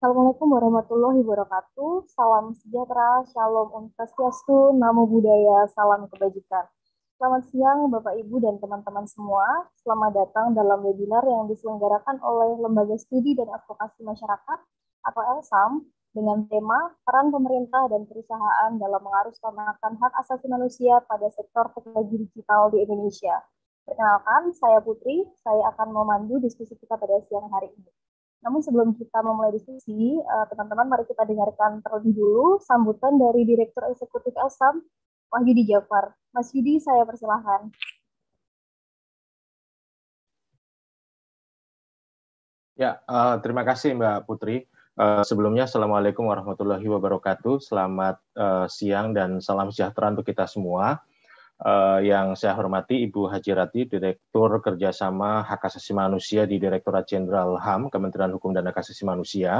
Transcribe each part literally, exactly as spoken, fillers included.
Assalamualaikum warahmatullahi wabarakatuh. Salam sejahtera, shalom om swastiastu, namo buddhaya, salam kebajikan. Selamat siang Bapak Ibu dan teman-teman semua. Selamat datang dalam webinar yang diselenggarakan oleh Lembaga Studi dan Advokasi Masyarakat atau LSAM dengan tema peran pemerintah dan perusahaan dalam mengaruskan hak asasi manusia pada sektor teknologi digital di Indonesia. Perkenalkan, saya Putri. Saya akan memandu diskusi kita pada siang hari ini. Namun sebelum kita memulai diskusi, uh, teman-teman mari kita dengarkan terlebih dulu sambutan dari Direktur Eksekutif LSAM, Wahyudi Jafar. Mas Yudi, saya persilahkan. Ya, uh, terima kasih Mbak Putri. Uh, sebelumnya, Assalamualaikum warahmatullahi wabarakatuh. Selamat uh, siang dan salam sejahtera untuk kita semua. Uh, yang saya hormati Ibu Haji Rati, Direktur Kerjasama Hak Asasi Manusia di Direktorat Jenderal H A M, Kementerian Hukum dan Hak Asasi Manusia.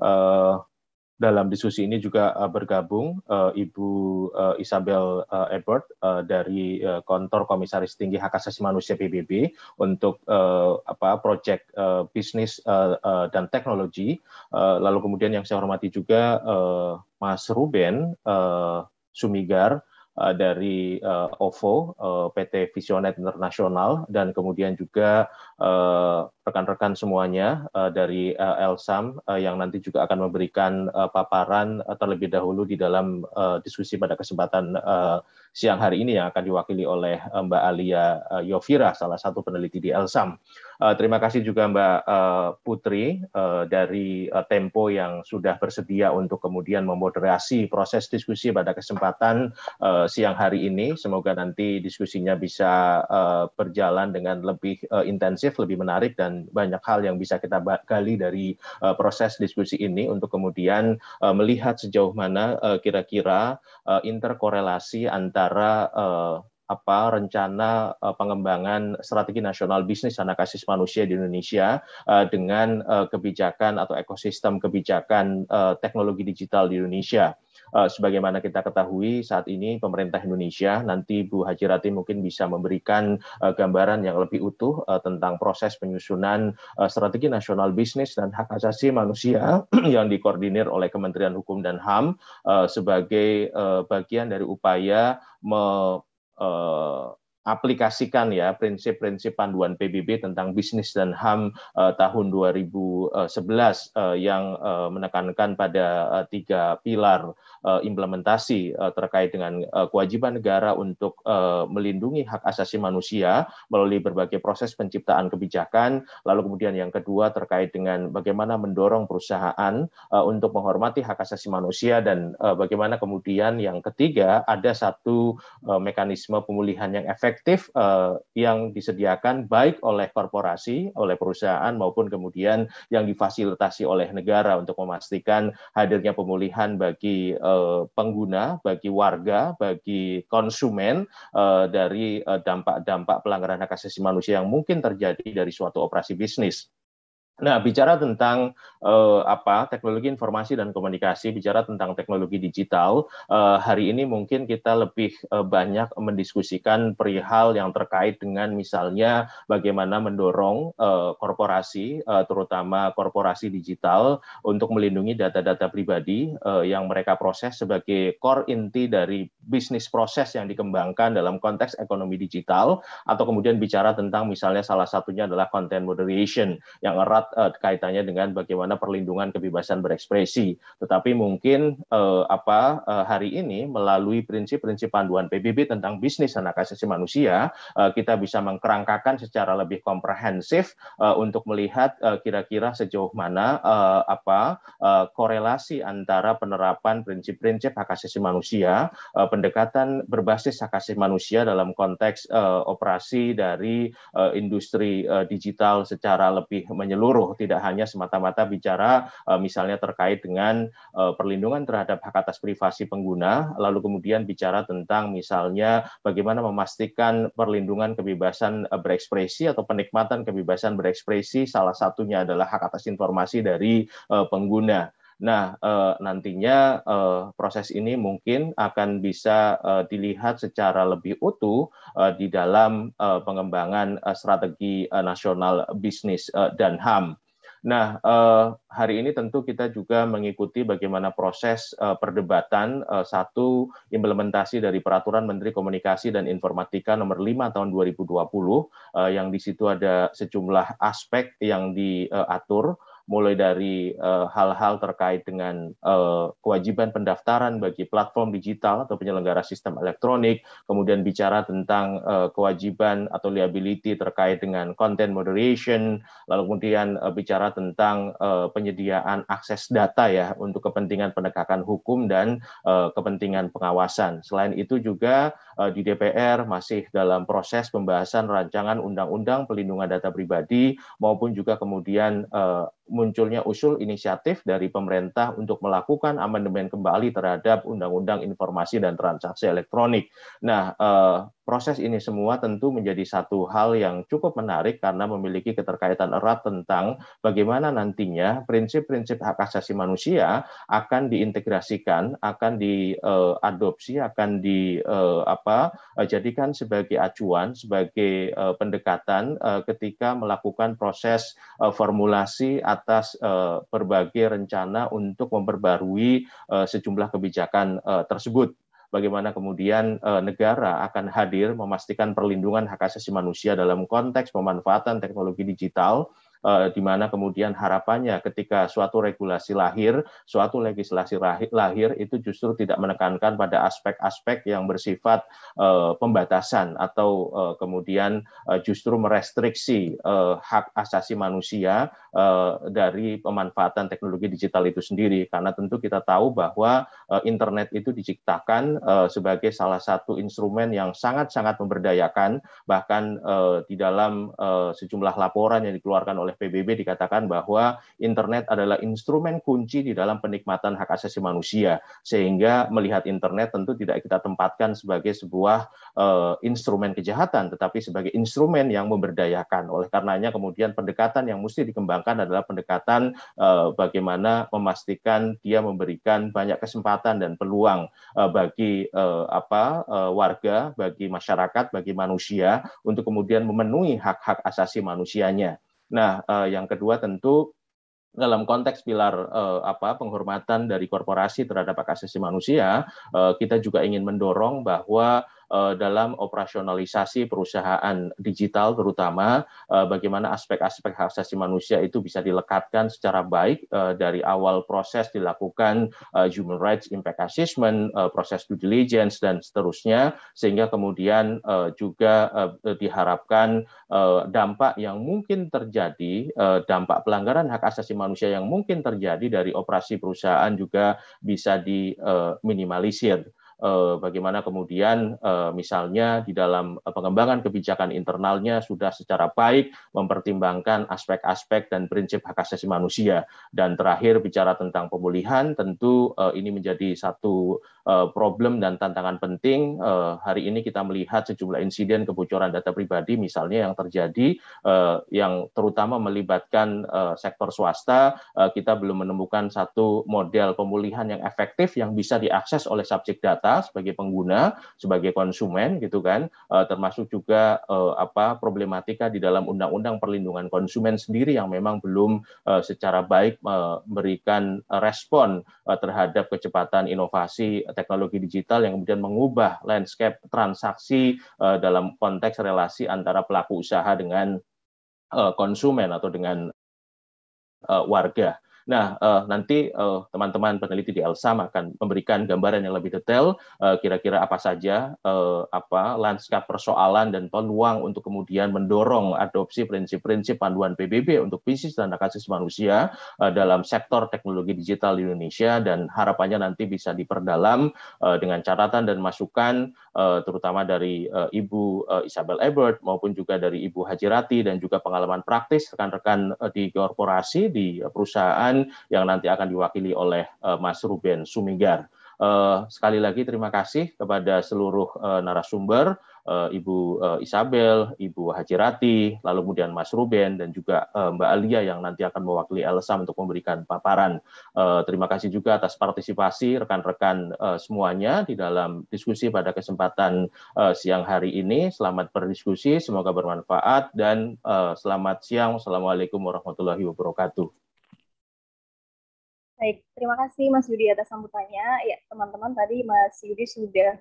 Uh, dalam diskusi ini juga uh, bergabung uh, Ibu uh, Isabel uh, Edward uh, dari uh, Kantor Komisaris Tinggi Hak Asasi Manusia P B B untuk uh, apa proyek uh, bisnis uh, uh, dan teknologi. Uh, lalu kemudian yang saya hormati juga uh, Mas Ruben uh, Sumigar Uh, dari uh, O V O, uh, P T Visionet Internasional, dan kemudian juga rekan-rekan uh, semuanya uh, dari uh, LSAM uh, yang nanti juga akan memberikan uh, paparan uh, terlebih dahulu di dalam uh, diskusi pada kesempatan uh, siang hari ini yang akan diwakili oleh uh, Mbak Alia uh, Yovira, salah satu peneliti di LSAM. Uh, terima kasih juga Mbak uh, Putri uh, dari uh, Tempo yang sudah bersedia untuk kemudian memoderasi proses diskusi pada kesempatan uh, siang hari ini. Semoga nanti diskusinya bisa uh, berjalan dengan lebih uh, intensif, lebih menarik, dan banyak hal yang bisa kita gali dari uh, proses diskusi ini untuk kemudian uh, melihat sejauh mana uh, kira-kira uh, interkorelasi antara uh, apa rencana uh, pengembangan strategi nasional bisnis dan hak asasi manusia di Indonesia uh, dengan uh, kebijakan atau ekosistem kebijakan uh, teknologi digital di Indonesia. Uh, sebagaimana kita ketahui saat ini pemerintah Indonesia, nanti Bu Haji Rati mungkin bisa memberikan uh, gambaran yang lebih utuh uh, tentang proses penyusunan uh, strategi nasional bisnis dan hak asasi manusia yang dikoordinir oleh Kementerian Hukum dan H A M uh, sebagai uh, bagian dari upaya me Uh, aplikasikan ya prinsip-prinsip panduan P B B tentang bisnis dan H A M uh, tahun dua ribu sebelas uh, yang uh, menekankan pada uh, tiga pilar uh, implementasi uh, terkait dengan uh, kewajiban negara untuk uh, melindungi hak asasi manusia melalui berbagai proses penciptaan kebijakan. Lalu kemudian yang kedua terkait dengan bagaimana mendorong perusahaan uh, untuk menghormati hak asasi manusia, dan uh, bagaimana kemudian yang ketiga ada satu uh, mekanisme pemulihan yang efektif uh, yang disediakan baik oleh korporasi, oleh perusahaan, maupun kemudian yang difasilitasi oleh negara untuk memastikan hadirnya pemulihan bagi uh, pengguna, bagi warga, bagi konsumen uh, dari uh, dampak-dampak pelanggaran hak asasi manusia yang mungkin terjadi dari suatu operasi bisnis. Nah, bicara tentang uh, apa teknologi informasi dan komunikasi, bicara tentang teknologi digital, uh, hari ini mungkin kita lebih uh, banyak mendiskusikan perihal yang terkait dengan misalnya bagaimana mendorong uh, korporasi, uh, terutama korporasi digital, untuk melindungi data-data pribadi uh, yang mereka proses sebagai core inti dari bisnis proses yang dikembangkan dalam konteks ekonomi digital, atau kemudian bicara tentang misalnya salah satunya adalah content moderation yang erat Uh, kaitannya dengan bagaimana perlindungan kebebasan berekspresi. Tetapi mungkin uh, apa uh, hari ini melalui prinsip-prinsip panduan P B B tentang bisnis dan hak asasi manusia, uh, kita bisa mengkerangkakan secara lebih komprehensif uh, untuk melihat uh, kira-kira sejauh mana uh, apa uh, korelasi antara penerapan prinsip-prinsip hak asasi manusia, uh, pendekatan berbasis hak asasi manusia dalam konteks uh, operasi dari uh, industri uh, digital secara lebih menyeluruh. Tidak hanya semata-mata bicara uh, misalnya terkait dengan uh, perlindungan terhadap hak atas privasi pengguna, lalu kemudian bicara tentang misalnya bagaimana memastikan perlindungan kebebasan uh, berekspresi atau penikmatan kebebasan berekspresi, salah satunya adalah hak atas informasi dari uh, pengguna. Nah, uh, nantinya uh, proses ini mungkin akan bisa uh, dilihat secara lebih utuh uh, di dalam uh, pengembangan uh, strategi uh, nasional bisnis uh, dan H A M. Nah, eh, hari ini tentu kita juga mengikuti bagaimana proses eh, perdebatan eh, satu implementasi dari Peraturan Menteri Komunikasi dan Informatika nomor lima tahun dua ribu dua puluh, eh, yang di situ ada sejumlah aspek yang diatur, mulai dari uh, hal-hal terkait dengan uh, kewajiban pendaftaran bagi platform digital atau penyelenggara sistem elektronik, kemudian bicara tentang uh, kewajiban atau liability terkait dengan content moderation, lalu kemudian uh, bicara tentang uh, penyediaan akses data ya untuk kepentingan penegakan hukum dan uh, kepentingan pengawasan. Selain itu juga uh, di D P R masih dalam proses pembahasan rancangan undang-undang pelindungan data pribadi maupun juga kemudian uh, munculnya usul inisiatif dari pemerintah untuk melakukan amandemen kembali terhadap Undang-Undang Informasi dan Transaksi Elektronik. Nah, eh, proses ini semua tentu menjadi satu hal yang cukup menarik karena memiliki keterkaitan erat tentang bagaimana nantinya prinsip-prinsip hak asasi manusia akan diintegrasikan, akan diadopsi, akan di eh, apa jadikan sebagai acuan, sebagai eh, pendekatan eh, ketika melakukan proses eh, formulasi atas uh, berbagai rencana untuk memperbarui uh, sejumlah kebijakan uh, tersebut. Bagaimana kemudian uh, negara akan hadir memastikan perlindungan hak asasi manusia dalam konteks pemanfaatan teknologi digital, uh, di mana kemudian harapannya ketika suatu regulasi lahir, suatu legislasi lahir, lahir itu justru tidak menekankan pada aspek-aspek yang bersifat uh, pembatasan atau uh, kemudian uh, justru merestriksi uh, hak asasi manusia uh, dari pemanfaatan teknologi digital itu sendiri. Karena tentu kita tahu bahwa uh, internet itu diciptakan uh, sebagai salah satu instrumen yang sangat-sangat memberdayakan, bahkan uh, di dalam uh, sejumlah laporan yang dikeluarkan oleh P B B dikatakan bahwa internet adalah instrumen kunci di dalam penikmatan hak asasi manusia, sehingga melihat internet tentu tidak kita tempatkan sebagai sebuah uh, instrumen kejahatan, tetapi sebagai instrumen yang memberdayakan. Oleh karenanya kemudian pendekatan yang mesti dikembangkan adalah pendekatan uh, bagaimana memastikan dia memberikan banyak kesempatan dan peluang uh, bagi uh, apa uh, warga, bagi masyarakat, bagi manusia untuk kemudian memenuhi hak-hak asasi manusianya. Nah, uh, yang kedua tentu dalam konteks pilar eh, apa penghormatan dari korporasi terhadap hak asasi manusia, eh, kita juga ingin mendorong bahwa eh, dalam operasionalisasi perusahaan digital terutama eh, bagaimana aspek-aspek hak asasi manusia itu bisa dilekatkan secara baik eh, dari awal proses dilakukan eh, human rights impact assessment, eh, proses due diligence dan seterusnya, sehingga kemudian eh, juga eh, diharapkan eh, dampak yang mungkin terjadi, eh, dampak pelanggaran hak asasi manusia manusia yang mungkin terjadi dari operasi perusahaan juga bisa diminimalisir. Bagaimana kemudian misalnya di dalam pengembangan kebijakan internalnya sudah secara baik mempertimbangkan aspek-aspek dan prinsip hak asasi manusia. Dan terakhir bicara tentang pemulihan, tentu ini menjadi satu problem dan tantangan penting. Hari ini kita melihat sejumlah insiden kebocoran data pribadi misalnya yang terjadi, yang terutama melibatkan sektor swasta. Kita belum menemukan satu model pemulihan yang efektif yang bisa diakses oleh subjek data sebagai pengguna, sebagai konsumen gitu kan, uh, termasuk juga uh, apa problematika di dalam undang-undang perlindungan konsumen sendiri yang memang belum uh, secara baik memberikan uh, respon uh, terhadap kecepatan inovasi teknologi digital yang kemudian mengubah landscape transaksi uh, dalam konteks relasi antara pelaku usaha dengan uh, konsumen atau dengan uh, warga. Nah, uh, nanti uh, teman-teman peneliti di Elsam akan memberikan gambaran yang lebih detail, uh, kira-kira apa saja uh, apa lanskap persoalan dan peluang untuk kemudian mendorong adopsi prinsip-prinsip panduan P B B untuk bisnis dan hak asasi manusia uh, dalam sektor teknologi digital di Indonesia, dan harapannya nanti bisa diperdalam uh, dengan catatan dan masukan uh, terutama dari uh, Ibu uh, Isabel Ebert maupun juga dari Ibu Hajirati dan juga pengalaman praktis rekan-rekan uh, di korporasi, di uh, perusahaan yang nanti akan diwakili oleh uh, Mas Ruben Sumigar. Uh, sekali lagi terima kasih kepada seluruh uh, narasumber, uh, Ibu uh, Isabel, Ibu Haji Rati, lalu kemudian Mas Ruben, dan juga uh, Mbak Alia yang nanti akan mewakili L S A M untuk memberikan paparan. Uh, terima kasih juga atas partisipasi rekan-rekan uh, semuanya di dalam diskusi pada kesempatan uh, siang hari ini. Selamat berdiskusi, semoga bermanfaat, dan uh, selamat siang. Wassalamualaikum warahmatullahi wabarakatuh. Baik, terima kasih Mas Yudi atas sambutannya. Ya, teman-teman, tadi Mas Yudi sudah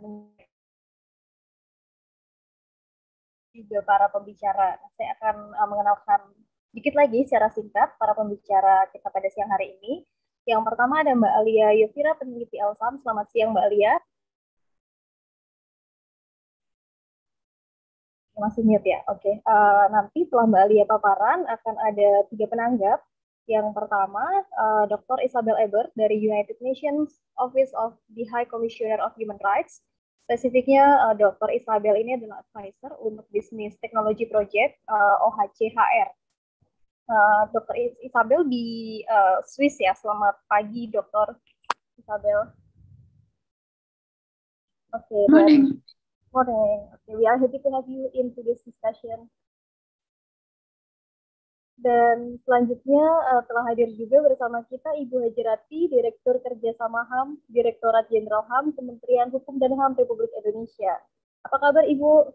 juga para pembicara. Saya akan uh, mengenalkan sedikit lagi secara singkat para pembicara kita pada siang hari ini. Yang pertama ada Mbak Alia Yovira, peneliti L S A M. Selamat siang Mbak Alia. Masih mute ya? Oke. Uh, nanti setelah Mbak Alia paparan akan ada tiga penanggap. Yang pertama, uh, doktor Isabel Ebert dari United Nations Office of the High Commissioner of Human Rights. Spesifiknya, uh, doktor Isabel ini adalah advisor untuk bisnis teknologi project uh, O H C H R. Uh, doktor Isabel di uh, Swiss ya. Selamat pagi, doktor Isabel. Oke. Okay, morning. Morning. Okay, we are happy to have you in today's discussion. Dan selanjutnya uh, telah hadir juga bersama kita Ibu Haji Rati, Direktur Kerjasama H A M, Direktorat Jenderal H A M, Kementerian Hukum dan H A M Republik Indonesia. Apa kabar Ibu?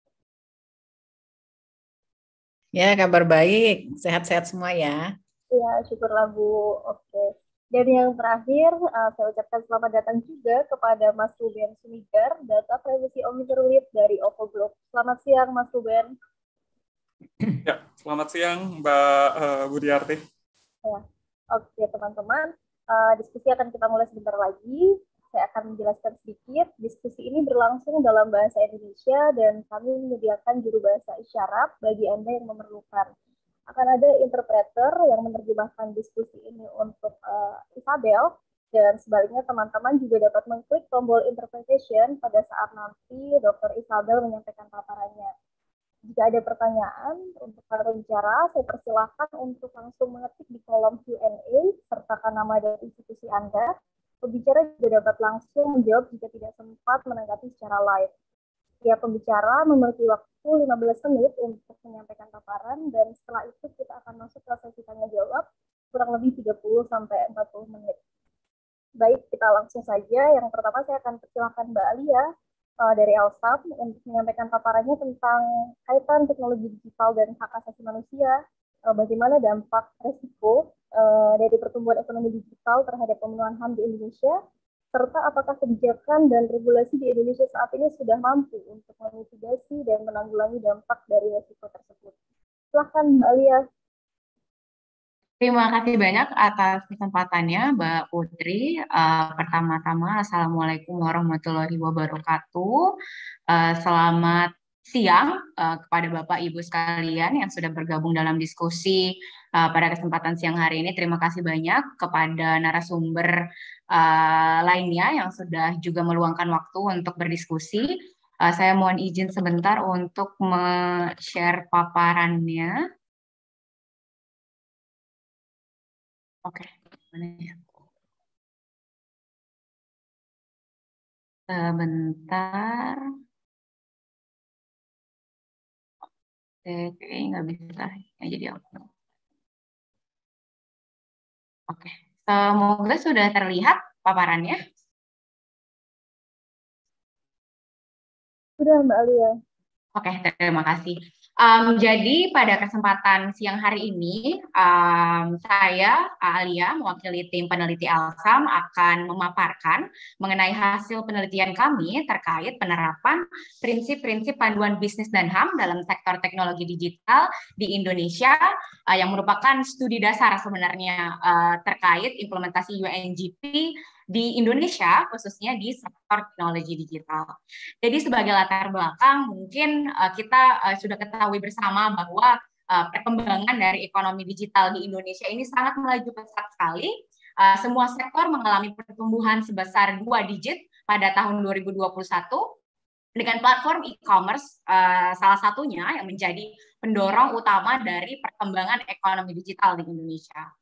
Ya, kabar baik. Sehat-sehat semua ya. Ya, syukurlah Bu. Oke. Dan yang terakhir, uh, saya ucapkan selamat datang juga kepada Mas Ruben Sumigar, Data Privacy Officer Lead dari O V O Group. Selamat siang Mas Ruben. Ya, selamat siang Mbak uh, Budiarti. Ya. Oke teman-teman, uh, diskusi akan kita mulai sebentar lagi. Saya akan menjelaskan sedikit. Diskusi ini berlangsung dalam bahasa Indonesia dan kami menyediakan juru bahasa isyarat bagi Anda yang memerlukan. Akan ada interpreter yang menerjemahkan diskusi ini untuk uh, Isabel, dan sebaliknya teman-teman juga dapat mengklik tombol interpretation pada saat nanti doktor Isabel menyampaikan paparannya. Jika ada pertanyaan untuk para pembicara, saya persilahkan untuk langsung mengetik di kolom Q and A, sertakan nama dan institusi Anda. Pembicara juga dapat langsung menjawab jika tidak sempat menanggapi secara live. Setiap pembicara memiliki waktu lima belas menit untuk menyampaikan paparan, dan setelah itu kita akan masuk ke sesi tanya-jawab, kurang lebih tiga puluh sampai empat puluh menit. Baik, kita langsung saja. Yang pertama saya akan persilahkan Mbak Alia, Uh, dari L S A M untuk menyampaikan paparannya tentang kaitan teknologi digital dan hak asasi manusia, uh, bagaimana dampak resiko uh, dari pertumbuhan ekonomi digital terhadap pemenuhan H A M di Indonesia, serta apakah kebijakan dan regulasi di Indonesia saat ini sudah mampu untuk memitigasi dan menanggulangi dampak dari resiko tersebut. Silahkan Mbak Alia. Terima kasih banyak atas kesempatannya, Mbak Putri. Uh, pertama-tama, Assalamualaikum warahmatullahi wabarakatuh. Uh, selamat siang uh, kepada Bapak Ibu sekalian yang sudah bergabung dalam diskusi uh, pada kesempatan siang hari ini. Terima kasih banyak kepada narasumber uh, lainnya yang sudah juga meluangkan waktu untuk berdiskusi. Uh, saya mohon izin sebentar untuk me-share paparannya. Oke, mana ya? Sebentar. Oke, nggak bisa. Ya, jadi aku. Oke, semoga sudah terlihat paparannya. Sudah Mbak Alia. Oke, terima kasih. Um, jadi pada kesempatan siang hari ini, um, saya, Alia, mewakili tim peneliti L S A M akan memaparkan mengenai hasil penelitian kami terkait penerapan prinsip-prinsip panduan bisnis dan H A M dalam sektor teknologi digital di Indonesia, uh, yang merupakan studi dasar sebenarnya uh, terkait implementasi U N G P di Indonesia, khususnya di sektor teknologi digital. Jadi sebagai latar belakang, mungkin uh, kita uh, sudah ketahui bersama bahwa uh, perkembangan dari ekonomi digital di Indonesia ini sangat melaju pesat sekali. Uh, semua sektor mengalami pertumbuhan sebesar dua digit pada tahun dua ribu dua puluh satu, dengan platform e-commerce uh, salah satunya yang menjadi pendorong utama dari perkembangan ekonomi digital di Indonesia.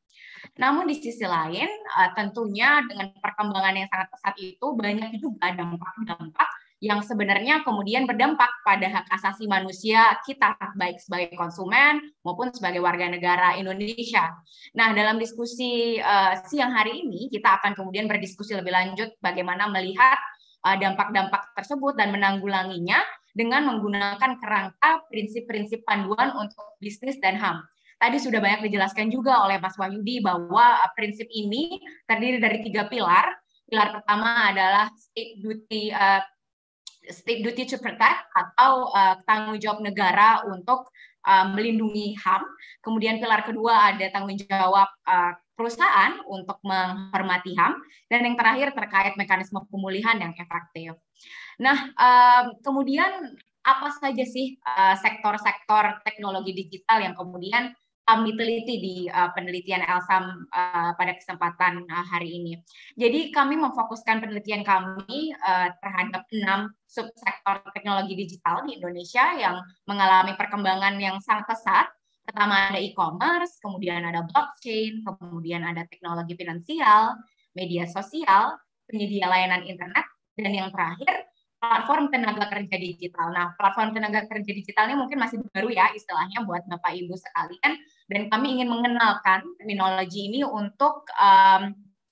Namun di sisi lain, uh, tentunya dengan perkembangan yang sangat pesat itu banyak juga dampak-dampak yang sebenarnya kemudian berdampak pada hak asasi manusia kita, baik sebagai konsumen maupun sebagai warga negara Indonesia. Nah, dalam diskusi uh, siang hari ini, kita akan kemudian berdiskusi lebih lanjut bagaimana melihat uh, dampak-dampak tersebut dan menanggulanginya dengan menggunakan kerangka prinsip-prinsip panduan untuk bisnis dan H A M. Tadi sudah banyak dijelaskan juga oleh Mas Wahyudi bahwa uh, prinsip ini terdiri dari tiga pilar. Pilar pertama adalah state duty uh, state duty to protect atau uh, tanggung jawab negara untuk uh, melindungi H A M. Kemudian pilar kedua ada tanggung jawab uh, perusahaan untuk menghormati H A M. Dan yang terakhir terkait mekanisme pemulihan yang efektif. Nah, uh, kemudian apa saja sih sektor-sektor uh, teknologi digital yang kemudian kami teliti di uh, penelitian Elsam uh, pada kesempatan uh, hari ini. Jadi kami memfokuskan penelitian kami uh, terhadap enam subsektor teknologi digital di Indonesia yang mengalami perkembangan yang sangat pesat. Pertama ada e-commerce, kemudian ada blockchain, kemudian ada teknologi finansial, media sosial, penyedia layanan internet, dan yang terakhir platform tenaga kerja digital. Nah, platform tenaga kerja digital ini mungkin masih baru ya istilahnya buat Bapak Ibu sekalian, dan kami ingin mengenalkan terminologi ini untuk um,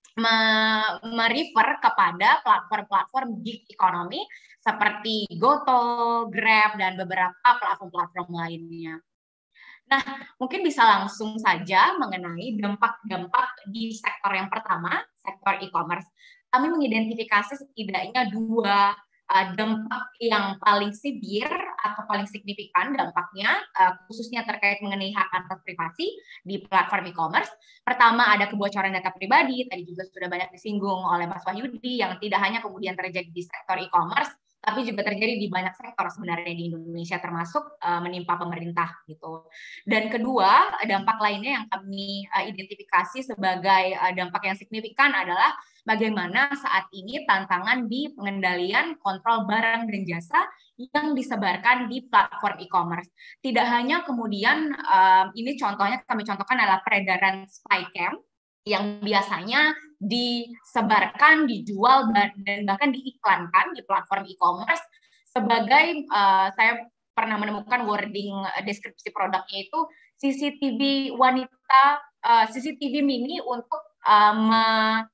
merefer kepada platform-platform gig economy seperti Goto, Grab, dan beberapa platform-platform lainnya. Nah, mungkin bisa langsung saja mengenai dampak-dampak di sektor yang pertama, sektor e-commerce. Kami mengidentifikasi setidaknya dua dampak yang paling severe atau paling signifikan dampaknya, khususnya terkait mengenai hak atas privasi di platform e-commerce. Pertama ada kebocoran data pribadi, tadi juga sudah banyak disinggung oleh Mas Wahyudi, yang tidak hanya kemudian terjadi di sektor e-commerce, tapi juga terjadi di banyak sektor sebenarnya di Indonesia, termasuk uh, menimpa pemerintah gitu. Dan kedua, dampak lainnya yang kami uh, identifikasi sebagai uh, dampak yang signifikan adalah bagaimana saat ini tantangan di pengendalian kontrol barang dan jasa yang disebarkan di platform e-commerce. Tidak hanya kemudian um, ini contohnya kami contohkan adalah peredaran spycam yang biasanya disebarkan, dijual, dan bahkan diiklankan di platform e-commerce sebagai, uh, saya pernah menemukan wording deskripsi produknya itu C C T V wanita, uh, C C T V mini untuk uh, me,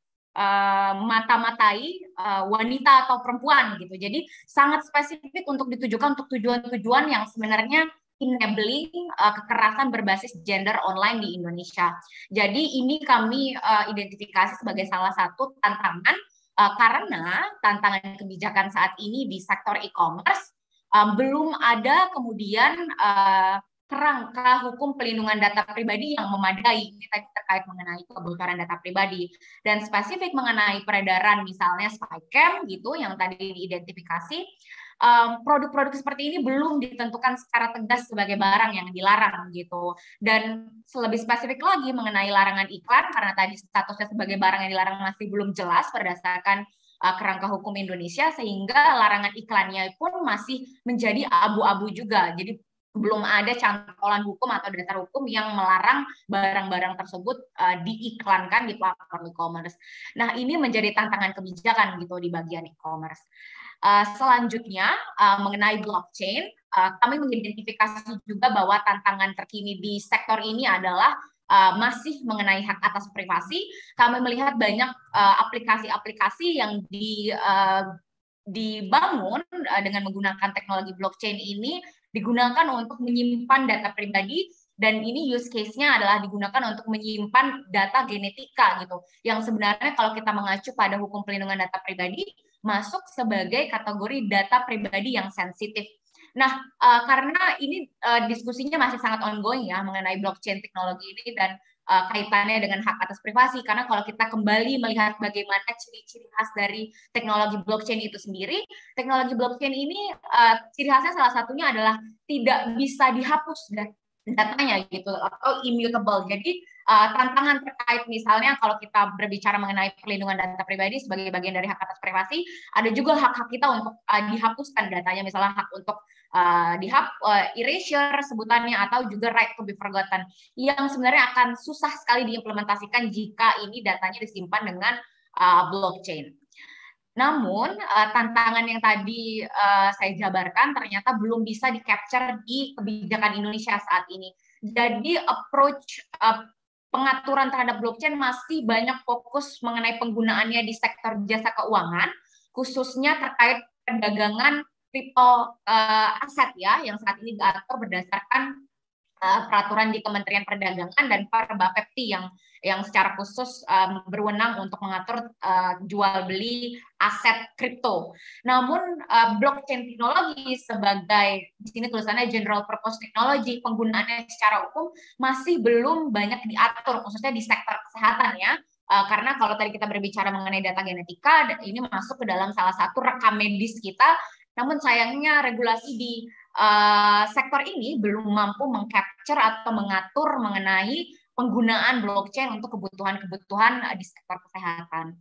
uh, mata-matai uh, wanita atau perempuan gitu. Jadi sangat spesifik untuk ditujukan untuk tujuan-tujuan yang sebenarnya enabling uh, kekerasan berbasis gender online di Indonesia. Jadi ini kami uh, identifikasi sebagai salah satu tantangan uh, karena tantangan kebijakan saat ini di sektor e-commerce um, belum ada kemudian uh, kerangka hukum pelindungan data pribadi yang memadai. Ini tadi terkait mengenai kebocoran data pribadi dan spesifik mengenai peredaran misalnya spycam gitu yang tadi diidentifikasi. Um, produk-produk seperti ini belum ditentukan secara tegas sebagai barang yang dilarang gitu. Dan lebih spesifik lagi mengenai larangan iklan, karena tadi statusnya sebagai barang yang dilarang masih belum jelas berdasarkan uh, kerangka hukum Indonesia, sehingga larangan iklannya pun masih menjadi abu-abu juga. Jadi belum ada cantolan hukum atau dasar hukum yang melarang barang-barang tersebut uh, diiklankan di platform e-commerce. Nah, ini menjadi tantangan kebijakan gitu di bagian e-commerce. Uh, selanjutnya uh, mengenai blockchain, uh, kami mengidentifikasi juga bahwa tantangan terkini di sektor ini adalah uh, masih mengenai hak atas privasi. Kami melihat banyak aplikasi-aplikasi uh, yang di, uh, dibangun uh, dengan menggunakan teknologi blockchain ini digunakan untuk menyimpan data pribadi, dan ini use case-nya adalah digunakan untuk menyimpan data genetika gitu, yang sebenarnya kalau kita mengacu pada hukum pelindungan data pribadi masuk sebagai kategori data pribadi yang sensitif. Nah, uh, karena ini uh, diskusinya masih sangat ongoing ya mengenai blockchain teknologi ini dan uh, kaitannya dengan hak atas privasi, karena kalau kita kembali melihat bagaimana ciri-ciri khas dari teknologi blockchain itu sendiri, teknologi blockchain ini uh, ciri khasnya salah satunya adalah tidak bisa dihapus dan datanya gitu atau immutable. Jadi uh, tantangan terkait misalnya kalau kita berbicara mengenai perlindungan data pribadi sebagai bagian dari hak atas privasi, ada juga hak-hak kita untuk uh, dihapuskan datanya, misalnya hak untuk uh, dihap uh, erasure sebutannya, atau juga right to be forgotten yang sebenarnya akan susah sekali diimplementasikan jika ini datanya disimpan dengan uh, blockchain. Namun uh, tantangan yang tadi uh, saya jabarkan ternyata belum bisa di-capture di kebijakan Indonesia saat ini. Jadi approach uh, pengaturan terhadap blockchain masih banyak fokus mengenai penggunaannya di sektor jasa keuangan, khususnya terkait perdagangan kripto uh, aset ya, yang saat ini diatur berdasarkan Uh, peraturan di Kementerian Perdagangan dan Perbapepti yang yang secara khusus um, berwenang untuk mengatur uh, jual beli aset kripto. Namun uh, blockchain teknologi sebagai di sini tulisannya general purpose technology, penggunaannya secara umum masih belum banyak diatur, khususnya di sektor kesehatan ya. Uh, karena kalau tadi kita berbicara mengenai data genetika, ini masuk ke dalam salah satu rekam medis kita. Namun sayangnya regulasi di Uh, sektor ini belum mampu mengcapture atau mengatur mengenai penggunaan blockchain untuk kebutuhan-kebutuhan uh, di sektor kesehatan.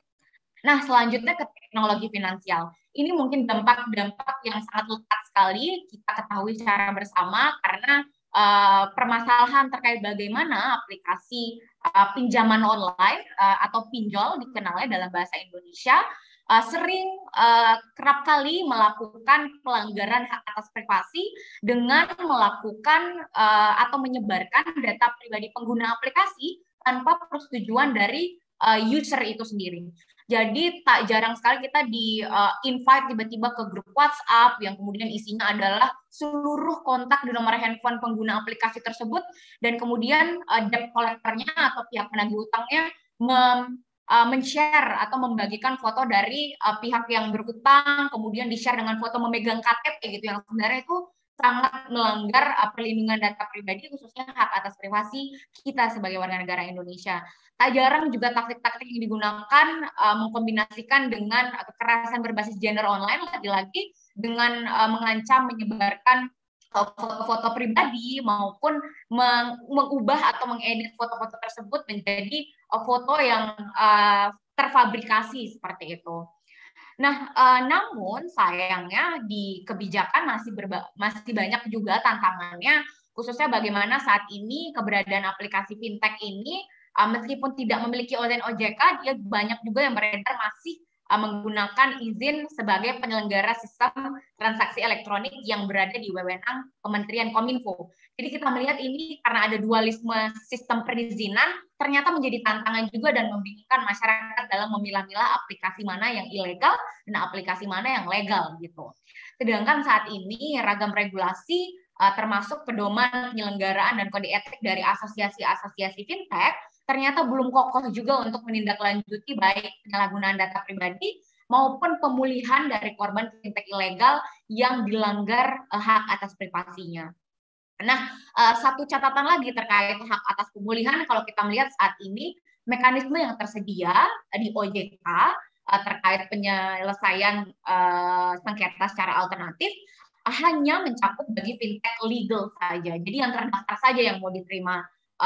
Nah, selanjutnya ke teknologi finansial. Ini mungkin dampak-dampak yang sangat lekat sekali kita ketahui secara bersama karena uh, permasalahan terkait bagaimana aplikasi uh, pinjaman online uh, atau pinjol dikenalnya dalam bahasa Indonesia Uh, sering uh, kerap kali melakukan pelanggaran hak atas privasi dengan melakukan uh, atau menyebarkan data pribadi pengguna aplikasi tanpa persetujuan dari uh, user itu sendiri. Jadi tak jarang sekali kita di uh, invite tiba-tiba ke grup WhatsApp yang kemudian isinya adalah seluruh kontak di nomor handphone pengguna aplikasi tersebut, dan kemudian uh, debt collector-nya atau pihak penagih utangnya mem Uh, men-share atau membagikan foto dari uh, pihak yang berutang, kemudian di-share dengan foto memegang K T P gitu, yang sebenarnya itu sangat melanggar uh, perlindungan data pribadi, khususnya hak atas privasi kita sebagai warga negara Indonesia. Tak jarang juga taktik-taktik yang digunakan uh, mengkombinasikan dengan uh, kekerasan berbasis gender online, lagi-lagi dengan uh, mengancam menyebarkan foto-foto pribadi maupun meng mengubah atau mengedit foto-foto tersebut menjadi uh, foto yang uh, terfabrikasi seperti itu. Nah, uh, namun sayangnya di kebijakan masih masih banyak juga tantangannya, khususnya bagaimana saat ini keberadaan aplikasi fintech ini uh, meskipun tidak memiliki O Z N O J K, dia banyak juga yang beredar masih uh, menggunakan izin sebagai penyelenggara sistem transaksi elektronik yang berada di wewenang Kementerian Kominfo. Jadi kita melihat ini karena ada dualisme sistem perizinan, ternyata menjadi tantangan juga dan membingungkan masyarakat dalam memilah-milah aplikasi mana yang ilegal dan aplikasi mana yang legal gitu. Sedangkan saat ini ragam regulasi uh, termasuk pedoman penyelenggaraan dan kode etik dari asosiasi-asosiasi fintech ternyata belum kokoh juga untuk menindaklanjuti baik penyalahgunaan data pribadi maupun pemulihan dari korban fintech ilegal yang dilanggar uh, hak atas privasinya. Nah, uh, satu catatan lagi terkait hak atas pemulihan, kalau kita melihat saat ini mekanisme yang tersedia di O J K uh, terkait penyelesaian uh, sengketa secara alternatif uh, hanya mencakup bagi fintech legal saja. Jadi yang terdaftar saja yang mau diterima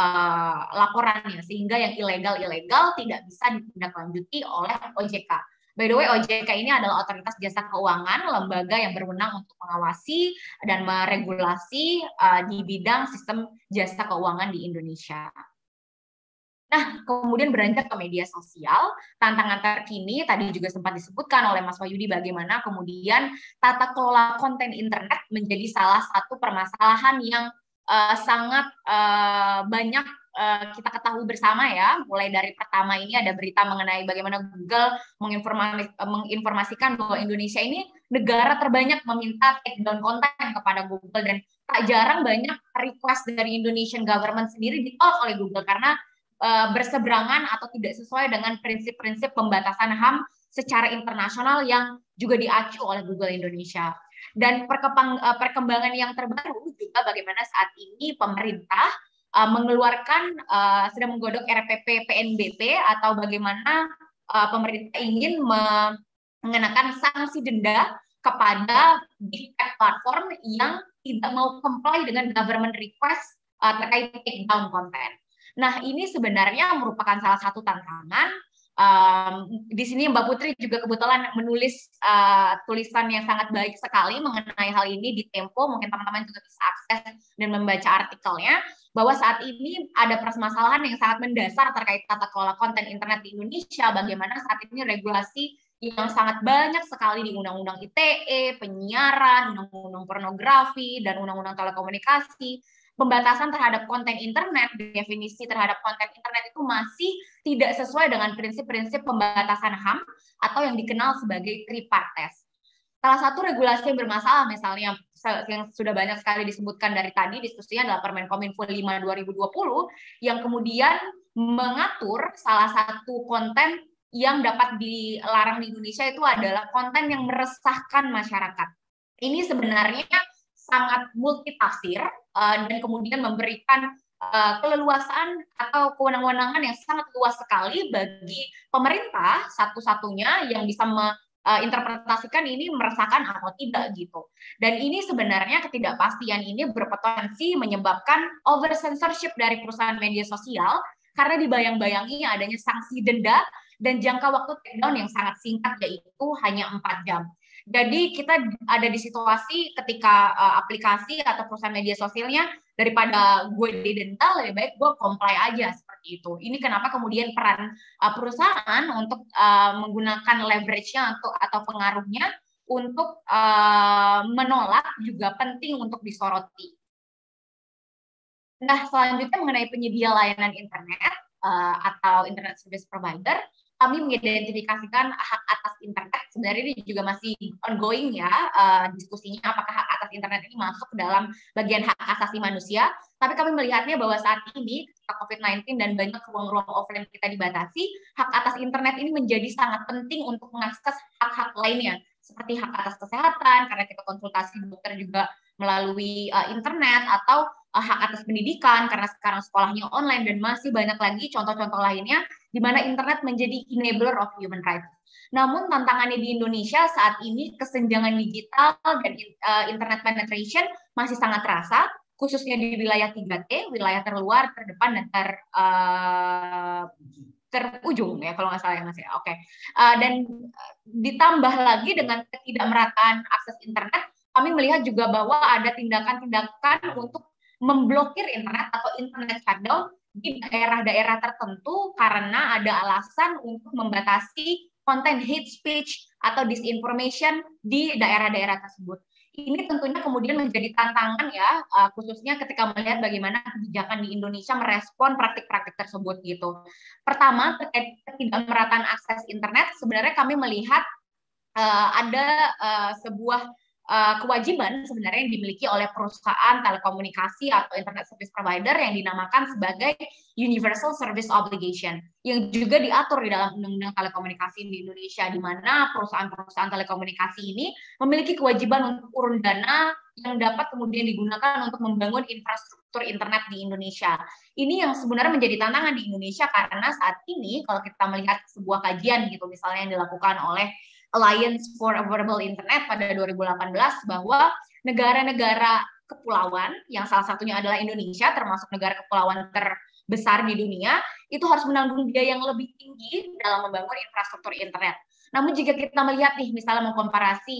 uh, laporannya, sehingga yang ilegal-ilegal tidak bisa ditindaklanjuti oleh O J K. By the way, O J K ini adalah otoritas jasa keuangan, lembaga yang berwenang untuk mengawasi dan meregulasi uh, di bidang sistem jasa keuangan di Indonesia. Nah, kemudian beranjak ke media sosial, tantangan terkini tadi juga sempat disebutkan oleh Mas Wahyudi bagaimana kemudian tata kelola konten internet menjadi salah satu permasalahan yang uh, sangat uh, banyak uh, kita ketahui bersama ya. Mulai dari pertama ini ada berita mengenai bagaimana Google menginformasi, menginformasikan bahwa Indonesia ini negara terbanyak meminta take down konten kepada Google, dan tak jarang banyak request dari Indonesian government sendiri ditolak oleh Google karena uh, berseberangan atau tidak sesuai dengan prinsip-prinsip pembatasan H A M secara internasional yang juga diacu oleh Google Indonesia. Dan perkembangan yang terbaru juga bagaimana saat ini pemerintah uh, mengeluarkan, uh, sedang menggodok R P P P N B P atau bagaimana uh, pemerintah ingin mengenakan sanksi denda kepada big tech platform yang tidak mau comply dengan government request uh, terkait take down konten. Nah, ini sebenarnya merupakan salah satu tantangan. Um, di sini Mbak Putri juga kebetulan menulis uh, tulisan yang sangat baik sekali mengenai hal ini di Tempo. Mungkin teman-teman juga bisa akses dan membaca artikelnya, bahwa saat ini ada permasalahan yang sangat mendasar terkait tata kelola konten internet di Indonesia. Bagaimana saat ini regulasi yang sangat banyak sekali di Undang-Undang I T E, penyiaran, Undang-Undang pornografi, dan Undang-Undang telekomunikasi, pembatasan terhadap konten internet, definisi terhadap konten internet itu masih tidak sesuai dengan prinsip-prinsip pembatasan H A M atau yang dikenal sebagai tripartes. Salah satu regulasi yang bermasalah misalnya yang sudah banyak sekali disebutkan dari tadi diskusinya adalah Permen Kominfo lima dua ribu dua puluh yang kemudian mengatur salah satu konten yang dapat dilarang di Indonesia itu adalah konten yang meresahkan masyarakat. Ini sebenarnya sangat multitafsir uh, dan kemudian memberikan uh, keleluasaan atau kewenangan-kewenangan yang sangat luas sekali bagi pemerintah satu-satunya yang bisa menginterpretasikan uh, ini meresahkan atau tidak gitu. Dan ini sebenarnya ketidakpastian ini berpotensi menyebabkan over censorship dari perusahaan media sosial karena dibayang-bayangi adanya sanksi denda dan jangka waktu takedown yang sangat singkat yaitu hanya empat jam. Jadi kita ada di situasi ketika uh, aplikasi atau perusahaan media sosialnya daripada gue didenda lebih baik gue comply aja seperti itu. Ini kenapa kemudian peran uh, perusahaan untuk uh, menggunakan leverage-nya atau atau pengaruhnya untuk uh, menolak juga penting untuk disoroti. Nah, selanjutnya mengenai penyedia layanan internet uh, atau internet service provider, kami mengidentifikasikan hak atas internet. Sebenarnya ini juga masih ongoing ya uh, diskusinya apakah hak atas internet ini masuk ke dalam bagian hak asasi manusia. Tapi kami melihatnya bahwa saat ini COVID sembilan belas dan banyak ruang-ruang offline kita dibatasi, hak atas internet ini menjadi sangat penting untuk mengakses hak-hak lainnya seperti hak atas kesehatan karena kita konsultasi dokter juga melalui uh, internet atau uh, hak atas pendidikan karena sekarang sekolahnya online dan masih banyak lagi contoh-contoh lainnya di mana internet menjadi enabler of human rights. Namun tantangannya di Indonesia saat ini kesenjangan digital dan uh, internet penetration masih sangat terasa, khususnya di wilayah tiga T, wilayah terluar, terdepan, dan ter, uh, terujung ya kalau nggak salah ya Mas ya. Oke. Okay. Uh, dan ditambah lagi dengan ketidakmerataan akses internet, kami melihat juga bahwa ada tindakan-tindakan untuk memblokir internet atau internet shutdown di daerah-daerah tertentu karena ada alasan untuk membatasi konten hate speech atau disinformation di daerah-daerah tersebut. Ini tentunya kemudian menjadi tantangan ya, khususnya ketika melihat bagaimana kebijakan di Indonesia merespon praktik-praktik tersebut gitu. Pertama, terkait ketidakmerataan akses internet, sebenarnya kami melihat uh, ada uh, sebuah Uh, kewajiban sebenarnya yang dimiliki oleh perusahaan telekomunikasi atau internet service provider yang dinamakan sebagai Universal Service Obligation yang juga diatur di dalam Undang-Undang Telekomunikasi di Indonesia, di mana perusahaan-perusahaan telekomunikasi ini memiliki kewajiban untuk urun dana yang dapat kemudian digunakan untuk membangun infrastruktur internet di Indonesia. Ini yang sebenarnya menjadi tantangan di Indonesia karena saat ini kalau kita melihat sebuah kajian gitu misalnya yang dilakukan oleh Alliance for Affordable Internet pada dua ribu delapan belas bahwa negara-negara kepulauan yang salah satunya adalah Indonesia termasuk negara kepulauan terbesar di dunia itu harus menanggung biaya yang lebih tinggi dalam membangun infrastruktur internet. Namun jika kita melihat nih misalnya mengkomparasi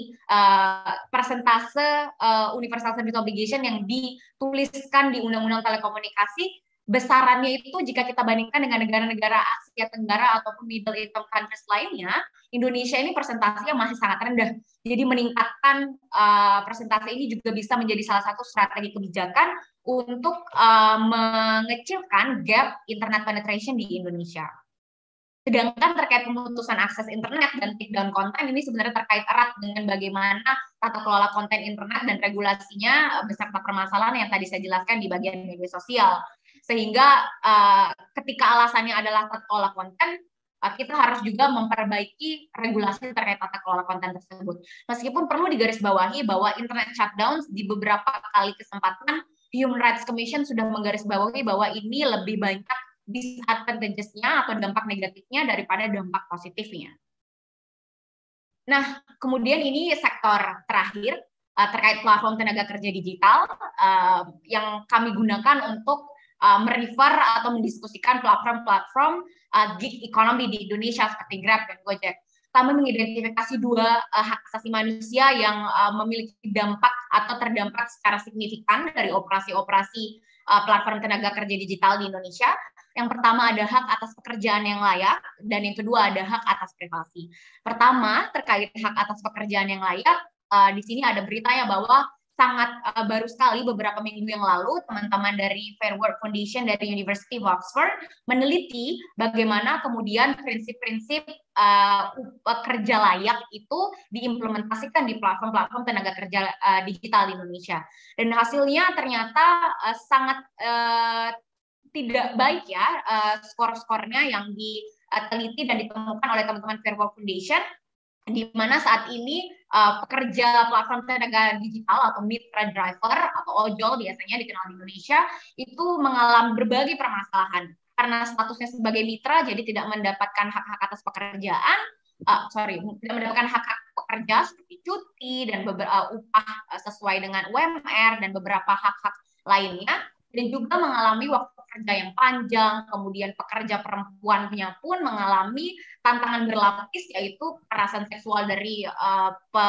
uh, persentase uh, Universal Service Obligation yang dituliskan di Undang-Undang Telekomunikasi, besarannya itu jika kita bandingkan dengan negara-negara Asia Tenggara ataupun middle income countries lainnya, Indonesia ini persentasenya masih sangat rendah. Jadi meningkatkan uh, persentase ini juga bisa menjadi salah satu strategi kebijakan untuk uh, mengecilkan gap internet penetration di Indonesia. Sedangkan terkait pemutusan akses internet dan takedown konten ini sebenarnya terkait erat dengan bagaimana tata kelola konten internet dan regulasinya beserta permasalahan yang tadi saya jelaskan di bagian media sosial. Sehingga uh, ketika alasannya adalah tata kelola konten, uh, kita harus juga memperbaiki regulasi terkait tata kelola konten tersebut. Meskipun perlu digarisbawahi bahwa internet shutdown di beberapa kali kesempatan Human Rights Commission sudah menggarisbawahi bahwa ini lebih banyak disadvantages-nya atau dampak negatifnya daripada dampak positifnya. Nah, kemudian ini sektor terakhir, uh, terkait platform tenaga kerja digital uh, yang kami gunakan untuk uh, merefer atau mendiskusikan platform-platform uh, gig economy di Indonesia seperti Grab dan Gojek. Kami mengidentifikasi dua uh, hak asasi manusia yang uh, memiliki dampak atau terdampak secara signifikan dari operasi-operasi uh, platform tenaga kerja digital di Indonesia. Yang pertama ada hak atas pekerjaan yang layak, dan yang kedua ada hak atas privasi. Pertama, terkait hak atas pekerjaan yang layak, uh, di sini ada beritanya bahwa sangat uh, baru sekali beberapa minggu yang lalu teman-teman dari Fair Work Foundation dari University of Oxford meneliti bagaimana kemudian prinsip-prinsip uh, kerja layak itu diimplementasikan di platform-platform tenaga kerja uh, digital di Indonesia. Dan hasilnya ternyata uh, sangat uh, tidak baik ya, uh, skor-skornya yang diteliti dan ditemukan oleh teman-teman Fair Work Foundation, di mana saat ini uh, pekerja platform tenaga digital atau mitra driver atau ojol biasanya dikenal di Indonesia itu mengalami berbagai permasalahan karena statusnya sebagai mitra, jadi tidak mendapatkan hak-hak atas pekerjaan, uh, sorry, tidak mendapatkan hak-hak pekerja seperti cuti dan beberapa upah sesuai dengan U M R dan beberapa hak-hak lainnya, dan juga mengalami waktu kerja yang panjang, kemudian pekerja perempuannya pun mengalami tantangan berlapis, yaitu kekerasan seksual dari uh, pe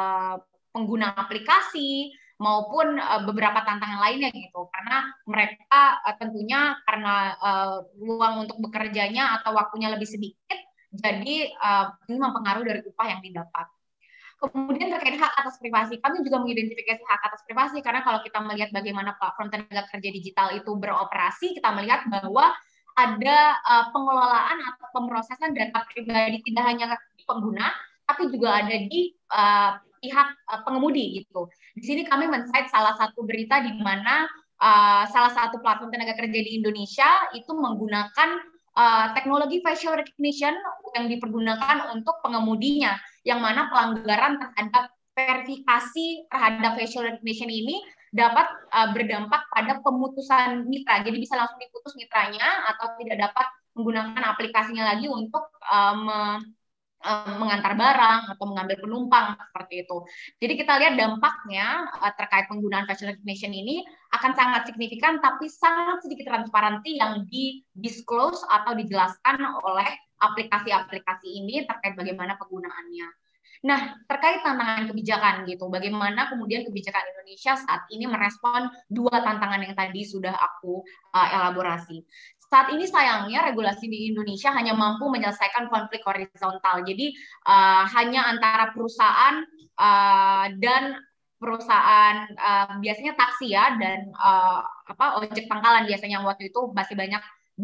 pengguna aplikasi maupun uh, beberapa tantangan lainnya gitu, karena mereka uh, tentunya karena uh, ruang untuk bekerjanya atau waktunya lebih sedikit, jadi uh, ini mempengaruhi dari upah yang didapat. Kemudian terkait hak atas privasi, kami juga mengidentifikasi hak atas privasi karena kalau kita melihat bagaimana platform tenaga kerja digital itu beroperasi, kita melihat bahwa ada uh, pengelolaan atau pemrosesan data pribadi tidak hanya di pengguna, tapi juga ada di uh, pihak uh, pengemudi gitu. Di sini kami men-cite salah satu berita di mana uh, salah satu platform tenaga kerja di Indonesia itu menggunakan Uh, teknologi facial recognition yang dipergunakan untuk pengemudinya, yang mana pelanggaran terhadap verifikasi terhadap facial recognition ini dapat uh, berdampak pada pemutusan mitra. Jadi bisa langsung diputus mitranya atau tidak dapat menggunakan aplikasinya lagi untuk uh, me mengantar barang atau mengambil penumpang seperti itu. Jadi kita lihat dampaknya uh, terkait penggunaan facial recognition ini akan sangat signifikan, tapi sangat sedikit transparansi yang di-disclose atau dijelaskan oleh aplikasi-aplikasi ini terkait bagaimana penggunaannya. Nah, terkait tantangan kebijakan gitu, bagaimana kemudian kebijakan Indonesia saat ini merespon dua tantangan yang tadi sudah aku uh, elaborasi. Saat ini sayangnya regulasi di Indonesia hanya mampu menyelesaikan konflik horizontal. Jadi uh, hanya antara perusahaan uh, dan perusahaan uh, biasanya taksi ya dan uh, apa ojek pangkalan biasanya waktu itu masih banyak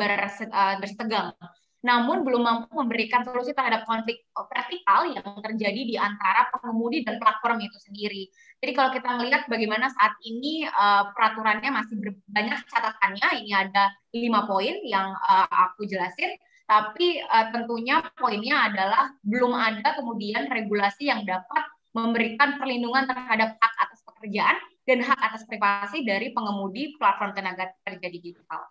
bersetegang. Namun belum mampu memberikan solusi terhadap konflik vertikal yang terjadi di antara pengemudi dan platform itu sendiri. Jadi kalau kita melihat bagaimana saat ini uh, peraturannya masih banyak catatannya, ini ada lima poin yang uh, aku jelasin, tapi uh, tentunya poinnya adalah belum ada kemudian regulasi yang dapat memberikan perlindungan terhadap hak atas pekerjaan dan hak atas privasi dari pengemudi platform tenaga kerja digital.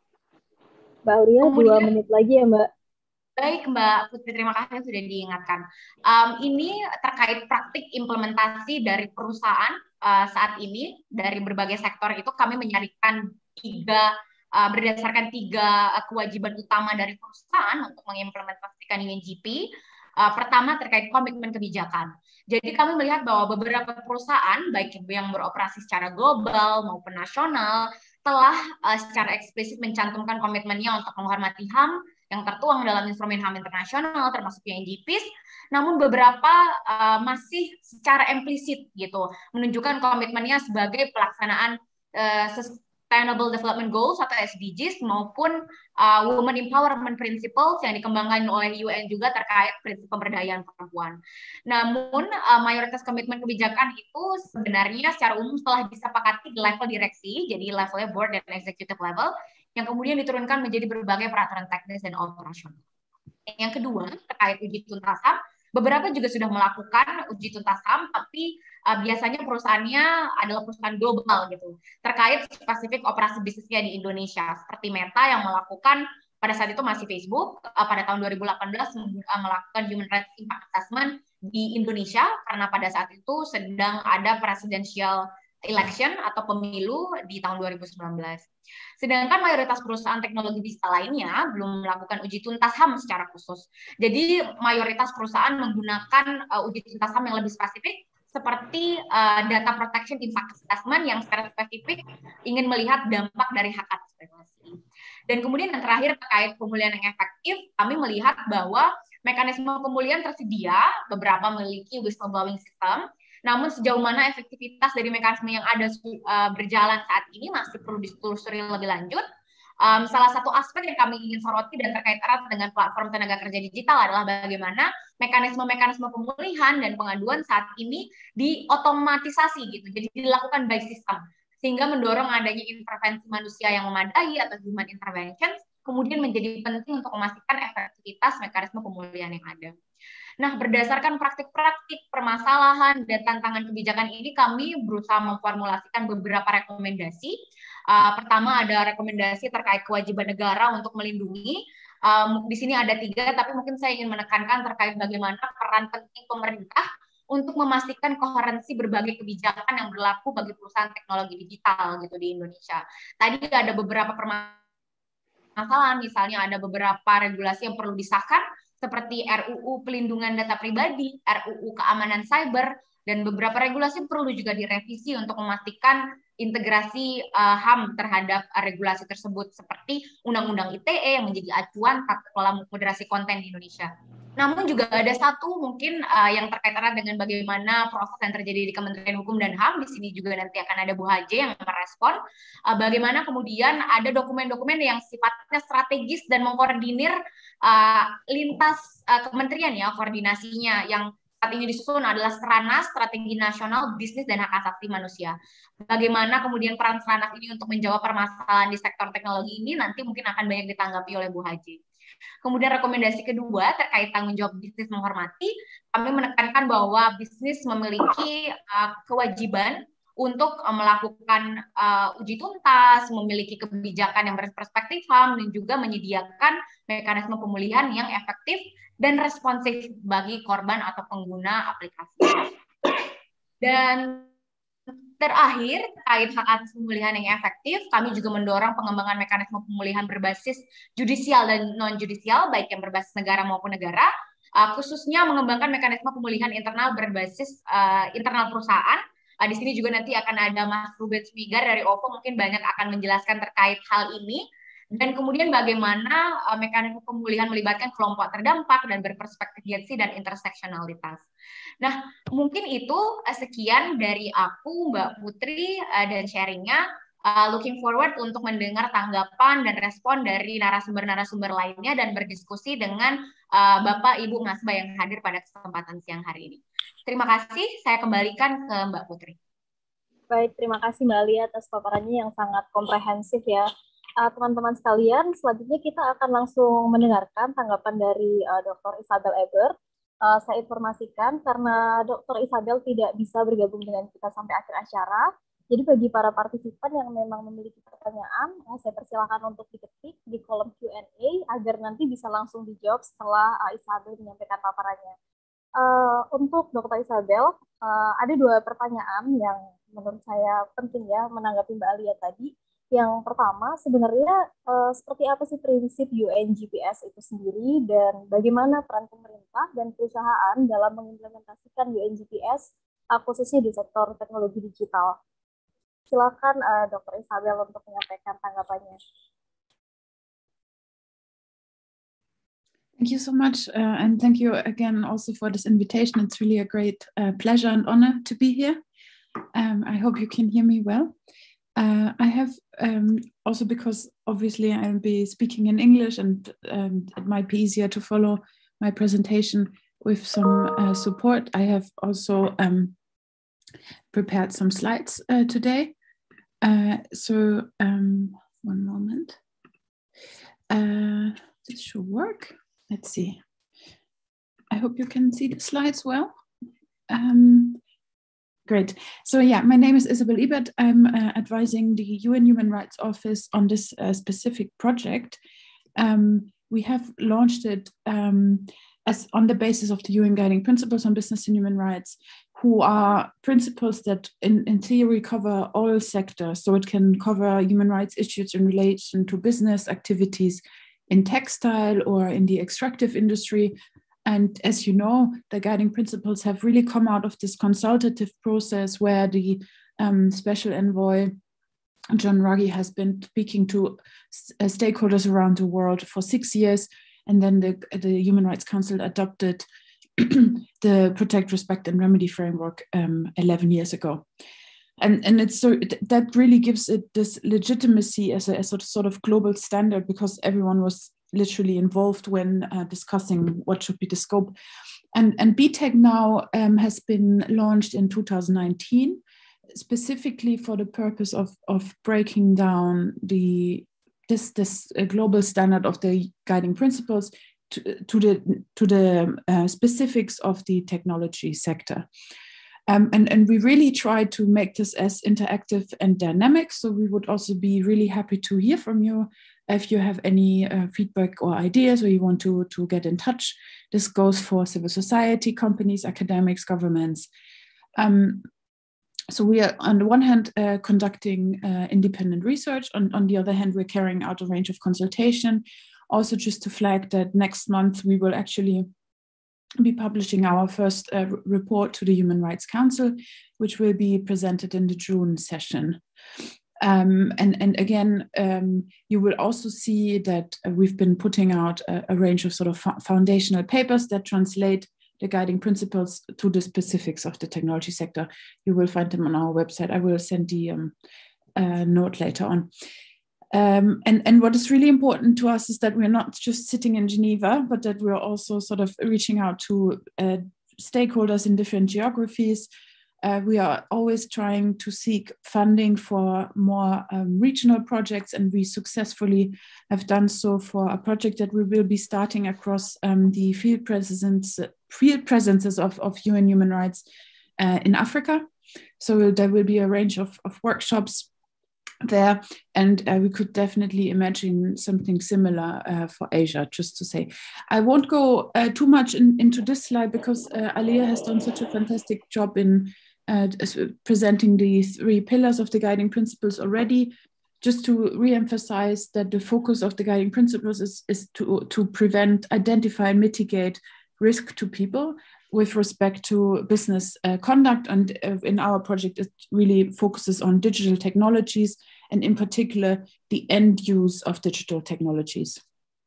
Mbak Auria, dua menit lagi ya Mbak. Baik Mbak Putri, terima kasih sudah diingatkan. Um, ini terkait praktik implementasi dari perusahaan uh, saat ini dari berbagai sektor itu kami menyarikan tiga uh, berdasarkan tiga uh, kewajiban utama dari perusahaan untuk mengimplementasikan U N G P. Uh, pertama terkait komitmen kebijakan. Jadi kami melihat bahwa beberapa perusahaan baik yang beroperasi secara global maupun nasional telah uh, secara eksplisit mencantumkan komitmennya untuk menghormati H A M yang tertuang dalam instrumen H A M internasional termasuk U N G P, namun beberapa uh, masih secara implisit gitu menunjukkan komitmennya sebagai pelaksanaan uh, Sustainable Development Goals atau S D Gs maupun uh, Women Empowerment Principles yang dikembangkan oleh U N juga terkait prinsip pemberdayaan perempuan. Namun uh, mayoritas komitmen kebijakan itu sebenarnya secara umum telah disepakati di level direksi, jadi levelnya board dan executive level, yang kemudian diturunkan menjadi berbagai peraturan teknis dan operasional. Yang kedua, terkait uji tuntas H A M, beberapa juga sudah melakukan uji tuntas H A M, tapi uh, biasanya perusahaannya adalah perusahaan global gitu, terkait spesifik operasi bisnisnya di Indonesia, seperti Meta yang melakukan pada saat itu masih Facebook, uh, pada tahun dua ribu delapan belas uh, melakukan Human Rights Impact Assessment di Indonesia karena pada saat itu sedang ada presidential election atau pemilu di tahun dua ribu sembilan belas. Sedangkan mayoritas perusahaan teknologi digital lainnya belum melakukan uji tuntas H A M secara khusus. Jadi mayoritas perusahaan menggunakan uh, uji tuntas H A M yang lebih spesifik seperti uh, data protection impact assessment yang secara spesifik ingin melihat dampak dari hak atas privasi. Dan kemudian yang terakhir terkait pemulihan yang efektif, kami melihat bahwa mekanisme pemulihan tersedia, beberapa memiliki whistleblowing system, namun sejauh mana efektivitas dari mekanisme yang ada uh, berjalan saat ini masih perlu ditelusuri lebih lanjut. Um, salah satu aspek yang kami ingin soroti dan terkait erat dengan platform tenaga kerja digital adalah bagaimana mekanisme-mekanisme pemulihan dan pengaduan saat ini diotomatisasi gitu, jadi dilakukan by system, sehingga mendorong adanya intervensi manusia yang memadai atau human intervention, kemudian menjadi penting untuk memastikan efektivitas mekanisme pemulihan yang ada. Nah, berdasarkan praktik-praktik, permasalahan, dan tantangan kebijakan ini, kami berusaha memformulasikan beberapa rekomendasi. Uh, pertama ada rekomendasi terkait kewajiban negara untuk melindungi. Um, di sini ada tiga, tapi mungkin saya ingin menekankan terkait bagaimana peran penting pemerintah untuk memastikan koherensi berbagai kebijakan yang berlaku bagi perusahaan teknologi digital gitu di Indonesia. Tadi ada beberapa permasalahan, misalnya ada beberapa regulasi yang perlu disahkan, seperti R U U Pelindungan Data Pribadi, R U U Keamanan Cyber, dan beberapa regulasi perlu juga direvisi untuk memastikan integrasi uh, H A M terhadap uh, regulasi tersebut, seperti Undang-Undang I T E yang menjadi acuan tata kelola moderasi konten di Indonesia. Namun juga ada satu mungkin uh, yang terkait erat dengan bagaimana proses yang terjadi di Kementerian Hukum dan H A M. Di sini juga nanti akan ada Bu Haje yang merespon uh, bagaimana kemudian ada dokumen-dokumen yang sifatnya strategis dan mengkoordinir uh, lintas uh, kementerian ya, koordinasinya yang saat ini disusun adalah Stranas, Strategi Nasional Bisnis dan Hak Asasi Manusia. Bagaimana kemudian peran Stranas ini untuk menjawab permasalahan di sektor teknologi ini nanti mungkin akan banyak ditanggapi oleh Bu Haji. Kemudian rekomendasi kedua terkait tanggung jawab bisnis menghormati, kami menekankan bahwa bisnis memiliki uh, kewajiban untuk uh, melakukan uh, uji tuntas, memiliki kebijakan yang berperspektif H A M, dan juga menyediakan mekanisme pemulihan yang efektif dan responsif bagi korban atau pengguna aplikasi. Dan terakhir, terkait hak atas pemulihan yang efektif, kami juga mendorong pengembangan mekanisme pemulihan berbasis judisial dan non-judisial, baik yang berbasis negara maupun negara, uh, khususnya mengembangkan mekanisme pemulihan internal berbasis uh, internal perusahaan. Uh, di sini juga nanti akan ada Mas Ruben Smigar dari O V O, mungkin banyak akan menjelaskan terkait hal ini. Dan kemudian bagaimana uh, mekanisme pemulihan melibatkan kelompok terdampak dan berperspektif dan interseksionalitas. Nah, mungkin itu uh, sekian dari aku, Mbak Putri, uh, dan sharingnya. Uh, looking forward untuk mendengar tanggapan dan respon dari narasumber-narasumber lainnya dan berdiskusi dengan uh, Bapak, Ibu, Masba yang hadir pada kesempatan siang hari ini. Terima kasih, saya kembalikan ke Mbak Putri. Baik, terima kasih Mbak Alia atas paparannya yang sangat komprehensif ya. Teman-teman uh, sekalian, selanjutnya kita akan langsung mendengarkan tanggapan dari uh, Doktor Isabel Eber. Uh, saya informasikan karena Doktor Isabel tidak bisa bergabung dengan kita sampai akhir acara. Jadi bagi para partisipan yang memang memiliki pertanyaan, uh, saya persilakan untuk diketik di kolom Q and A agar nanti bisa langsung dijawab setelah uh, Isabel menyampaikan paparannya. Uh, untuk Doktor Isabel, uh, ada dua pertanyaan yang menurut saya penting ya menanggapi Mbak Alia tadi. Yang pertama, sebenarnya uh, seperti apa sih prinsip U N G P S itu sendiri dan bagaimana peran pemerintah dan perusahaan dalam mengimplementasikan U N G P S uh, khususnya di sektor teknologi digital. Silakan uh, Doktor Isabel untuk menyampaikan tanggapannya. Thank you so much, uh, and thank you again also for this invitation. It's really a great uh, pleasure and honor to be here. Um, I hope you can hear me well. Uh, I have um, also because obviously I'll be speaking in English and um, it might be easier to follow my presentation with some uh, support. I have also um, prepared some slides uh, today. Uh, so um, one moment. Uh, this should work. Let's see. I hope you can see the slides well. Um, Great. So yeah, my name is Isabel Ebert. I'm uh, advising the U N Human Rights Office on this uh, specific project. Um, we have launched it um, as on the basis of the U N Guiding Principles on Business and Human Rights, who are principles that in, in theory cover all sectors. So it can cover human rights issues in relation to business activities in textile or in the extractive industry. And as you know, the guiding principles have really come out of this consultative process where the um, special envoy, John Ruggie, has been speaking to uh, stakeholders around the world for six years. And then the, the Human Rights Council adopted the Protect, Respect and Remedy framework um, eleven years ago. And, and it's so that really gives it this legitimacy as a, as a sort of global standard, because everyone was literally involved when uh, discussing what should be the scope. And, and B TEC now um, has been launched in two thousand nineteen, specifically for the purpose of, of breaking down the this, this uh, global standard of the guiding principles to, to the, to the uh, specifics of the technology sector. Um, and, and we really try to make this as interactive and dynamic. So we would also be really happy to hear from you if you have any uh, feedback or ideas, or you want to, to get in touch. This goes for civil society, companies, academics, governments. Um, so we are on the one hand uh, conducting uh, independent research. On, on the other hand, we're carrying out a range of consultation. Also just to flag that next month we will actually be publishing our first uh, report to the Human Rights Council, which will be presented in the June session. Um, and, and again, um, you will also see that uh, we've been putting out a, a range of sort of fo foundational papers that translate the guiding principles to the specifics of the technology sector. You will find them on our website. I will send the um, uh, note later on. Um, and, and what is really important to us is that we're not just sitting in Geneva, but that we're also sort of reaching out to uh, stakeholders in different geographies. Uh, we are always trying to seek funding for more um, regional projects, and we successfully have done so for a project that we will be starting across um, the field presence, field presences of, of U N human rights uh, in Africa. So there will be a range of, of workshops there, and uh, we could definitely imagine something similar uh, for Asia, just to say. I won't go uh, too much in, into this slide, because uh, Alia has done such a fantastic job in uh, presenting the three pillars of the guiding principles already. Just to re-emphasize that the focus of the guiding principles is, is to, to prevent, identify, and mitigate risk to people with respect to business uh, conduct. And uh, in our project, it really focuses on digital technologies, and in particular, the end use of digital technologies.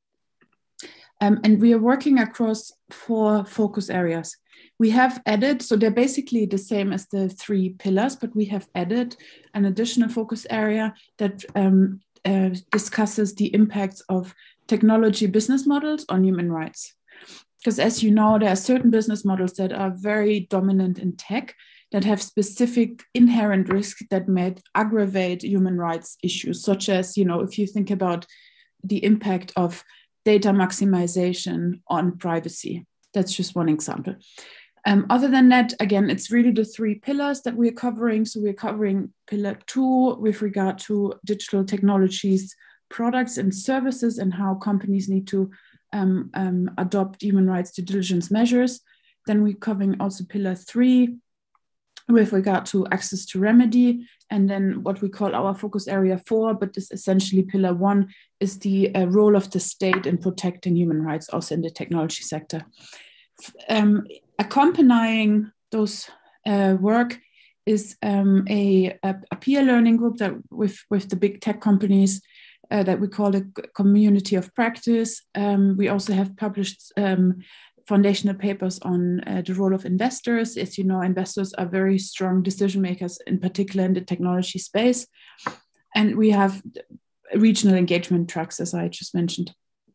Um, and we are working across four focus areas. We have added, so they're basically the same as the three pillars, but we have added an additional focus area that um, uh, discusses the impacts of technology business models on human rights. Because as you know, there are certain business models that are very dominant in tech that have specific inherent risk that may aggravate human rights issues, such as, you know, if you think about the impact of data maximization on privacy. That's just one example. Um, other than that, again, it's really the three pillars that we're covering. So we're covering pillar two with regard to digital technologies, products and services, and how companies need to Um, um, adopt human rights due diligence measures. Then we're covering also pillar three with regard to access to remedy. And then what we call our focus area four, but this essentially pillar one, is the uh, role of the state in protecting human rights also in the technology sector. Um, accompanying those uh, work is um, a, a, a peer learning group that with, with the big tech companies Uh, that we call a community of practice. Um, we also have published um, foundational papers on uh, the role of investors. As you know, investors are very strong decision makers, in particular in the technology space. And we have regional engagement tracks, as I just mentioned.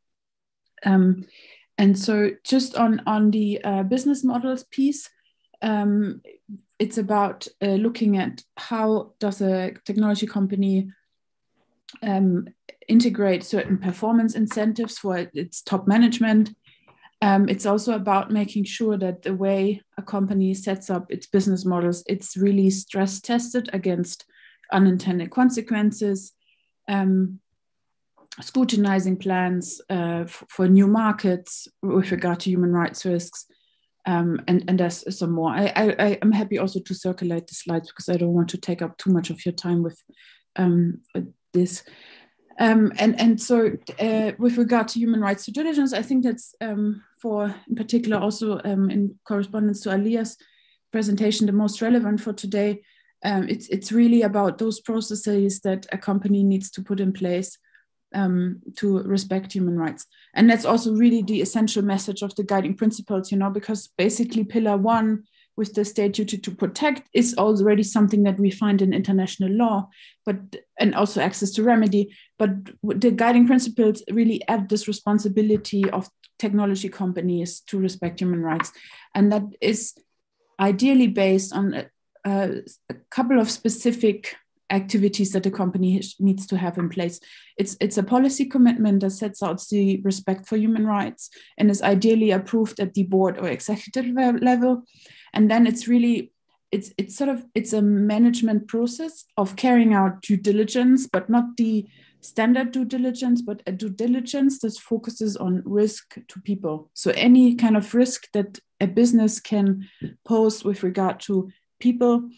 Um, and so just on, on the uh, business models piece, um, it's about uh, looking at how does a technology company um, integrate certain performance incentives for its top management. Um, it's also about making sure that the way a company sets up its business models, it's really stress tested against unintended consequences. Um, scrutinizing plans uh, for new markets with regard to human rights risks. Um, and, and there's some more. I, I, I'm happy also to circulate the slides because I don't want to take up too much of your time with um, this. Um, and, and so uh, with regard to human rights due diligence, I think that's um, for, in particular, also um, in correspondence to Alia's presentation, the most relevant for today. Um, it's, it's really about those processes that a company needs to put in place um, to respect human rights. And that's also really the essential message of the guiding principles, you know, because basically pillar one with the state duty to protect is already something that we find in international law, but and also access to remedy. But the guiding principles really add this responsibility of technology companies to respect human rights. And that is ideally based on a, a, a couple of specific activities that the company needs to have in place. It's, it's a policy commitment that sets out the respect for human rights and is ideally approved at the board or executive level. And then it's really, it's, it's sort of, it's a management process of carrying out due diligence, but not the standard due diligence, but a due diligence that focuses on risk to people. So any kind of risk that a business can pose with regard to people,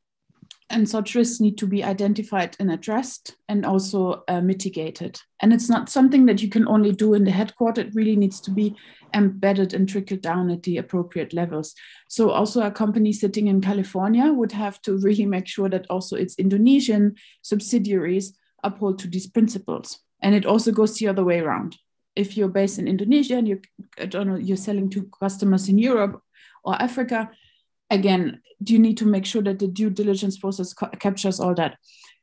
and such risks need to be identified and addressed and also uh, mitigated. And it's not something that you can only do in the headquarters. It really needs to be embedded and trickled down at the appropriate levels. So also a company sitting in California would have to really make sure that also its Indonesian subsidiaries uphold to these principles. And it also goes the other way around. If you're based in Indonesia and you, I don't know, you're selling to customers in Europe or Africa, again, you need to make sure that the due diligence process captures all that.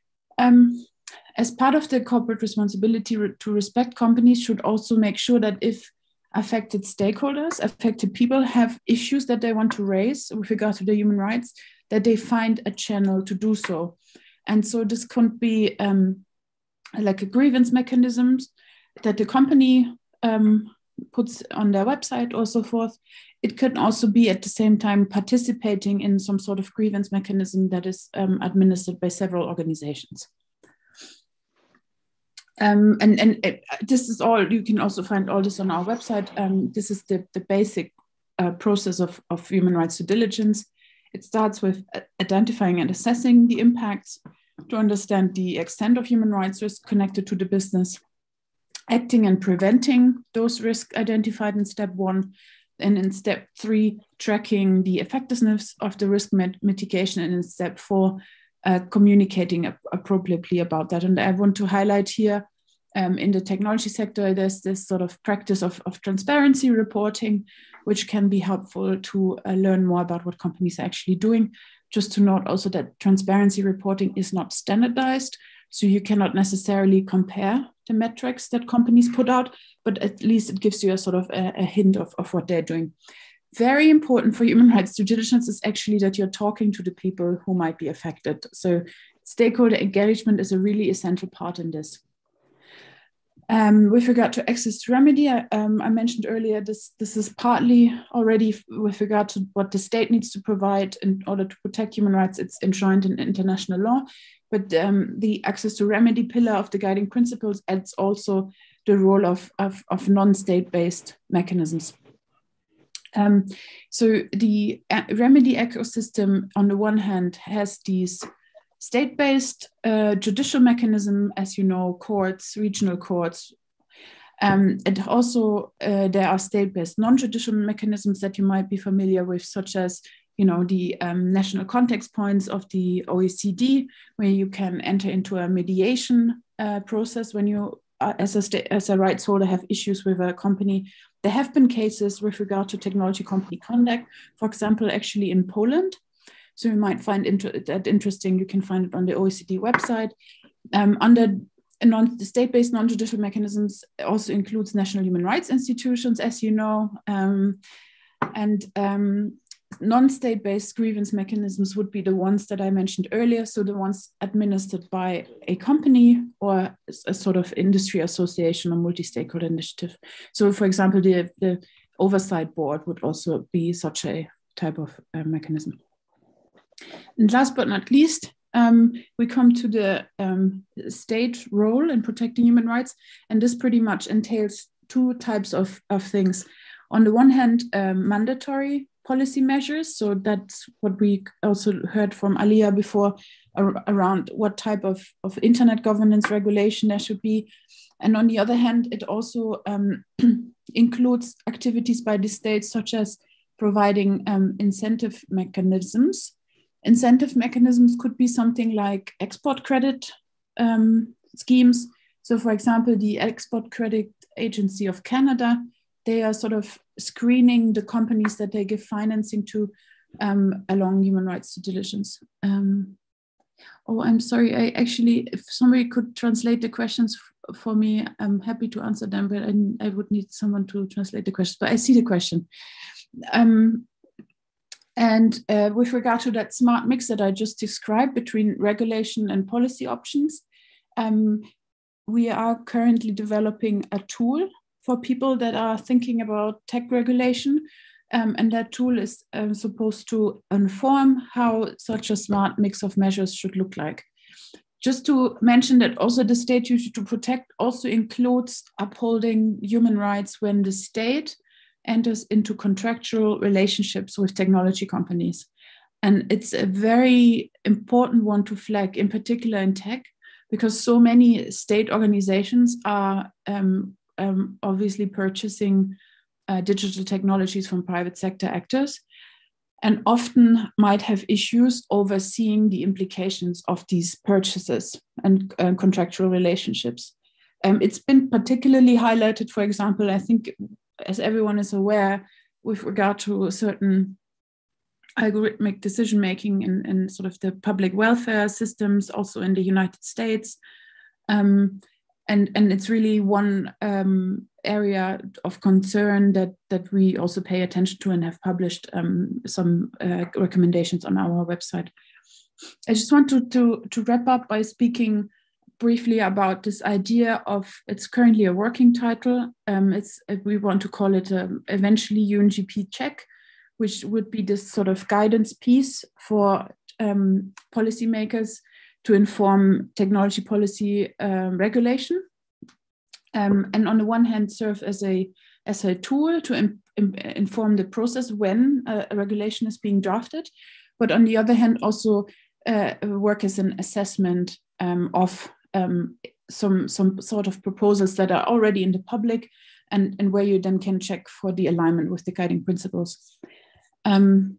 Um, as part of the corporate responsibility re to respect, companies should also make sure that if affected stakeholders, affected people have issues that they want to raise with regard to their human rights, that they find a channel to do so. And so this could be um, like a grievance mechanisms that the company um, puts on their website or so forth. It could also be at the same time participating in some sort of grievance mechanism that is um, administered by several organizations. Um, and and it, this is all, you can also find all this on our website. Um, this is the, the basic uh, process of, of human rights due diligence. It starts with identifying and assessing the impacts to understand the extent of human rights risk connected to the business, acting and preventing those risks identified in step one, and in step three, tracking the effectiveness of the risk mitigation, and in step four, uh, communicating ap appropriately about that. And I want to highlight here, um, in the technology sector, there's this sort of practice of, of transparency reporting, which can be helpful to uh, learn more about what companies are actually doing. Just to note also that transparency reporting is not standardized, so you cannot necessarily compare the metrics that companies put out, but at least it gives you a sort of a, a hint of, of what they're doing. Very important for human rights due diligence is actually that you're talking to the people who might be affected. So stakeholder engagement is a really essential part in this. Um, with regard to access to remedy, I, um, I mentioned earlier, this, this is partly already with regard to what the state needs to provide in order to protect human rights. It's enshrined in international law. But um, the access to remedy pillar of the guiding principles adds also the role of, of, of non-state-based mechanisms. Um, so the remedy ecosystem, on the one hand, has these state-based uh, judicial mechanism, as you know, courts, regional courts. Um, and also uh, there are state-based non-judicial mechanisms that you might be familiar with, such as you know, the um, national context points of the O E C D, where you can enter into a mediation uh, process when you, uh, as, a as a rights holder, have issues with a company. There have been cases with regard to technology company conduct, for example, actually in Poland. So you might find inter that interesting. You can find it on the O E C D website. Um, under non state-based non-judicial mechanisms also includes national human rights institutions, as you know, um, and um, non-state-based grievance mechanisms would be the ones that I mentioned earlier, so the ones administered by a company or a sort of industry association or multi-stakeholder initiative. So for example, the, the oversight board would also be such a type of uh, mechanism. And last but not least, um, we come to the um, state role in protecting human rights. And this pretty much entails two types of, of things. On the one hand, um, mandatory policy measures. So that's what we also heard from Alia before ar around what type of, of internet governance regulation there should be. And on the other hand, it also um, includes activities by the states, such as providing um, incentive mechanisms. Incentive mechanisms could be something like export credit um, schemes. So for example, the Export Credit Agency of Canada, they are sort of screening the companies that they give financing to um, along human rights due diligence. Um, oh, I'm sorry, I actually, if somebody could translate the questions for me, I'm happy to answer them, but I, I would need someone to translate the question, but I see the question. Um, and uh, with regard to that smart mix that I just described between regulation and policy options, um, we are currently developing a tool for people that are thinking about tech regulation. Um, and that tool is um, supposed to inform how such a smart mix of measures should look like. Just to mention that also the state duty to protect also includes upholding human rights when the state enters into contractual relationships with technology companies. And it's a very important one to flag, in particular in tech, because so many state organizations are um, um, obviously purchasing uh, digital technologies from private sector actors, and often might have issues overseeing the implications of these purchases and uh, contractual relationships. Um, it's been particularly highlighted, for example, I think, as everyone is aware, with regard to certain algorithmic decision-making in, in sort of the public welfare systems, also in the United States. Um, and, and it's really one um, area of concern that, that we also pay attention to and have published um, some uh, recommendations on our website. I just want to, to, to wrap up by speaking briefly about this idea of, it's currently a working title. Um, it's, we want to call it um, eventually U N G P check, which would be this sort of guidance piece for um, policymakers to inform technology policy um, regulation. Um, and on the one hand, serve as a, as a tool to im im inform the process when a, a regulation is being drafted, but on the other hand, also uh, work as an assessment um, of um, some, some sort of proposals that are already in the public, and, and where you then can check for the alignment with the guiding principles. Um,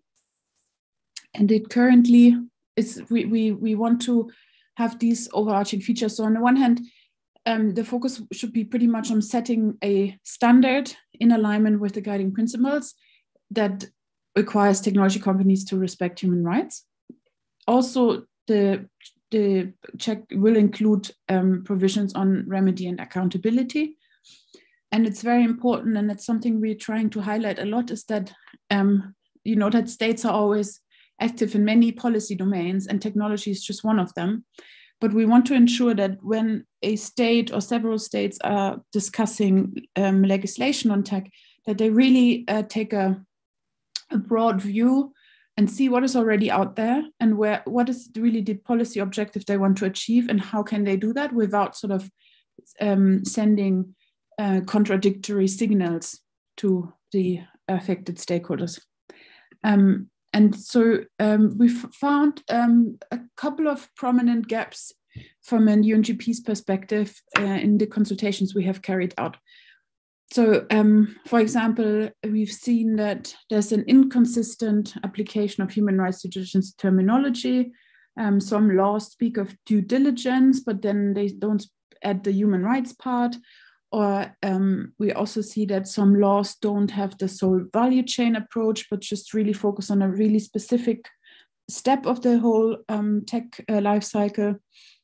and it currently is, we, we, we want to have these overarching features. So on the one hand, um, the focus should be pretty much on setting a standard in alignment with the guiding principles that requires technology companies to respect human rights. Also, the, the check will include um, provisions on remedy and accountability. And it's very important, and it's something we're trying to highlight a lot, is that um, you know, that states are always active in many policy domains, and technology is just one of them. But we want to ensure that when a state or several states are discussing um, legislation on tech, that they really uh, take a, a broad view and see what is already out there, and where what is really the policy objective they want to achieve, and how can they do that without sort of um, sending uh, contradictory signals to the affected stakeholders. Um, and so um, we've found um, a couple of prominent gaps from an U N G P's perspective uh, in the consultations we have carried out. So, um, for example, we've seen that there's an inconsistent application of human rights due diligence terminology. Um, some laws speak of due diligence, but then they don't add the human rights part. Or um, we also see that some laws don't have the sole value chain approach, but just really focus on a really specific step of the whole um, tech uh, life cycle,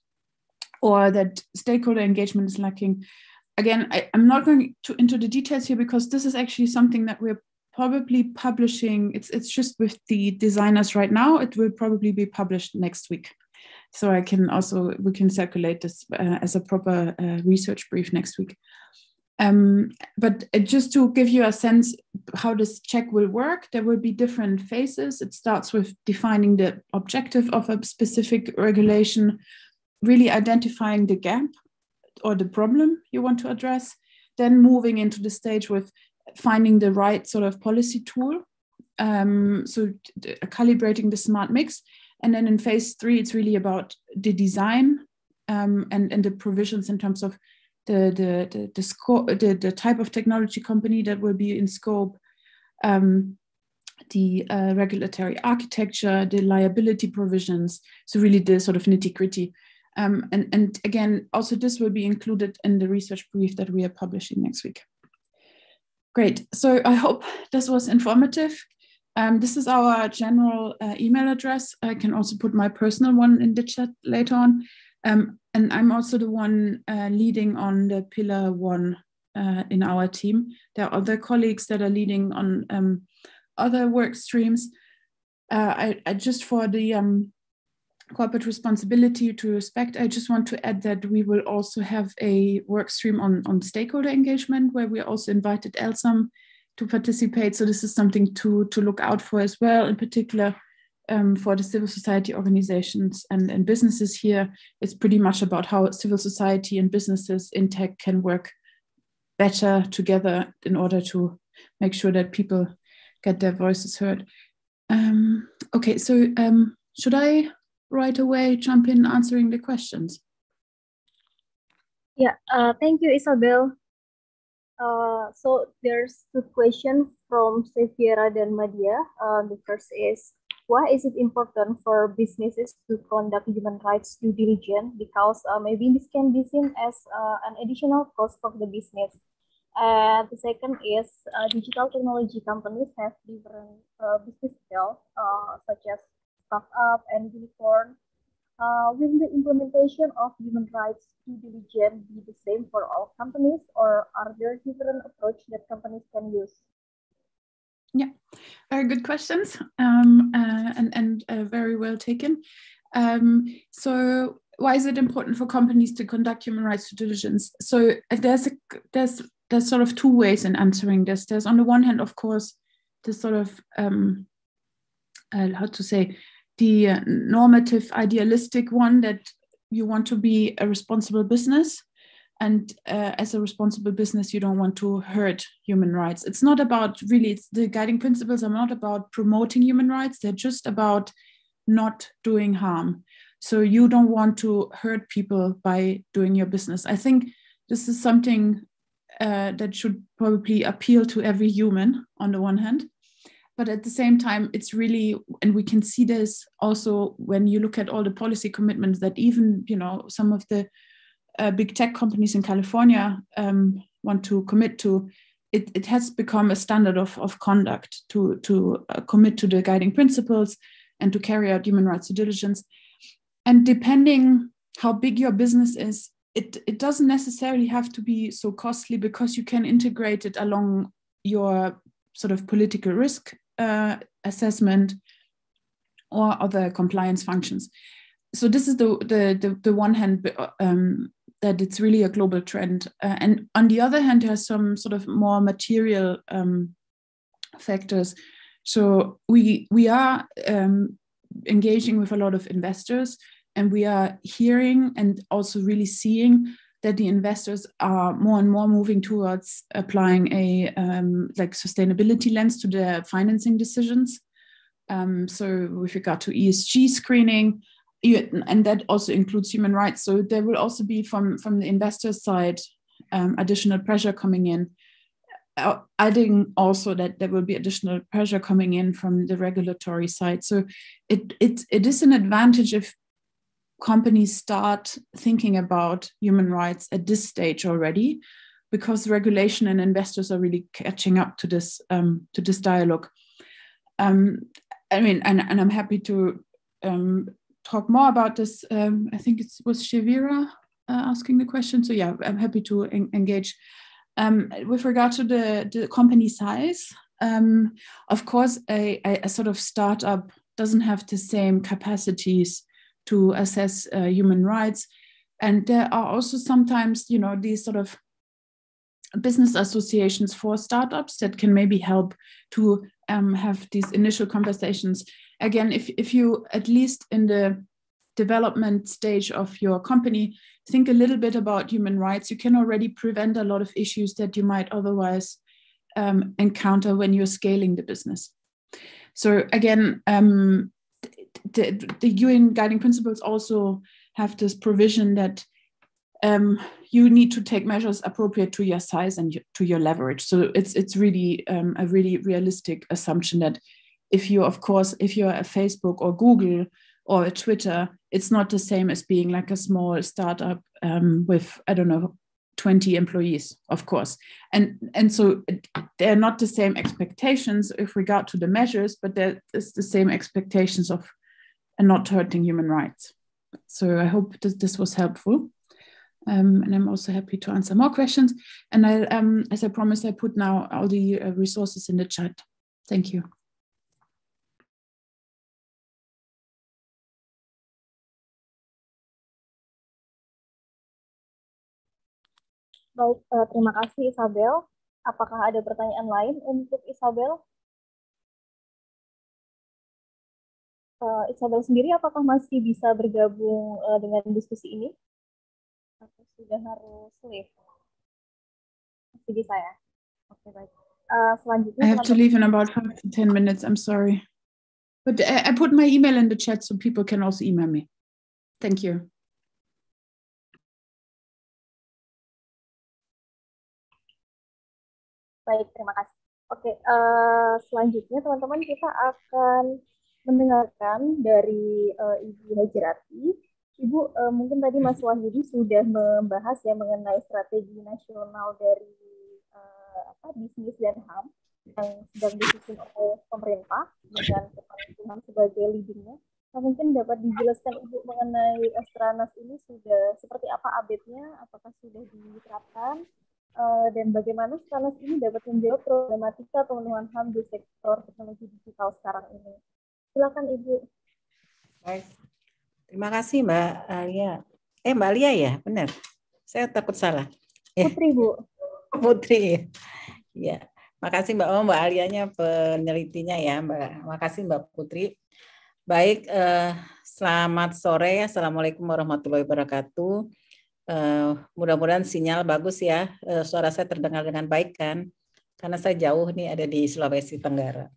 or that stakeholder engagement is lacking. Again, I, I'm not going to into the details here, because this is actually something that we're probably publishing. It's, it's just with the designers right now. It will probably be published next week. So I can also, we can circulate this uh, as a proper uh, research brief next week. Um, but just to give you a sense how this check will work, there will be different phases. It starts with defining the objective of a specific regulation, really identifying the gap or the problem you want to address, then moving into the stage with finding the right sort of policy tool, um, so calibrating the smart mix. And then in phase three, it's really about the design um, and, and the provisions in terms of the the the the, scope, the the type of technology company that will be in scope, um, the uh, regulatory architecture, the liability provisions. So really the sort of nitty gritty. Um, and and again, also this will be included in the research brief that we are publishing next week. Great. So I hope this was informative. Um, this is our general uh, email address. I can also put my personal one in the chat later on. Um, and I'm also the one uh, leading on the pillar one uh, in our team. There are other colleagues that are leading on um, other work streams. Uh, I, I just for the um, corporate responsibility to respect, I just want to add that we will also have a work stream on, on stakeholder engagement, where we also invited ELSAM to participate. So this is something to, to look out for as well, in particular um, for the civil society organizations and, and businesses here. It's pretty much about how civil society and businesses in tech can work better together in order to make sure that people get their voices heard. Um, okay, so um, should I right away jump in answering the questions? Yeah, uh, thank you, Isabel. Uh, so there's two questions from Seviera and Madia. Uh, the first is, why is it important for businesses to conduct human rights due diligence? Because uh, maybe this can be seen as uh, an additional cost for the business. And the second is, uh, digital technology companies have different uh, business scale, uh, such as startup and unicorn. Uh, will the implementation of human rights due diligence be the same for all companies, or are there different approaches that companies can use? Yeah, very good questions, um, uh, and, and uh, very well taken. Um, so why is it important for companies to conduct human rights due diligence? So there's, a, there's, there's sort of two ways in answering this. There's on the one hand, of course, this sort of, um, uh, how to say, the uh, normative, idealistic one that you want to be a responsible business. And uh, as a responsible business, you don't want to hurt human rights. It's not about really, it's, the guiding principles are not about promoting human rights. They're just about not doing harm. So you don't want to hurt people by doing your business. I think this is something uh, that should probably appeal to every human on the one hand. But at the same time, it's really, and we can see this also when you look at all the policy commitments that even, you know, some of the uh, big tech companies in California um, want to commit to, it, it has become a standard of, of conduct to, to uh, commit to the guiding principles and to carry out human rights due diligence. And depending how big your business is, it, it doesn't necessarily have to be so costly, because you can integrate it along your sort of political risk uh, assessment or other compliance functions. So this is the the the, the one hand um, that it's really a global trend, uh, and on the other hand, there are some sort of more material um, factors. So we we are um, engaging with a lot of investors, and we are hearing and also really seeing that the investors are more and more moving towards applying a um, like sustainability lens to their financing decisions. Um, so with regard to E S G screening, and that also includes human rights. So there will also be from, from the investor side um, additional pressure coming in. Uh, adding also that there will be additional pressure coming in from the regulatory side. So it, it, it is an advantage if companies start thinking about human rights at this stage already, because regulation and investors are really catching up to this um, to this dialogue. Um, I mean, and, and I'm happy to um, talk more about this. Um, I think it was Shivira uh, asking the question. So yeah, I'm happy to en engage. Um, with regard to the, the company size, um, of course, a, a, a sort of startup doesn't have the same capacities to assess uh, human rights. And there are also sometimes, you know, these sort of business associations for startups that can maybe help to um, have these initial conversations. Again, if, if you, at least in the development stage of your company, think a little bit about human rights, you can already prevent a lot of issues that you might otherwise um, encounter when you're scaling the business. So again, um, the, the U N Guiding Principles also have this provision that um, you need to take measures appropriate to your size and to your leverage. So it's it's really um, a really realistic assumption that if you, of course, if you're a Facebook or Google or a Twitter, it's not the same as being like a small startup um, with, I don't know, twenty employees, of course. And, and so they're not the same expectations with regard to the measures, but there's the same expectations of and not hurting human rights. So I hope that this was helpful. Um, and I'm also happy to answer more questions. And I, um, as I promised, I put now all the uh, resources in the chat. Thank you. Baik, uh, terima kasih Isabel. Apakah ada pertanyaan lain untuk Isabel? Uh, Isabel sendiri apakah masih bisa bergabung uh, dengan diskusi ini? Atau sudah harus leave? Masih bisa ya? Oke, okay, baik. Uh, selanjutnya, I have to leave in about five to ten minutes. I'm sorry. But I, I put my email in the chat so people can also email me. Thank you. Baik, terima kasih. Oke, uh, selanjutnya teman-teman kita akan mendengarkan dari uh, Ibu Hajirati. Ibu, uh, mungkin tadi Mas Wahyudi sudah membahas ya mengenai strategi nasional dari uh, apa, bisnis dan H A M yang sedang disusun oleh pemerintah dengan Kemenkumham sebagai leadingnya. Nah, mungkin dapat dijelaskan Ibu mengenai Stranas ini sudah seperti apa update-nya, apakah sudah diterapkan? Uh, dan bagaimana Stranas ini dapat menjawab problematika pemenuhan H A M di sektor teknologi digital sekarang ini. Silakan Ibu. Baik, terima kasih Mbak Alia. Eh Mbak Alia ya, benar. Saya takut salah. Putri Bu. Putri. Ya, makasih Mbak. Oh Mbak Alianya penelitinya ya Mbak. Makasih Mbak Putri. Baik, eh, selamat sore. Assalamualaikum warahmatullahi wabarakatuh. Uh, mudah-mudahan sinyal bagus ya, uh, suara saya terdengar dengan baik kan, karena saya jauh nih ada di Sulawesi Tenggara.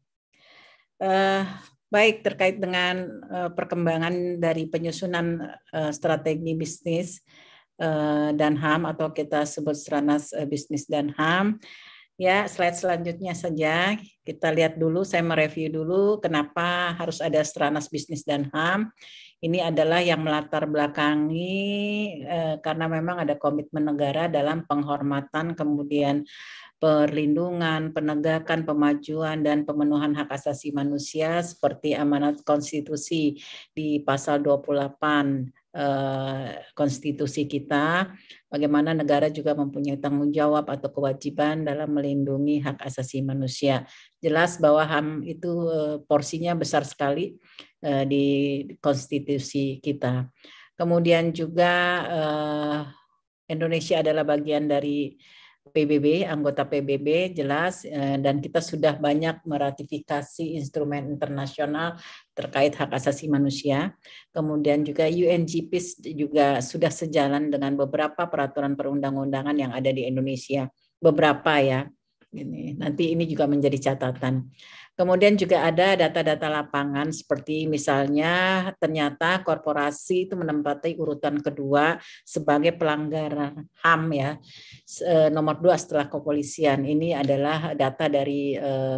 Uh, baik, terkait dengan uh, perkembangan dari penyusunan uh, strategi bisnis uh, dan H A M atau kita sebut Stranas uh, Bisnis dan H A M. Ya, slide selanjutnya saja kita lihat dulu, saya mereview dulu kenapa harus ada Stranas Bisnis dan H A M. Ini adalah yang melatar belakangi eh, karena memang ada komitmen negara dalam penghormatan, kemudian perlindungan, penegakan, pemajuan, dan pemenuhan hak asasi manusia seperti amanat konstitusi di pasal dua puluh delapan eh, konstitusi kita, bagaimana negara juga mempunyai tanggung jawab atau kewajiban dalam melindungi hak asasi manusia. Jelas bahwa H A M itu eh, porsinya besar sekali di konstitusi kita. Kemudian juga eh, Indonesia adalah bagian dari P B B, anggota P B B, jelas, eh, dan kita sudah banyak meratifikasi instrumen internasional terkait hak asasi manusia. Kemudian juga U N G P S juga sudah sejalan dengan beberapa peraturan perundang-undangan yang ada di Indonesia. Beberapa ya. Ini, nanti ini juga menjadi catatan. Kemudian juga ada data-data lapangan seperti misalnya ternyata korporasi itu menempati urutan kedua sebagai pelanggaran H A M ya, nomor dua setelah kepolisian. Ini adalah data dari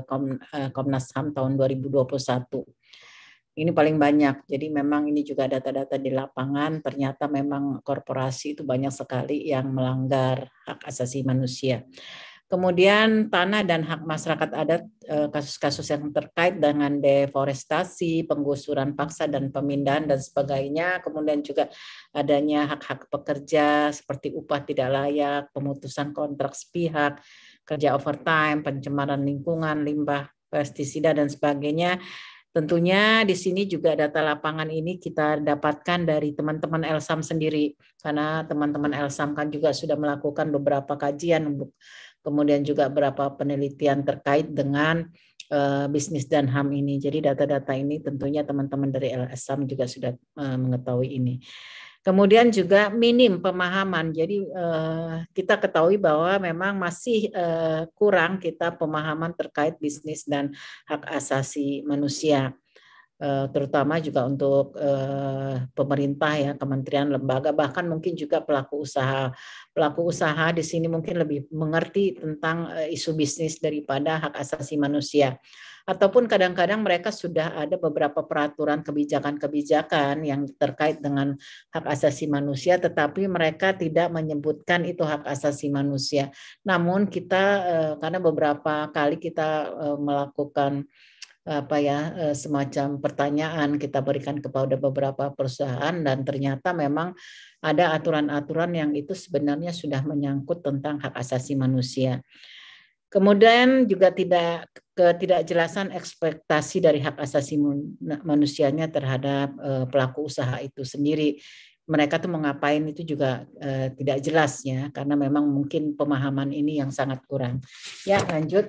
Komnas H A M tahun dua ribu dua puluh satu. Ini paling banyak, jadi memang ini juga data-data di lapangan, ternyata memang korporasi itu banyak sekali yang melanggar hak asasi manusia. Kemudian tanah dan hak masyarakat adat, kasus-kasus yang terkait dengan deforestasi, penggusuran paksa dan pemindahan dan sebagainya. Kemudian juga adanya hak-hak pekerja seperti upah tidak layak, pemutusan kontrak sepihak, kerja overtime, pencemaran lingkungan, limbah pestisida dan sebagainya. Tentunya di sini juga data lapangan ini kita dapatkan dari teman-teman L S A M sendiri, karena teman-teman L S A M kan juga sudah melakukan beberapa kajian kemudian juga berapa penelitian terkait dengan uh, bisnis dan H A M ini. Jadi data-data ini tentunya teman-teman dari L S M juga sudah uh, mengetahui ini. Kemudian juga minim pemahaman. Jadi uh, kita ketahui bahwa memang masih uh, kurang kita pemahaman terkait bisnis dan hak asasi manusia. Terutama juga untuk eh, pemerintah ya, kementerian, lembaga, bahkan mungkin juga pelaku usaha. Pelaku usaha di sini mungkin lebih mengerti tentang eh, isu bisnis daripada hak asasi manusia. Ataupun kadang-kadang mereka sudah ada beberapa peraturan kebijakan-kebijakan yang terkait dengan hak asasi manusia, tetapi mereka tidak menyebutkan itu hak asasi manusia. Namun kita, eh, karena beberapa kali kita eh, melakukan apa ya semacam pertanyaan kita berikan kepada beberapa perusahaan, dan ternyata memang ada aturan-aturan yang itu sebenarnya sudah menyangkut tentang hak asasi manusia. Kemudian juga tidak ketidakjelasan ekspektasi dari hak asasi manusianya terhadap pelaku usaha itu sendiri. Mereka tuh mau ngapain itu juga eh, tidak jelas ya, karena memang mungkin pemahaman ini yang sangat kurang. Ya, lanjut.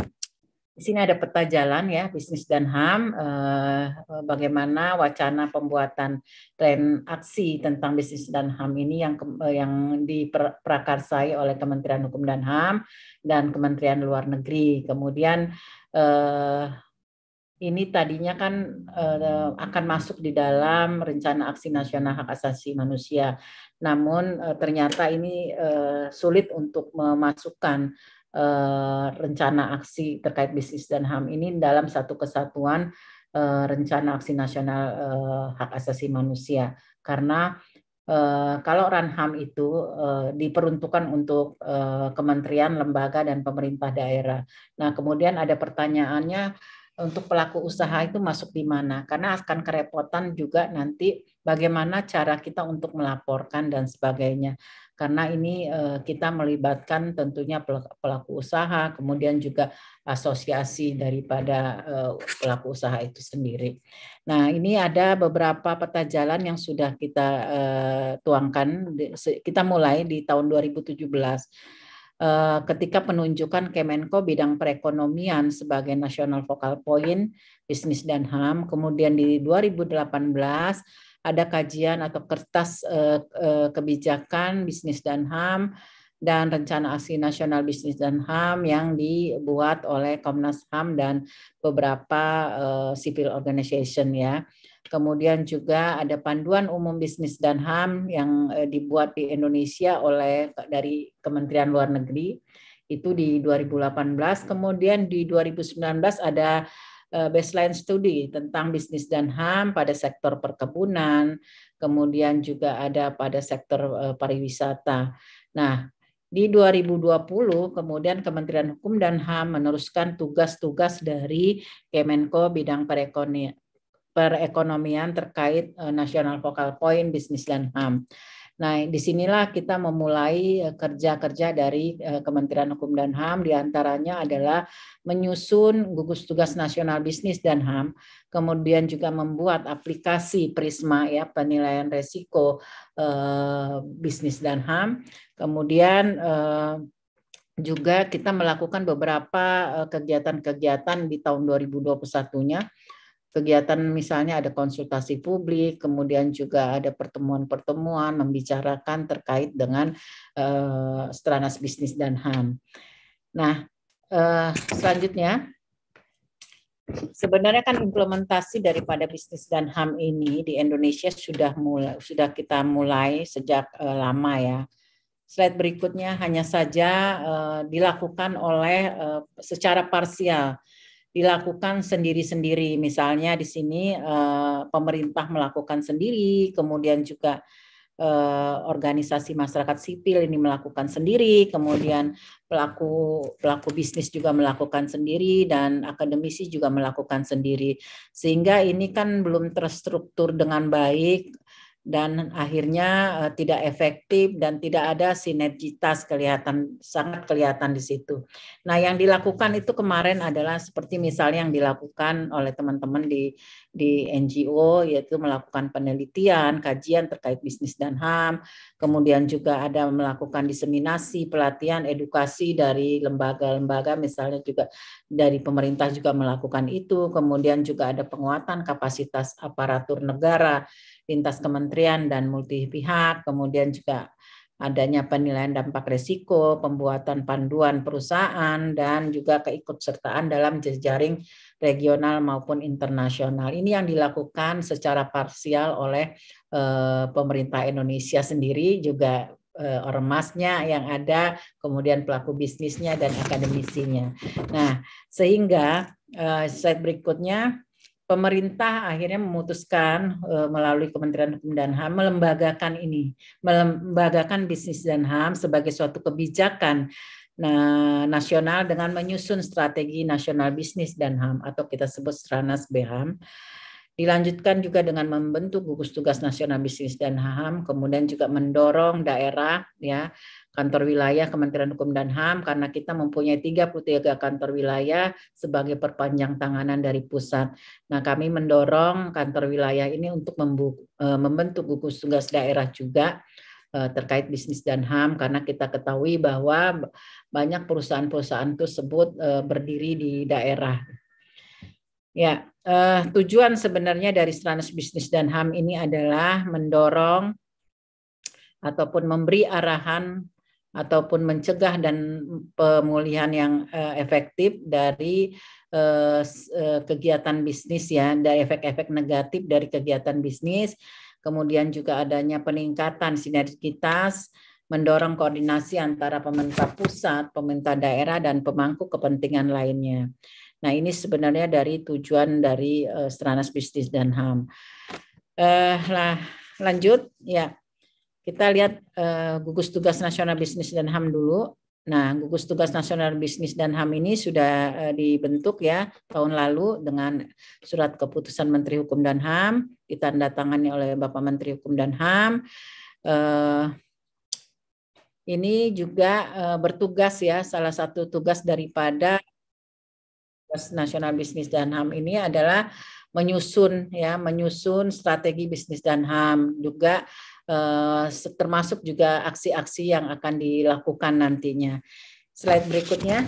Di sini ada peta jalan ya bisnis dan H A M, eh, bagaimana wacana pembuatan plan aksi tentang bisnis dan H A M ini yang yang diprakarsai oleh Kementerian Hukum dan H A M dan Kementerian Luar Negeri. Kemudian eh, ini tadinya kan eh, akan masuk di dalam Rencana Aksi Nasional Hak Asasi Manusia, namun eh, ternyata ini eh, sulit untuk memasukkan Uh, rencana aksi terkait bisnis dan H A M ini dalam satu kesatuan uh, rencana aksi nasional uh, hak asasi manusia, karena uh, kalau R A N H A M itu uh, diperuntukkan untuk uh, kementerian, lembaga, dan pemerintah daerah. Nah, kemudian ada pertanyaannya, untuk pelaku usaha itu masuk di mana? Karena akan kerepotan juga nanti bagaimana cara kita untuk melaporkan dan sebagainya. Karena ini kita melibatkan tentunya pelaku usaha, kemudian juga asosiasi daripada pelaku usaha itu sendiri. Nah, ini ada beberapa peta jalan yang sudah kita tuangkan. Kita mulai di tahun dua ribu tujuh belas. Ketika penunjukan Kemenko bidang perekonomian sebagai National Focal Point bisnis dan H A M, kemudian di dua ribu delapan belas ada kajian atau kertas eh, eh, kebijakan bisnis dan H A M dan rencana aksi nasional bisnis dan H A M yang dibuat oleh Komnas H A M dan beberapa eh, civil organization ya. Kemudian juga ada panduan umum bisnis dan H A M yang eh, dibuat di Indonesia oleh dari Kementerian Luar Negeri itu di dua ribu delapan belas. Kemudian di dua ribu sembilan belas ada baseline study tentang bisnis dan H A M pada sektor perkebunan, kemudian juga ada pada sektor pariwisata. Nah, di dua ribu dua puluh kemudian Kementerian Hukum dan H A M meneruskan tugas-tugas dari Kemenko bidang perekonomian, perekonomian terkait National Focal Point bisnis dan H A M. Nah, disinilah kita memulai kerja-kerja dari Kementerian Hukum dan H A M, diantaranya adalah menyusun gugus tugas nasional bisnis dan H A M, kemudian juga membuat aplikasi Prisma ya penilaian resiko eh, bisnis dan H A M, kemudian eh, juga kita melakukan beberapa kegiatan-kegiatan di tahun dua ribu dua puluh satu-nya. Kegiatan misalnya ada konsultasi publik, kemudian juga ada pertemuan-pertemuan membicarakan terkait dengan uh, stranas bisnis dan H A M. Nah, uh, selanjutnya, sebenarnya kan implementasi daripada bisnis dan H A M ini di Indonesia sudah mulai, sudah kita mulai sejak uh, lama ya. Slide berikutnya hanya saja uh, dilakukan oleh uh, secara parsial. Dilakukan sendiri-sendiri, misalnya di sini eh, pemerintah melakukan sendiri, kemudian juga eh, organisasi masyarakat sipil ini melakukan sendiri, kemudian pelaku pelaku bisnis juga melakukan sendiri, dan akademisi juga melakukan sendiri, sehingga ini kan belum terstruktur dengan baik dan akhirnya uh, tidak efektif dan tidak ada sinergitas kelihatan, sangat kelihatan di situ. Nah, yang dilakukan itu kemarin adalah seperti misalnya yang dilakukan oleh teman-teman di di N G O, yaitu melakukan penelitian, kajian terkait bisnis dan H A M, kemudian juga ada melakukan diseminasi, pelatihan, edukasi dari lembaga-lembaga, misalnya juga dari pemerintah juga melakukan itu, kemudian juga ada penguatan kapasitas aparatur negara, lintas kementerian dan multi pihak, kemudian juga adanya penilaian dampak risiko, pembuatan panduan perusahaan, dan juga keikutsertaan dalam jejaring regional maupun internasional. Ini yang dilakukan secara parsial oleh eh, pemerintah Indonesia sendiri, juga eh, ormasnya yang ada, kemudian pelaku bisnisnya dan akademisinya. Nah, sehingga eh, slide berikutnya, pemerintah akhirnya memutuskan uh, melalui Kementerian Hukum dan H A M melembagakan ini, melembagakan bisnis dan H A M sebagai suatu kebijakan nah, nasional dengan menyusun strategi nasional bisnis dan H A M atau kita sebut Stranas B H A M. Dilanjutkan juga dengan membentuk gugus tugas nasional bisnis dan H A M, kemudian juga mendorong daerah, ya, kantor wilayah Kementerian Hukum dan H A M, karena kita mempunyai tiga puluh tiga kantor wilayah sebagai perpanjang tanganan dari pusat. Nah, kami mendorong kantor wilayah ini untuk membentuk gugus tugas daerah juga terkait bisnis dan H A M, karena kita ketahui bahwa banyak perusahaan-perusahaan tersebut berdiri di daerah. Ya, eh, tujuan sebenarnya dari Stranas Bisnis dan H A M ini adalah mendorong ataupun memberi arahan ataupun mencegah dan pemulihan yang uh, efektif dari uh, kegiatan bisnis, ya, dari efek-efek negatif dari kegiatan bisnis, kemudian juga adanya peningkatan sinergitas, mendorong koordinasi antara pemerintah pusat, pemerintah daerah, dan pemangku kepentingan lainnya. Nah, ini sebenarnya dari tujuan dari uh, Stranas Bisnis dan H A M. Uh, lah, lanjut, ya. Kita lihat uh, gugus tugas nasional bisnis dan H A M dulu. Nah, gugus tugas nasional bisnis dan H A M ini sudah uh, dibentuk, ya, tahun lalu dengan surat keputusan Menteri Hukum dan H A M, ditandatangani oleh Bapak Menteri Hukum dan H A M. Uh, ini juga uh, bertugas, ya, salah satu tugas daripada tugas nasional bisnis dan H A M ini adalah menyusun, ya, menyusun strategi bisnis dan H A M, juga Uh, termasuk juga aksi-aksi yang akan dilakukan nantinya. Slide berikutnya.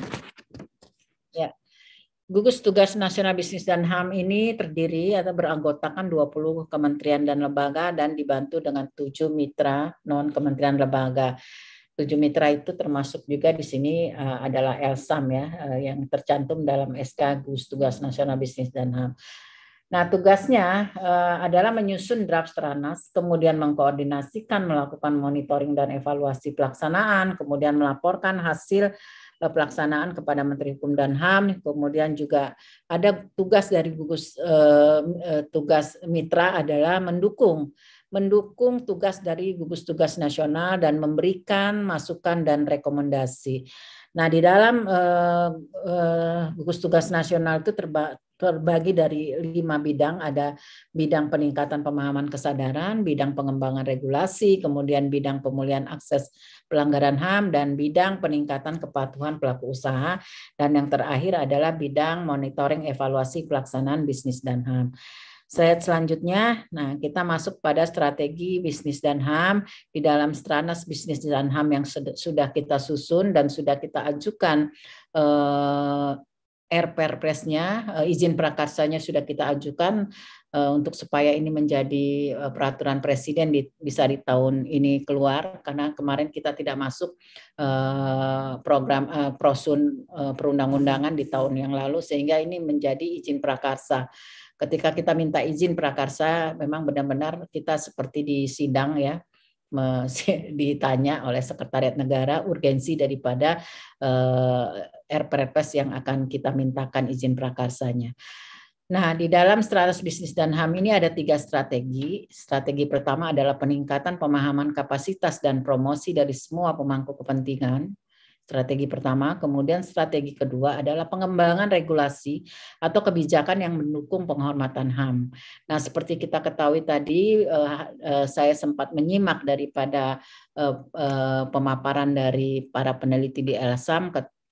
Ya. Gugus Tugas Nasional Bisnis dan H A M ini terdiri atau beranggotakan dua puluh kementerian dan lembaga dan dibantu dengan tujuh mitra non-kementerian lembaga. Tujuh mitra itu termasuk juga di sini uh, adalah L S A M, ya, uh, yang tercantum dalam S K Gugus Tugas Nasional Bisnis dan H A M. Nah, tugasnya uh, adalah menyusun draft Stranas, kemudian mengkoordinasikan, melakukan monitoring dan evaluasi pelaksanaan, kemudian melaporkan hasil uh, pelaksanaan kepada Menteri Hukum dan H A M, kemudian juga ada tugas dari gugus uh, uh, tugas mitra adalah mendukung mendukung tugas dari gugus tugas nasional dan memberikan masukan dan rekomendasi. Nah, di dalam uh, uh, gugus tugas nasional itu terba terbagi dari lima bidang, ada bidang peningkatan pemahaman kesadaran, bidang pengembangan regulasi, kemudian bidang pemulihan akses pelanggaran H A M, dan bidang peningkatan kepatuhan pelaku usaha, dan yang terakhir adalah bidang monitoring evaluasi pelaksanaan bisnis dan H A M. Slide selanjutnya, nah kita masuk pada strategi bisnis dan H A M. Di dalam Stranas Bisnis dan H A M yang sudah kita susun dan sudah kita ajukan eh, R Perpresnya, izin prakarsanya sudah kita ajukan uh, untuk supaya ini menjadi uh, peraturan presiden di, bisa di tahun ini keluar, karena kemarin kita tidak masuk uh, program uh, prosun uh, perundang-undangan di tahun yang lalu, sehingga ini menjadi izin prakarsa. Ketika kita minta izin prakarsa, memang benar-benar kita seperti di sidang, ya, ditanya oleh Sekretariat Negara urgensi daripada uh, R Perpres yang akan kita mintakan izin prakarsanya. Nah, di dalam Stranas Bisnis dan H A M ini ada tiga strategi. Strategi pertama adalah peningkatan pemahaman kapasitas dan promosi dari semua pemangku kepentingan. Strategi pertama, kemudian strategi kedua adalah pengembangan regulasi atau kebijakan yang mendukung penghormatan H A M. Nah, seperti kita ketahui tadi, uh, uh, saya sempat menyimak daripada uh, uh, pemaparan dari para peneliti di L S A M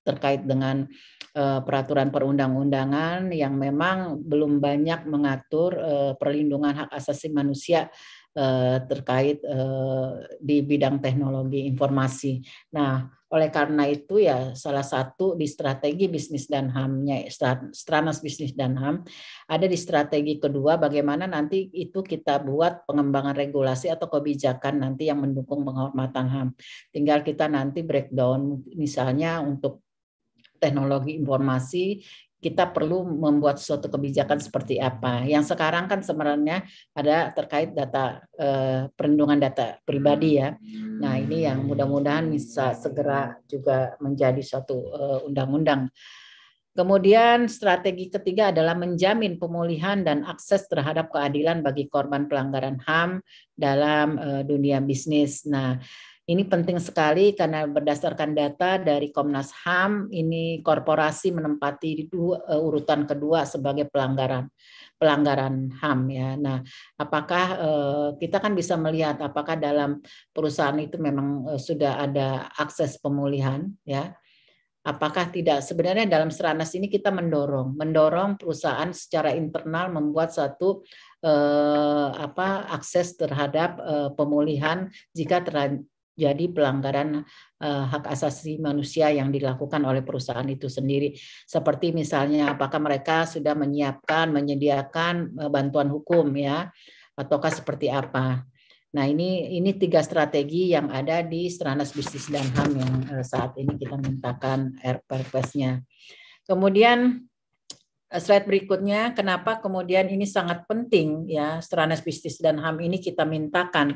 terkait dengan uh, peraturan perundang-undangan yang memang belum banyak mengatur uh, perlindungan hak asasi manusia uh, terkait uh, di bidang teknologi informasi. Nah, oleh karena itu ya salah satu di strategi bisnis dan H A M-nya, Stranas Bisnis dan H A M, ada di strategi kedua bagaimana nanti itu kita buat pengembangan regulasi atau kebijakan nanti yang mendukung penghormatan H A M. Tinggal kita nanti breakdown misalnya untuk teknologi informasi, kita perlu membuat suatu kebijakan seperti apa. Yang sekarang kan sebenarnya ada terkait data eh, perlindungan data pribadi ya. Nah ini yang mudah-mudahan bisa segera juga menjadi suatu eh, undang-undang. Kemudian strategi ketiga adalah menjamin pemulihan dan akses terhadap keadilan bagi korban pelanggaran H A M dalam eh, dunia bisnis. Nah ini penting sekali karena berdasarkan data dari Komnas H A M, ini korporasi menempati dua, uh, urutan kedua sebagai pelanggaran pelanggaran H A M ya. Nah, apakah uh, kita kan bisa melihat apakah dalam perusahaan itu memang uh, sudah ada akses pemulihan ya? Apakah tidak? Sebenarnya dalam Stranas ini kita mendorong, mendorong perusahaan secara internal membuat satu uh, apa akses terhadap uh, pemulihan jika terjadi jadi pelanggaran uh, hak asasi manusia yang dilakukan oleh perusahaan itu sendiri. Seperti misalnya apakah mereka sudah menyiapkan, menyediakan uh, bantuan hukum ya, ataukah seperti apa. Nah ini ini tiga strategi yang ada di Stranas Bisnis dan H A M yang uh, saat ini kita mintakan R P R P-nya. Kemudian slide berikutnya, kenapa kemudian ini sangat penting ya Stranas Bisnis dan H A M ini kita mintakan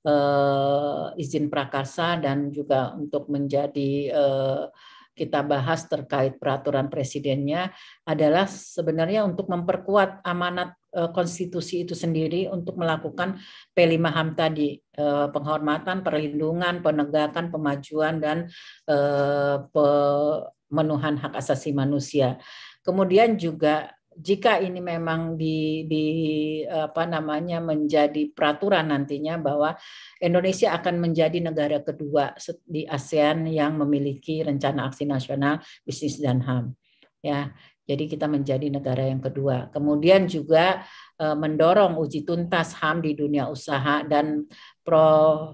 Uh, izin prakarsa dan juga untuk menjadi uh, kita bahas terkait peraturan presidennya adalah sebenarnya untuk memperkuat amanat uh, konstitusi itu sendiri untuk melakukan P lima H A M tadi, uh, penghormatan, perlindungan, penegakan, pemajuan dan uh, pemenuhan hak asasi manusia. Kemudian juga jika ini memang di, di apa namanya menjadi peraturan nantinya bahwa Indonesia akan menjadi negara kedua di ASEAN yang memiliki rencana aksi nasional bisnis dan H A M ya. Jadi kita menjadi negara yang kedua. Kemudian juga eh, mendorong uji tuntas H A M di dunia usaha dan pro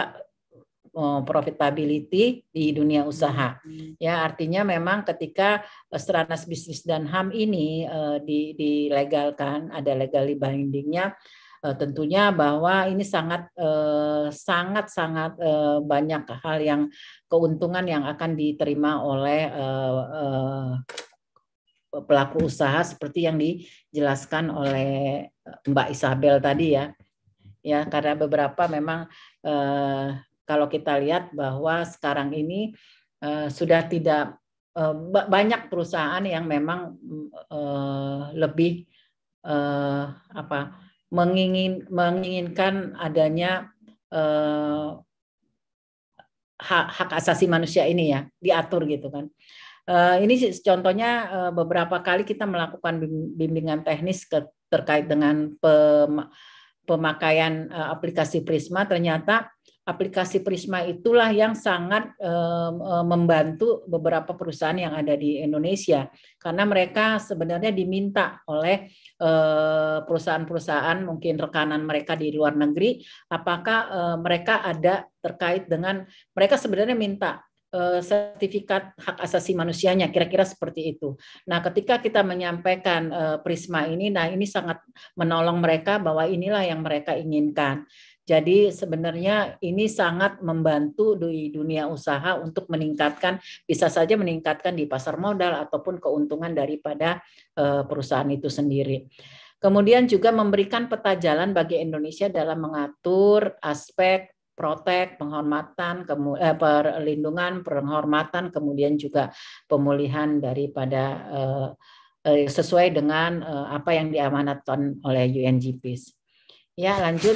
profitability di dunia usaha. Ya, artinya memang ketika Stranas Bisnis dan H A M ini uh, di, dilegalkan, ada legally bindingnya, uh, tentunya bahwa ini sangat uh, sangat sangat uh, banyak hal yang keuntungan yang akan diterima oleh uh, uh, pelaku usaha seperti yang dijelaskan oleh Mbak Isabel tadi ya. Ya, karena beberapa memang uh, kalau kita lihat bahwa sekarang ini uh, sudah tidak uh, banyak perusahaan yang memang uh, lebih uh, apa mengingin, menginginkan adanya uh, hak, hak asasi manusia ini ya diatur gitu kan. Uh, ini contohnya uh, beberapa kali kita melakukan bimbingan teknis ke, terkait dengan pem, pemakaian uh, aplikasi Prisma, ternyata aplikasi Prisma itulah yang sangat uh, membantu beberapa perusahaan yang ada di Indonesia karena mereka sebenarnya diminta oleh uh, perusahaan-perusahaan mungkin rekanan mereka di luar negeri apakah uh, mereka ada terkait dengan mereka sebenarnya minta uh, sertifikat hak asasi manusianya kira-kira seperti itu. Nah, ketika kita menyampaikan uh, Prisma ini, nah ini sangat menolong mereka bahwa inilah yang mereka inginkan. Jadi sebenarnya ini sangat membantu di dunia usaha untuk meningkatkan, bisa saja meningkatkan di pasar modal ataupun keuntungan daripada perusahaan itu sendiri. Kemudian juga memberikan peta jalan bagi Indonesia dalam mengatur aspek protek, penghormatan, eh, perlindungan, penghormatan, kemudian juga pemulihan daripada eh, sesuai dengan eh, apa yang diamanatkan oleh U N G P S. Ya, lanjut.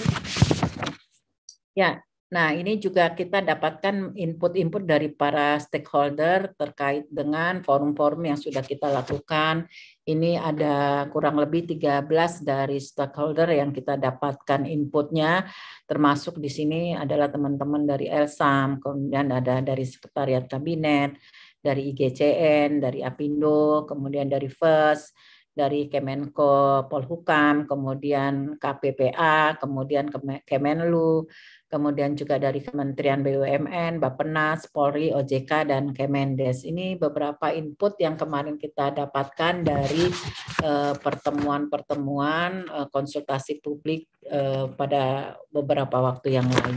Ya, nah ini juga kita dapatkan input-input dari para stakeholder terkait dengan forum-forum yang sudah kita lakukan. Ini ada kurang lebih tiga belas dari stakeholder yang kita dapatkan inputnya, termasuk di sini adalah teman-teman dari Elsam, kemudian ada dari Sekretariat Kabinet, dari I G C N, dari Apindo, kemudian dari F E S, dari Kemenko Polhukam, kemudian K P P A, kemudian Kemenlu, kemudian juga dari Kementerian B U M N, Bappenas, Polri, O J K, dan Kemendes. Ini beberapa input yang kemarin kita dapatkan dari pertemuan-pertemuan eh, konsultasi publik eh, pada beberapa waktu yang lalu.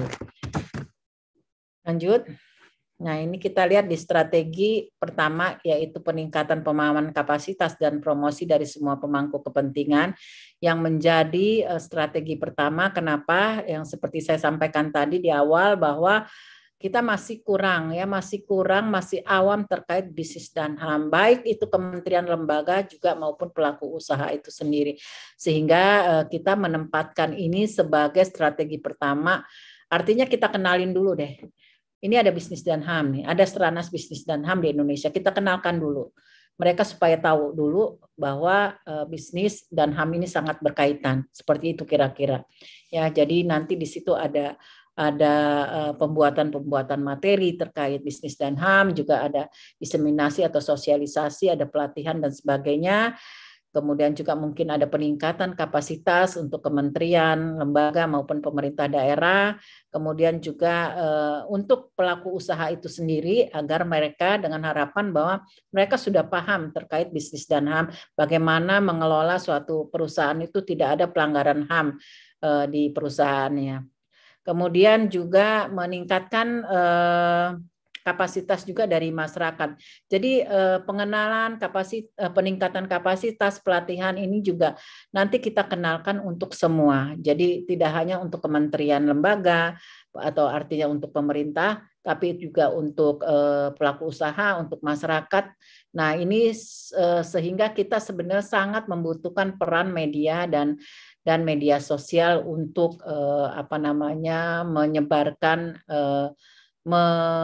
Lanjut. Nah, ini kita lihat di strategi pertama, yaitu peningkatan pemahaman kapasitas dan promosi dari semua pemangku kepentingan, yang menjadi strategi pertama. Kenapa? Yang seperti saya sampaikan tadi di awal, bahwa kita masih kurang, ya masih kurang, masih awam terkait bisnis dan H A M, baik itu kementerian lembaga juga maupun pelaku usaha itu sendiri. Sehingga kita menempatkan ini sebagai strategi pertama, artinya kita kenalin dulu deh. Ini ada bisnis dan H A M nih, ada Stranas bisnis dan H A M di Indonesia. Kita kenalkan dulu mereka supaya tahu dulu bahwa uh, bisnis dan H A M ini sangat berkaitan. Seperti itu kira-kira. Ya, jadi nanti di situ ada ada uh, pembuatan-pembuatan materi terkait bisnis dan H A M, juga ada diseminasi atau sosialisasi, ada pelatihan dan sebagainya. Kemudian juga mungkin ada peningkatan kapasitas untuk kementerian, lembaga maupun pemerintah daerah. Kemudian juga eh, untuk pelaku usaha itu sendiri agar mereka dengan harapan bahwa mereka sudah paham terkait bisnis dan H A M, bagaimana mengelola suatu perusahaan itu tidak ada pelanggaran H A M eh, di perusahaannya. Kemudian juga meningkatkan eh, kapasitas juga dari masyarakat. Jadi eh, pengenalan kapasitas, eh, peningkatan kapasitas, pelatihan ini juga nanti kita kenalkan untuk semua. Jadi tidak hanya untuk kementerian lembaga atau artinya untuk pemerintah, tapi juga untuk eh, pelaku usaha, untuk masyarakat. Nah, ini eh, sehingga kita sebenarnya sangat membutuhkan peran media dan dan media sosial untuk eh, apa namanya menyebarkan eh, Me,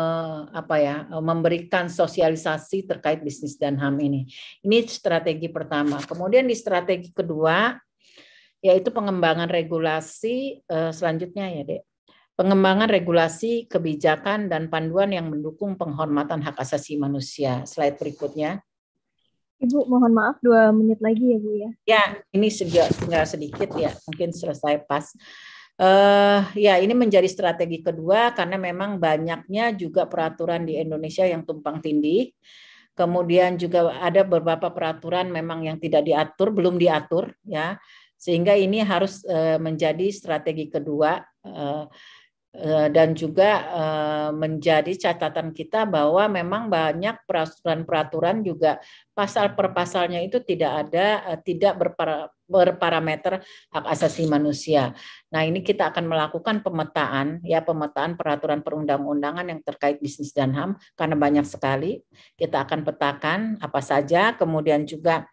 apa ya, memberikan sosialisasi terkait bisnis dan H A M ini. Ini strategi pertama. Kemudian di strategi kedua, yaitu pengembangan regulasi, eh, selanjutnya ya Dek. Pengembangan regulasi, kebijakan, dan panduan yang mendukung penghormatan hak asasi manusia. Slide berikutnya. Ibu, mohon maaf, dua menit lagi ya Bu ya. Ya, ini tinggal sedikit ya, mungkin selesai pas. Uh, ya, ini menjadi strategi kedua karena memang banyaknya juga peraturan di Indonesia yang tumpang tindih. Kemudian juga ada beberapa peraturan memang yang tidak diatur, belum diatur, ya, sehingga ini harus uh, menjadi strategi kedua. Uh, dan juga menjadi catatan kita bahwa memang banyak peraturan-peraturan juga pasal per pasalnya itu tidak ada, tidak berpara, berparameter hak asasi manusia. Nah, ini kita akan melakukan pemetaan, ya pemetaan peraturan perundang-undangan yang terkait bisnis dan H A M karena banyak sekali. Kita akan petakan apa saja, kemudian juga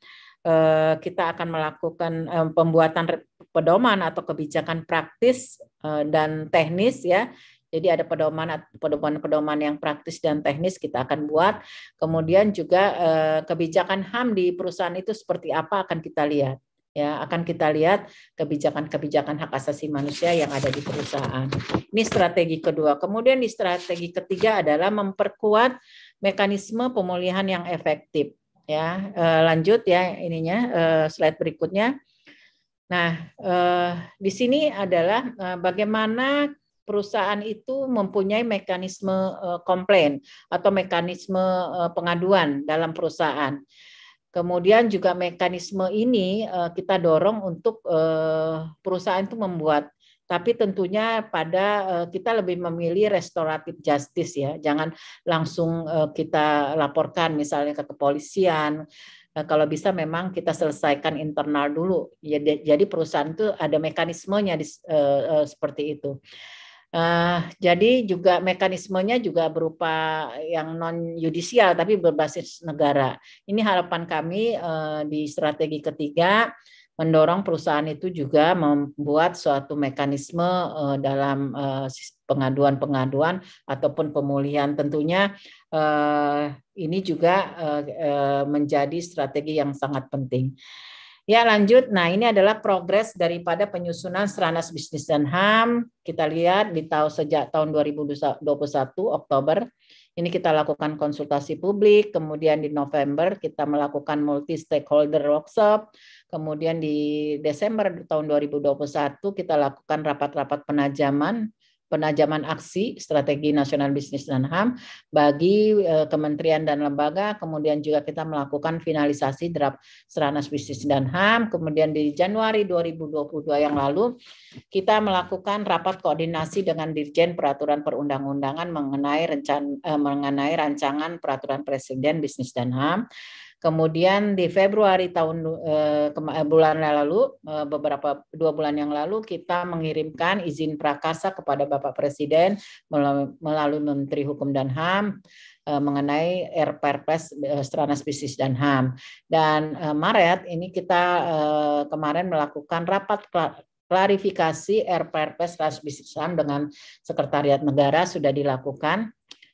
kita akan melakukan pembuatan pedoman atau kebijakan praktis dan teknis ya. Jadi ada pedoman pedoman-pedoman yang praktis dan teknis kita akan buat. Kemudian juga kebijakan H A M di perusahaan itu seperti apa akan kita lihat. Ya, akan kita lihat kebijakan-kebijakan hak asasi manusia yang ada di perusahaan. Ini strategi kedua. Kemudian di strategi ketiga adalah memperkuat mekanisme pemulihan yang efektif. Ya, eh, lanjut ya ininya eh, slide berikutnya. Nah, eh, di sini adalah eh, bagaimana perusahaan itu mempunyai mekanisme eh, komplain atau mekanisme eh, pengaduan dalam perusahaan. Kemudian juga mekanisme ini eh, kita dorong untuk eh, perusahaan itu membuat. Tapi tentunya pada kita lebih memilih restoratif justice ya, jangan langsung kita laporkan misalnya ke kepolisian. Kalau bisa memang kita selesaikan internal dulu. Jadi perusahaan itu ada mekanismenya di, uh, uh, seperti itu. Uh, jadi juga mekanismenya juga berupa yang non yudisial tapi berbasis negara. Ini harapan kami uh, di strategi ketiga, mendorong perusahaan itu juga membuat suatu mekanisme uh, dalam uh, pengaduan-pengaduan ataupun pemulihan. Tentunya uh, ini juga uh, uh, menjadi strategi yang sangat penting. Ya, lanjut. Nah, ini adalah progres daripada penyusunan Stranas Bisnis dan H A M. Kita lihat di tahun sejak tahun dua ribu dua puluh satu Oktober ini kita lakukan konsultasi publik, kemudian di November kita melakukan multi stakeholder workshop, kemudian di Desember tahun dua ribu dua puluh satu kita lakukan rapat-rapat penajaman penajaman aksi strategi nasional bisnis dan H A M bagi eh, kementerian dan lembaga, kemudian juga kita melakukan finalisasi draft Stranas Bisnis dan H A M, kemudian di Januari dua ribu dua puluh dua yang lalu kita melakukan rapat koordinasi dengan Dirjen Peraturan Perundang-undangan mengenai rencan, eh, mengenai rancangan peraturan Presiden Bisnis dan H A M. Kemudian di Februari tahun eh, bulan lalu, eh, beberapa dua bulan yang lalu, kita mengirimkan izin prakarsa kepada Bapak Presiden melalui, melalui Menteri Hukum dan H A M eh, mengenai R P R P S eh, Stranas Bisnis dan H A M. Dan eh, Maret ini kita eh, kemarin melakukan rapat klarifikasi R P R P S Stranas Bisnis dan H A M dengan Sekretariat Negara sudah dilakukan.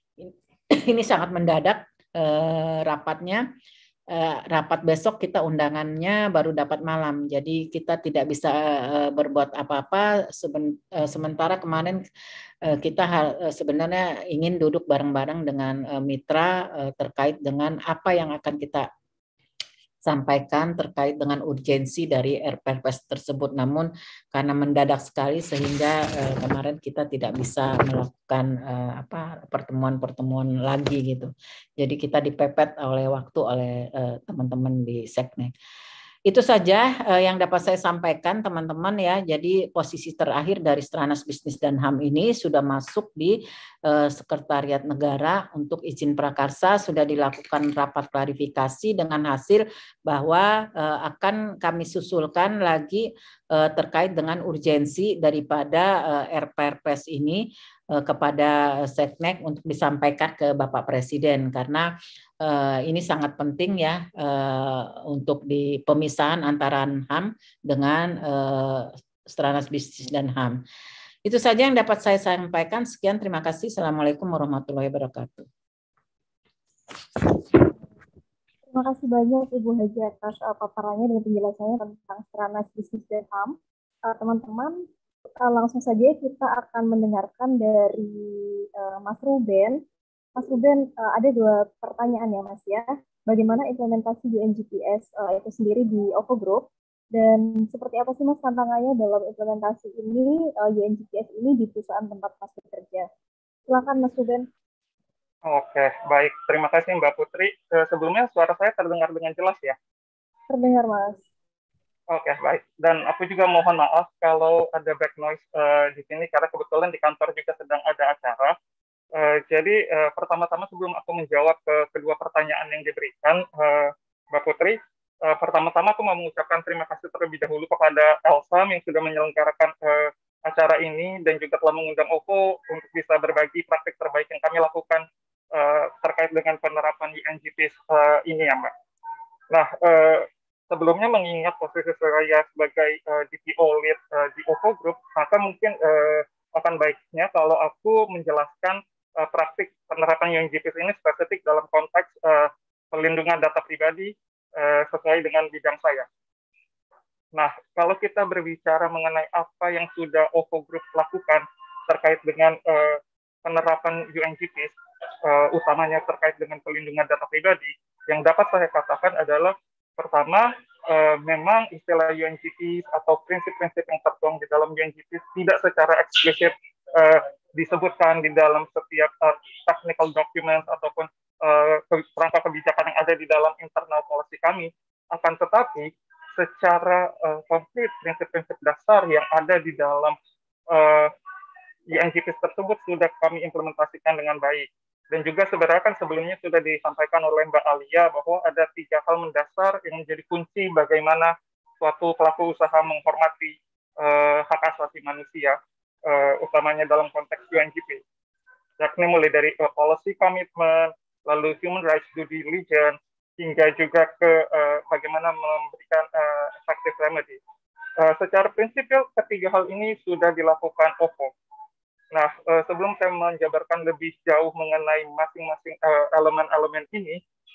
Ini sangat mendadak eh, rapatnya. Uh, rapat besok kita undangannya baru dapat malam, jadi kita tidak bisa uh, berbuat apa-apa. Seben, uh, sementara kemarin uh, kita uh, sebenarnya ingin duduk bareng-bareng dengan uh, mitra uh, terkait dengan apa yang akan kita sampaikan terkait dengan urgensi dari R P R P S tersebut. Namun karena mendadak sekali sehingga uh, kemarin kita tidak bisa melakukan uh, apa pertemuan-pertemuan lagi gitu. Jadi kita dipepet oleh waktu oleh uh, teman-teman di Seknek. Itu saja uh, yang dapat saya sampaikan teman-teman ya. Jadi posisi terakhir dari Stranas Bisnis dan H A M ini sudah masuk di uh, Sekretariat Negara untuk izin prakarsa, sudah dilakukan rapat klarifikasi dengan hasil bahwa uh, akan kami susulkan lagi uh, terkait dengan urgensi daripada uh, R P R P S ini uh, kepada Seknek untuk disampaikan ke Bapak Presiden, karena Uh, ini sangat penting ya uh, untuk di pemisahan antara H A M dengan uh, Stranas Bisnis dan H A M. Itu saja yang dapat saya sampaikan. Sekian, terima kasih. Assalamualaikum warahmatullahi wabarakatuh. Terima kasih banyak Ibu Haji atas uh, paparannya dan penjelasannya tentang Stranas Bisnis dan H A M. Uh, teman-teman, uh, langsung saja kita akan mendengarkan dari uh, Mas Ruben. Mas Ruben, uh, ada dua pertanyaan ya Mas ya. Bagaimana implementasi U N G P S uh, itu sendiri di O V O Group, dan seperti apa sih Mas tantangannya dalam implementasi ini uh, U N G P S ini di perusahaan tempat Mas bekerja? Silakan Mas Ruben. Oke, baik. Terima kasih Mbak Putri. Uh, sebelumnya suara saya terdengar dengan jelas ya? Terdengar Mas. Oke, baik. Dan aku juga mohon maaf kalau ada back noise uh, di sini karena kebetulan di kantor juga sedang ada acara. Uh, jadi uh, pertama-tama sebelum aku menjawab ke kedua pertanyaan yang diberikan uh, Mbak Putri, uh, pertama-tama aku mau mengucapkan terima kasih terlebih dahulu kepada Elsam yang sudah menyelenggarakan uh, acara ini dan juga telah mengundang O V O untuk bisa berbagi praktik terbaik yang kami lakukan uh, terkait dengan penerapan U N G P S uh, ini ya Mbak. Nah, uh, sebelumnya mengingat posisi saya sebagai uh, D P O lead uh, di O V O Group, maka mungkin uh, akan baiknya kalau aku menjelaskan Uh, praktik penerapan U N G P S ini spesifik dalam konteks uh, pelindungan data pribadi uh, sesuai dengan bidang saya. Nah, kalau kita berbicara mengenai apa yang sudah O V O Group lakukan terkait dengan uh, penerapan U N G P S, uh, utamanya terkait dengan pelindungan data pribadi, yang dapat saya katakan adalah pertama, uh, memang istilah U N G P S atau prinsip-prinsip yang tertuang di dalam U N G P S tidak secara eksplisit uh, disebutkan di dalam setiap uh, technical documents ataupun uh, kerangka kebijakan yang ada di dalam internal policy kami, akan tetapi secara uh, konkret prinsip-prinsip dasar yang ada di dalam uh, U N G P S tersebut sudah kami implementasikan dengan baik. Dan juga sebenarnya kan sebelumnya sudah disampaikan oleh Mbak Alia bahwa ada tiga hal mendasar yang menjadi kunci bagaimana suatu pelaku usaha menghormati uh, hak asasi manusia. Uh, utamanya dalam konteks U N G P S, yakni mulai dari uh, policy commitment, lalu human rights due diligence, hingga juga ke uh, bagaimana memberikan uh, effective remedy. Uh, secara prinsipil, ketiga hal ini sudah dilakukan O V O. Nah, uh, sebelum saya menjabarkan lebih jauh mengenai masing-masing uh, elemen-elemen ini,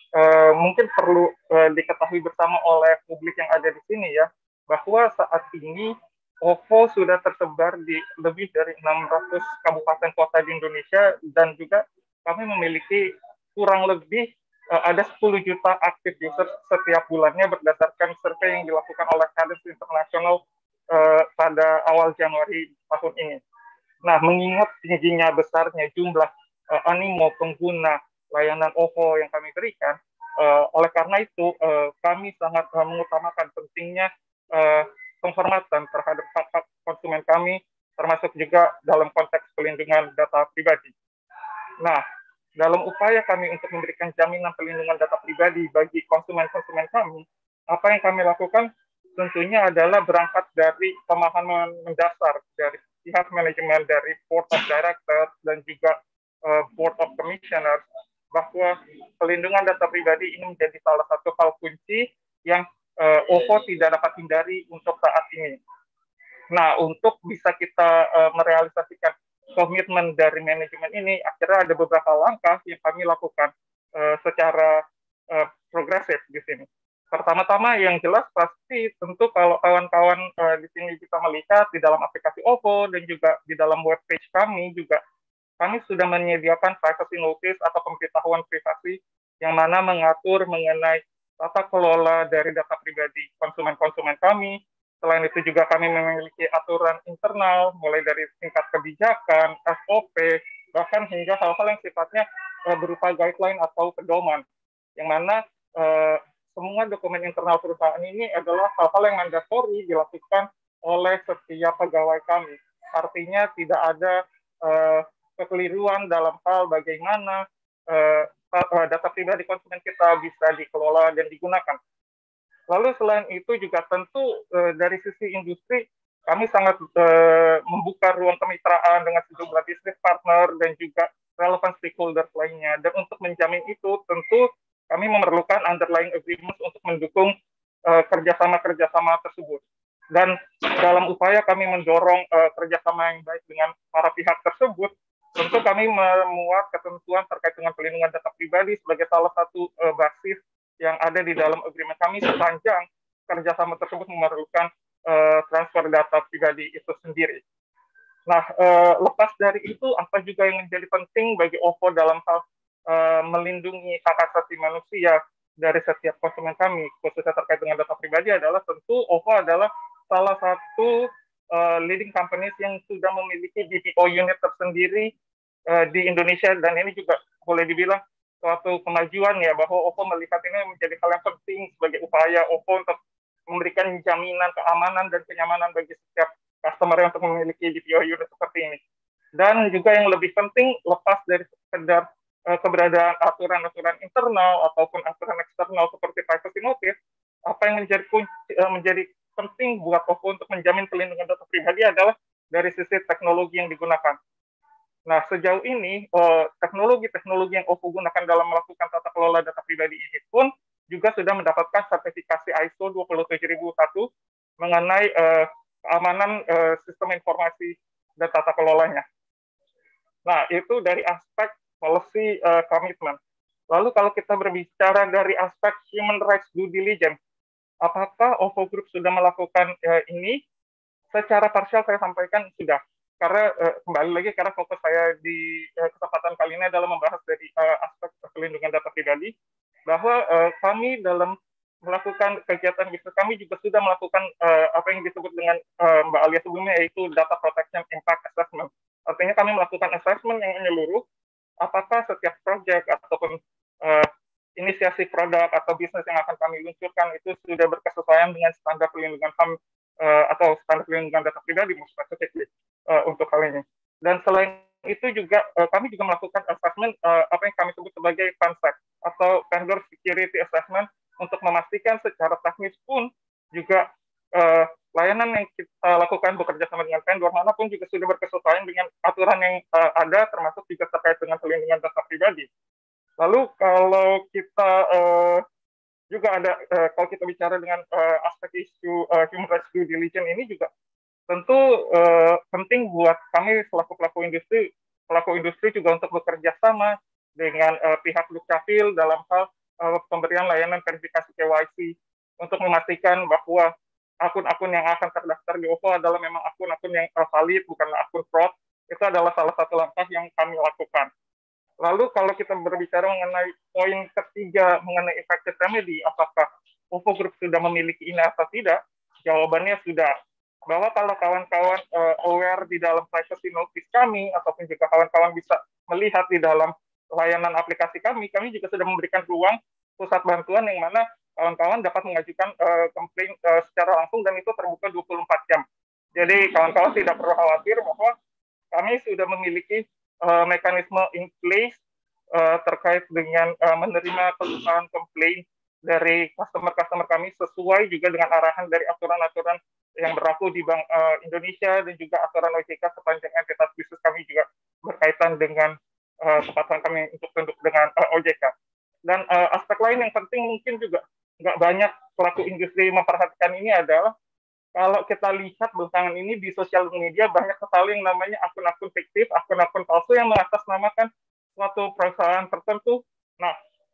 uh, mungkin perlu uh, diketahui bersama oleh publik yang ada di sini ya, bahwa saat ini O V O sudah tersebar di lebih dari enam ratus kabupaten kota di Indonesia, dan juga kami memiliki kurang lebih uh, ada sepuluh juta aktif user setiap bulannya berdasarkan survei yang dilakukan oleh Cadence International uh, pada awal Januari tahun ini. Nah, mengingat tingginya besarnya jumlah uh, animo pengguna layanan O V O yang kami berikan, uh, oleh karena itu uh, kami sangat uh, mengutamakan pentingnya uh, penghormatan terhadap hak-hak konsumen kami, termasuk juga dalam konteks pelindungan data pribadi. Nah, dalam upaya kami untuk memberikan jaminan pelindungan data pribadi bagi konsumen-konsumen kami, apa yang kami lakukan tentunya adalah berangkat dari pemahaman mendasar dari pihak manajemen dari Board of Directors dan juga uh, Board of Commissioners, bahwa pelindungan data pribadi ini menjadi salah satu hal kunci yang uh, O V O tidak dapat hindari untuk saat ini. Nah, untuk bisa kita uh, merealisasikan komitmen dari manajemen ini, akhirnya ada beberapa langkah yang kami lakukan uh, secara uh, progresif di sini. Pertama-tama yang jelas pasti tentu kalau kawan-kawan uh, di sini bisa melihat di dalam aplikasi O V O dan juga di dalam webpage kami juga, kami sudah menyediakan privacy notice atau pemberitahuan privasi yang mana mengatur mengenai tata kelola dari data pribadi konsumen-konsumen kami. Selain itu juga kami memiliki aturan internal, mulai dari tingkat kebijakan, S O P, bahkan hingga hal-hal yang sifatnya uh, berupa guideline atau pedoman, yang mana uh, semua dokumen internal perusahaan ini adalah hal-hal yang mandatori dilakukan oleh setiap pegawai kami. Artinya tidak ada uh, kekeliruan dalam hal bagaimana uh, data pribadi konsumen kita bisa dikelola dan digunakan. Lalu selain itu juga tentu uh, dari sisi industri, kami sangat uh, membuka ruang kemitraan dengan sejumlah bisnis partner dan juga relevan stakeholder lainnya. Dan untuk menjamin itu, tentu kami memerlukan underlying agreement untuk mendukung uh, kerjasama-kerjasama tersebut. Dan dalam upaya kami mendorong uh, kerjasama yang baik dengan para pihak tersebut, tentu kami memuat ketentuan terkait dengan pelindungan data pribadi sebagai salah satu uh, basis yang ada di dalam agreement kami, sepanjang kerjasama tersebut memerlukan uh, transfer data pribadi itu sendiri. Nah, uh, lepas dari itu, apa juga yang menjadi penting bagi O V O dalam hal uh, melindungi hak asasi manusia dari setiap konsumen kami, khususnya terkait dengan data pribadi, adalah tentu O V O adalah salah satu uh, leading companies yang sudah memiliki D P O unit tersendiri uh, di Indonesia, dan ini juga boleh dibilang suatu kemajuan ya, bahwa O V O melihat ini menjadi hal yang penting sebagai upaya O V O untuk memberikan jaminan keamanan dan kenyamanan bagi setiap customer yang untuk memiliki D P O unit seperti ini. Dan juga yang lebih penting, lepas dari sekedar uh, keberadaan aturan-aturan internal ataupun aturan eksternal seperti privacy notice, apa yang menjadi kunci, uh, menjadi penting buat O V O untuk menjamin pelindungan data pribadi adalah dari sisi teknologi yang digunakan. Nah, sejauh ini, teknologi-teknologi yang O V O gunakan dalam melakukan tata kelola data pribadi ini pun juga sudah mendapatkan sertifikasi I S O dua puluh tujuh ribu satu mengenai uh, keamanan uh, sistem informasi dan tata kelolanya. Nah, itu dari aspek policy uh, commitment. Lalu kalau kita berbicara dari aspek human rights due diligence, apakah O V O Group sudah melakukan uh, ini? Secara parsial saya sampaikan sudah. Karena uh, kembali lagi, karena fokus saya di uh, kesempatan kali ini adalah membahas dari uh, aspek pelindungan data pribadi, bahwa uh, kami dalam melakukan kegiatan bisnis kami juga sudah melakukan uh, apa yang disebut dengan uh, Mbak Alia sebelumnya, yaitu Data Protection Impact Assessment. Artinya kami melakukan assessment yang menyeluruh, apakah setiap proyek ataupun uh, inisiasi produk atau bisnis yang akan kami luncurkan itu sudah berkesesuaian dengan standar pelindungan H A M uh, atau standar pelindungan data pribadi, spesifik uh, untuk hal ini. Dan selain itu juga uh, kami juga melakukan assessment uh, apa yang kami sebut sebagai PANSEC atau Vendor Security Assessment, untuk memastikan secara teknis pun juga uh, layanan yang kita lakukan bekerja sama dengan vendor manapun juga sudah berkesesuaian dengan aturan yang uh, ada, termasuk juga terkait dengan pelindungan data pribadi. Lalu kalau kita uh, juga ada, uh, kalau kita bicara dengan uh, aspek isu uh, human rights due diligence ini juga tentu uh, penting buat kami selaku pelaku industri, pelaku industri juga untuk bekerja sama dengan uh, pihak Dukcapil dalam hal uh, pemberian layanan verifikasi K Y C untuk memastikan bahwa akun-akun yang akan terdaftar di O V O adalah memang akun-akun yang uh, valid, bukanlah akun fraud. Itu adalah salah satu langkah yang kami lakukan. Lalu kalau kita berbicara mengenai poin ketiga mengenai effective remedy, apakah O V O Group sudah memiliki ini atau tidak? Jawabannya sudah. Bahwa kalau kawan-kawan uh, aware di dalam privacy notice kami, ataupun juga kawan-kawan bisa melihat di dalam layanan aplikasi kami, kami juga sudah memberikan ruang pusat bantuan yang mana kawan-kawan dapat mengajukan uh, komplain uh, secara langsung dan itu terbuka dua puluh empat jam. Jadi kawan-kawan tidak perlu khawatir bahwa kami sudah memiliki uh, mekanisme in place uh, terkait dengan uh, menerima keluhan komplain dari customer-customer kami sesuai juga dengan arahan dari aturan-aturan yang berlaku di Bank uh, Indonesia dan juga aturan O J K sepanjang entitas bisnis kami juga berkaitan dengan uh, kepatuhan kami untuk tunduk dengan uh, O J K. Dan uh, aspek lain yang penting mungkin juga nggak banyak pelaku industri memperhatikan ini adalah kalau kita lihat belakangan ini di sosial media banyak sekali yang namanya akun-akun fiktif, akun-akun palsu yang mengatasnamakan suatu perusahaan tertentu. Nah,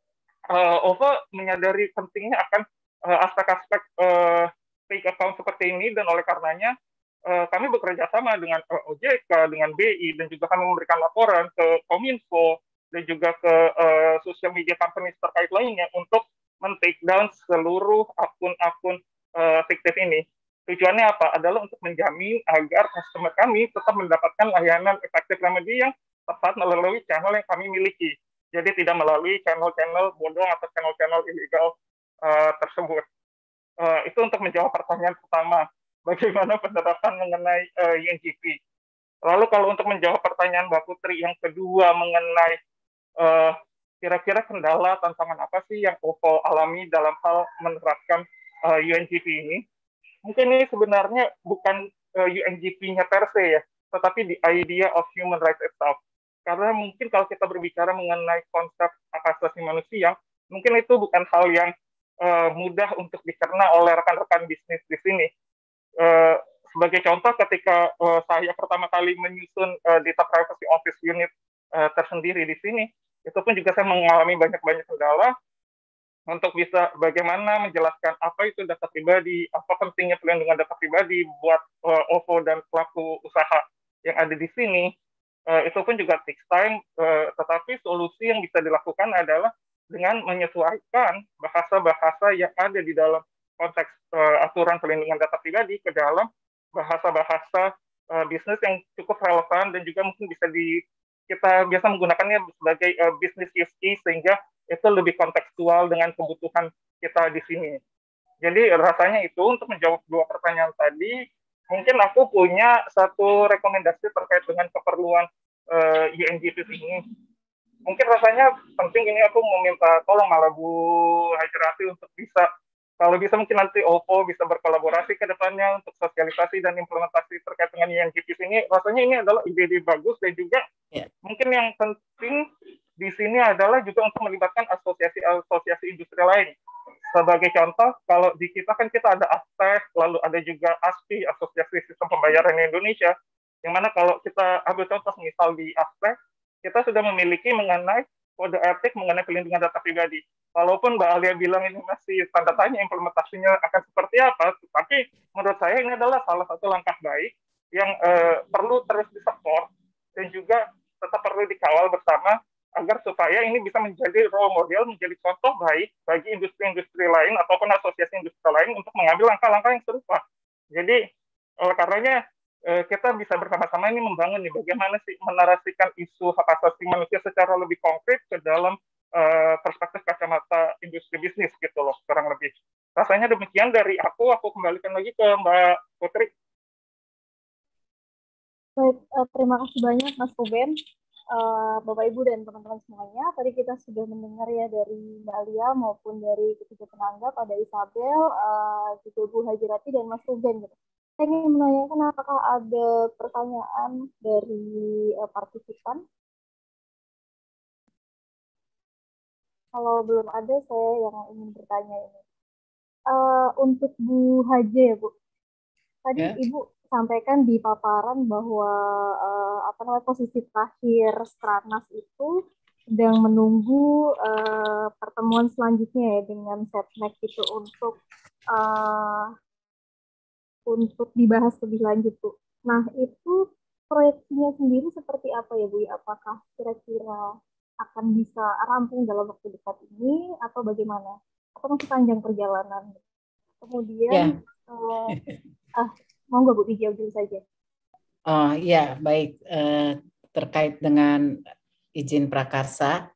uh, O V O menyadari pentingnya akan uh, aspek-aspek uh, fake account seperti ini dan oleh karenanya uh, kami bekerja sama dengan uh, O J K, dengan B I dan juga kami memberikan laporan ke Kominfo dan juga ke uh, social media companies terkait lainnya untuk men-take down seluruh akun-akun uh, fiktif ini. Tujuannya apa? Adalah untuk menjamin agar customer kami tetap mendapatkan layanan effective remedy yang tepat melalui channel yang kami miliki. Jadi tidak melalui channel-channel bodong atau channel-channel ilegal uh, tersebut. Uh, itu untuk menjawab pertanyaan pertama, bagaimana penerapan mengenai uh, U N G P. Lalu kalau untuk menjawab pertanyaan Mbak Putri yang kedua mengenai uh, kira-kira kendala, tantangan apa sih yang O V O alami dalam hal menerapkan uh, U N G P ini? Mungkin ini sebenarnya bukan uh, U N G P-nya per se ya, tetapi the idea of human rights itself. Karena mungkin kalau kita berbicara mengenai konsep hak asasi manusia, mungkin itu bukan hal yang uh, mudah untuk dicerna oleh rekan-rekan bisnis di sini. Uh, sebagai contoh, ketika uh, saya pertama kali menyusun uh, data privacy office unit uh, tersendiri di sini, itu pun juga saya mengalami banyak-banyak kendala untuk bisa bagaimana menjelaskan apa itu data pribadi, apa pentingnya pelindungan data pribadi buat uh, O V O dan pelaku usaha yang ada di sini. Uh, itu pun juga takes time, uh, tetapi solusi yang bisa dilakukan adalah dengan menyesuaikan bahasa-bahasa yang ada di dalam konteks uh, aturan pelindungan data pribadi ke dalam bahasa-bahasa uh, bisnis yang cukup relevan dan juga mungkin bisa di kita biasa menggunakannya sebagai uh, business use case sehingga itu lebih kontekstual dengan kebutuhan kita di sini. Jadi rasanya itu untuk menjawab dua pertanyaan tadi, mungkin aku punya satu rekomendasi terkait dengan keperluan uh, U N G P ini. Mungkin rasanya penting ini aku meminta tolong malah Bu Hajrati untuk bisa, kalau bisa mungkin nanti O V O bisa berkolaborasi ke depannya untuk sosialisasi dan implementasi terkait dengan U N G P ini. Rasanya ini adalah ide-ide bagus dan juga yeah. Mungkin yang penting di sini adalah juga untuk melibatkan asosiasi-asosiasi industri lain. Sebagai contoh, kalau di kita kan kita ada A S P E, lalu ada juga A S P I, Asosiasi Sistem Pembayaran Indonesia, yang mana kalau kita ambil contoh misal di A S P E, kita sudah memiliki mengenai kode etik mengenai pelindungan data pribadi. Walaupun Mbak Alia bilang ini masih tanda tanya implementasinya akan seperti apa, tapi menurut saya ini adalah salah satu langkah baik yang uh, perlu terus disupport dan juga tetap perlu dikawal bersama agar supaya ini bisa menjadi role model, menjadi contoh baik bagi industri-industri lain ataupun asosiasi industri lain untuk mengambil langkah-langkah yang serupa. Jadi, oleh karenanya kita bisa bersama-sama ini membangun nih bagaimana sih menarasikan isu hak asasi manusia secara lebih konkret ke dalam uh, perspektif kacamata industri bisnis gitu loh, kurang lebih. Rasanya demikian dari aku, aku kembalikan lagi ke Mbak Putri. Baik, uh, terima kasih banyak Mas Ruben. Uh, Bapak Ibu dan teman-teman semuanya, tadi kita sudah mendengar ya dari Mbak Alia maupun dari ketiga penanggap, ada Isabel, uh, juga Bu Hajrati dan Mas Ruben. Gitu. Saya ingin menanyakan apakah ada pertanyaan dari uh, partisipan? Kalau belum ada, saya yang ingin bertanya ini. Uh, untuk Bu Haje ya Bu, tadi yeah. Ibu sampaikan di paparan bahwa uh, apa namanya posisi terakhir Stranas itu sedang menunggu uh, pertemuan selanjutnya ya dengan Setnek itu untuk uh, untuk dibahas lebih lanjut tuh. Nah itu proyeksinya sendiri seperti apa ya Bu? Apakah kira-kira akan bisa rampung dalam waktu dekat ini atau bagaimana? Atau masih panjang perjalanan? Kemudian, Ya, uh, ah, mau nggak Bu dijawab dulu saja? oh ya baik, eh, terkait dengan izin prakarsa.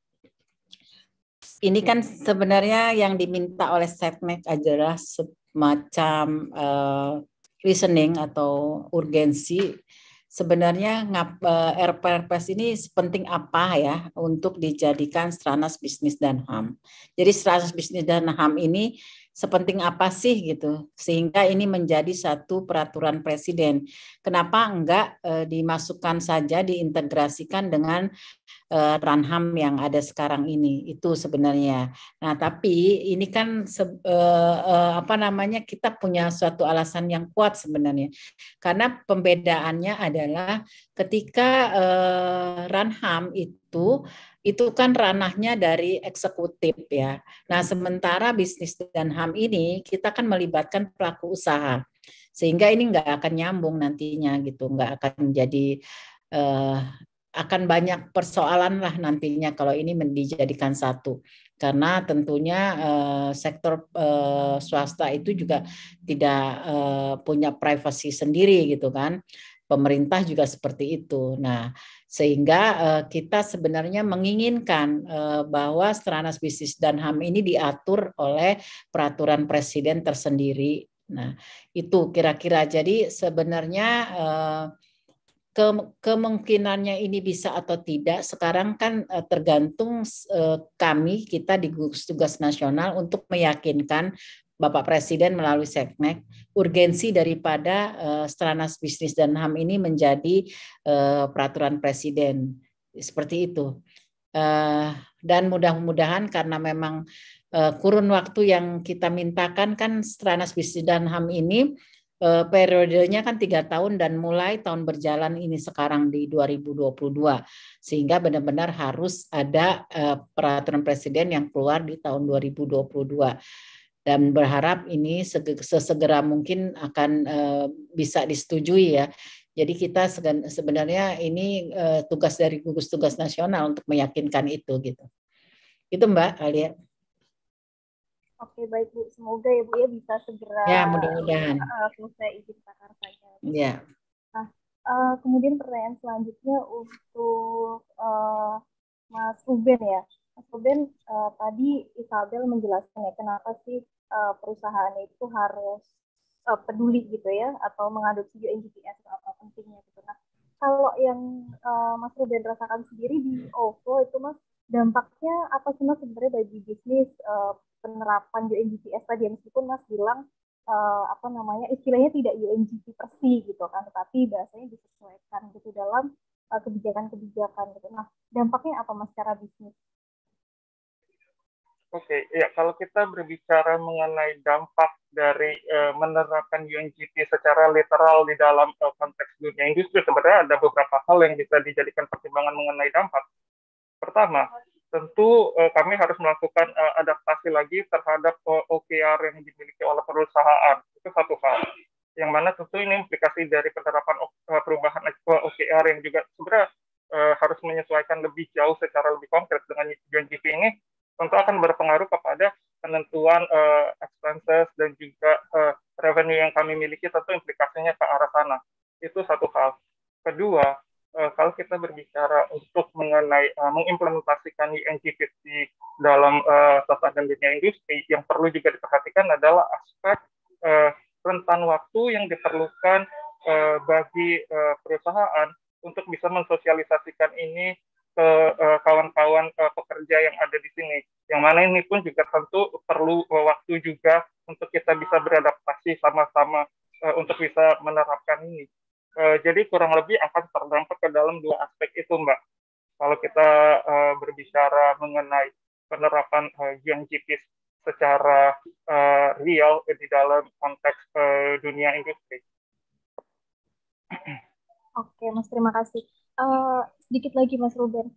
Ini kan sebenarnya yang diminta oleh Setnek adalah semacam uh, reasoning atau urgensi. Sebenarnya ngap, uh, R P R P S ini penting apa ya untuk dijadikan Stranas Bisnis dan H A M. Jadi Stranas Bisnis dan H A M ini sepenting apa sih gitu sehingga ini menjadi satu peraturan presiden. Kenapa enggak uh, dimasukkan saja diintegrasikan dengan uh, Ranham yang ada sekarang ini itu sebenarnya. Nah, tapi ini kan se, uh, uh, apa namanya kita punya suatu alasan yang kuat sebenarnya. Karena pembedaannya adalah ketika uh, Ranham itu itu kan ranahnya dari eksekutif ya. Nah, sementara bisnis dan H A M ini kita kan melibatkan pelaku usaha. Sehingga ini nggak akan nyambung nantinya gitu, nggak akan jadi uh, akan banyak persoalan lah nantinya kalau ini dijadikan satu. Karena tentunya eh, sektor eh, swasta itu juga tidak eh, punya privasi sendiri gitu kan. Pemerintah juga seperti itu. Nah, sehingga eh, kita sebenarnya menginginkan eh, bahwa Stranas Bisnis dan H A M ini diatur oleh peraturan presiden tersendiri. Nah, itu kira-kira. Jadi sebenarnya eh, ke, kemungkinannya ini bisa atau tidak sekarang kan uh, tergantung uh, kami kita di gugus tugas nasional untuk meyakinkan Bapak Presiden melalui Seknek urgensi daripada uh, Stranas Bisnis dan H A M ini menjadi uh, peraturan presiden seperti itu. Uh, dan mudah-mudahan karena memang uh, kurun waktu yang kita mintakan kan Stranas Bisnis dan H A M ini Uh, periodenya kan tiga tahun dan mulai tahun berjalan ini sekarang di dua ribu dua puluh dua sehingga benar-benar harus ada uh, peraturan presiden yang keluar di tahun dua ribu dua puluh dua dan berharap ini sesegera mungkin akan uh, bisa disetujui ya. Jadi kita sebenarnya ini uh, tugas dari gugus tugas nasional untuk meyakinkan itu gitu. Itu Mbak Alia. Oke, baik Bu. Semoga ya Bu ya bisa segera ya mudah-mudahan uh, selesai izin prakarsanya. Ya. Nah, uh, kemudian pertanyaan selanjutnya untuk uh, Mas Ruben ya. Mas Ruben, uh, tadi Isabel menjelaskan ya kenapa sih uh, perusahaan itu harus uh, peduli gitu ya atau mengadopsi U N G P S atau apa pentingnya gitu. Nah, kalau yang uh, Mas Ruben rasakan sendiri di O V O itu Mas, dampaknya apa sih Mas sebenarnya bagi bisnis uh, penerapan U N G P S tadi, meskipun Mas bilang uh, apa namanya istilahnya tidak U N G P persi gitu kan, tetapi bahasanya disesuaikan gitu dalam uh, kebijakan-kebijakan gitu. Nah, dampaknya apa Mas secara bisnis? Oke, okay, ya kalau kita berbicara mengenai dampak dari uh, menerapkan U N G P secara literal di dalam uh, konteks dunia industri, sebenarnya ada beberapa hal yang bisa dijadikan pertimbangan mengenai dampak. Pertama, tentu uh, kami harus melakukan uh, adaptasi lagi terhadap uh, O K R yang dimiliki oleh perusahaan. Itu satu hal. Yang mana tentu ini implikasi dari penerapan uh, perubahan O K R yang juga sebenarnya uh, harus menyesuaikan lebih jauh secara lebih konkret dengan U N G P ini, tentu akan berpengaruh kepada penentuan uh, expenses dan juga uh, revenue yang kami miliki, tentu implikasinya ke arah sana. Itu satu hal. Kedua, uh, kalau kita berbicara untuk mengenai uh, mengimplementasikan U N G P di dalam uh, tatanan dunia industri, yang perlu juga diperhatikan adalah aspek uh, rentan waktu yang diperlukan uh, bagi uh, perusahaan untuk bisa mensosialisasikan ini ke uh, kawan-kawan uh, pekerja yang ada di sini. Yang mana ini pun juga tentu perlu uh, waktu juga untuk kita bisa beradaptasi sama-sama uh, untuk bisa menerapkan ini. Uh, jadi kurang lebih akan terdampak ke dalam dua aspek itu, Mbak. Kalau kita uh, berbicara mengenai penerapan uh, U N G P secara uh, real di dalam konteks uh, dunia industri. Oke, Mas, terima kasih. Uh, sedikit lagi, Mas Ruben.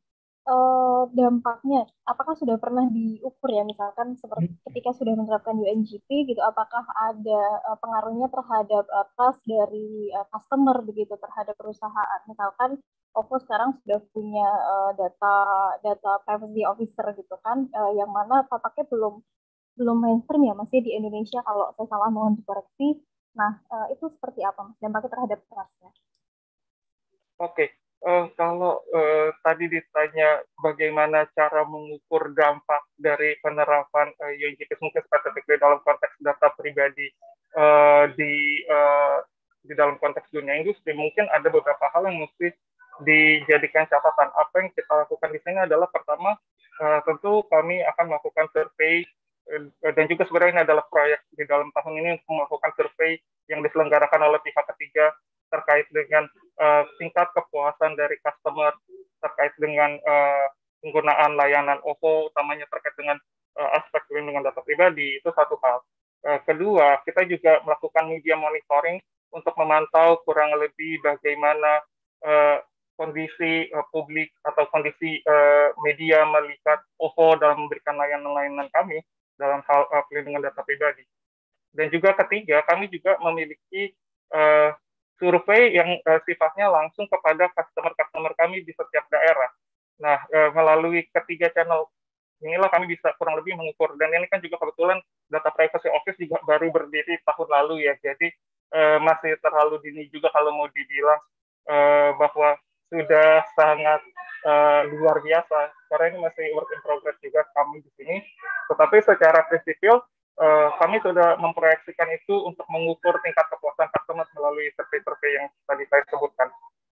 uh, dampaknya, apakah sudah pernah diukur ya, misalkan seperti ketika sudah menerapkan U N G P gitu, apakah ada uh, pengaruhnya terhadap uh, trust dari uh, customer begitu terhadap perusahaan? Misalkan OVO sekarang sudah punya uh, data data privacy officer gitu kan, uh, yang mana tampaknya belum belum mainstream ya, masih di Indonesia, kalau saya salah mohon dikoreksi. Nah, uh, itu seperti apa Mas dampaknya terhadap trust-nya? Oke, uh, kalau uh, tadi ditanya bagaimana cara mengukur dampak dari penerapan uh, U N G P mungkin spesifik dalam konteks data pribadi uh, di uh, di dalam konteks dunia industri, mungkin ada beberapa hal yang mesti dijadikan catatan. Apa yang kita lakukan di sini adalah pertama, uh, tentu kami akan melakukan survei, uh, dan juga sebenarnya ini adalah proyek di dalam tahun ini untuk melakukan survei yang diselenggarakan oleh pihak ketiga terkait dengan uh, tingkat kepuasan dari customer terkait dengan uh, penggunaan layanan OVO, utamanya terkait dengan uh, aspek perlindungan data pribadi, itu satu hal. Uh, kedua, kita juga melakukan media monitoring untuk memantau kurang lebih bagaimana uh, kondisi uh, publik atau kondisi uh, media melihat OVO dalam memberikan layanan-layanan kami dalam hal uh, perlindungan data pribadi. Dan juga ketiga, kami juga memiliki uh, survei yang uh, sifatnya langsung kepada customer-customer kami di setiap daerah. Nah, uh, melalui ketiga channel inilah kami bisa kurang lebih mengukur. Dan ini kan juga kebetulan Data Privacy Office juga baru berdiri tahun lalu ya, jadi uh, masih terlalu dini juga kalau mau dibilang uh, bahwa sudah sangat uh, luar biasa. Karena ini masih work in progress juga kami di sini. Tetapi secara prinsipil, Uh, kami sudah memproyeksikan itu untuk mengukur tingkat kepuasan customer melalui survei-survei yang tadi saya sebutkan.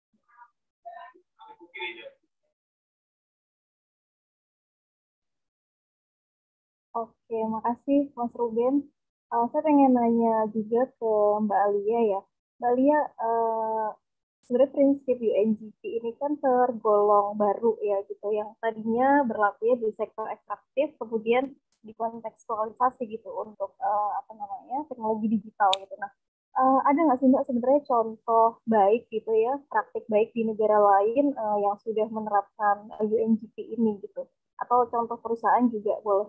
Oke, makasih Mas Ruben. Uh, saya pengen nanya juga ke Mbak Alia ya. Mbak Alia, uh, sebenarnya prinsip U N G P ini kan tergolong baru ya gitu, yang tadinya berlaku ya di sektor ekstraktif, kemudian dikontekstualisasi gitu untuk uh, apa namanya teknologi digital gitu. Nah, uh, ada nggak sih Mbak sebenarnya contoh baik gitu ya, praktik baik di negara lain uh, yang sudah menerapkan U N G P ini gitu? Atau contoh perusahaan juga boleh.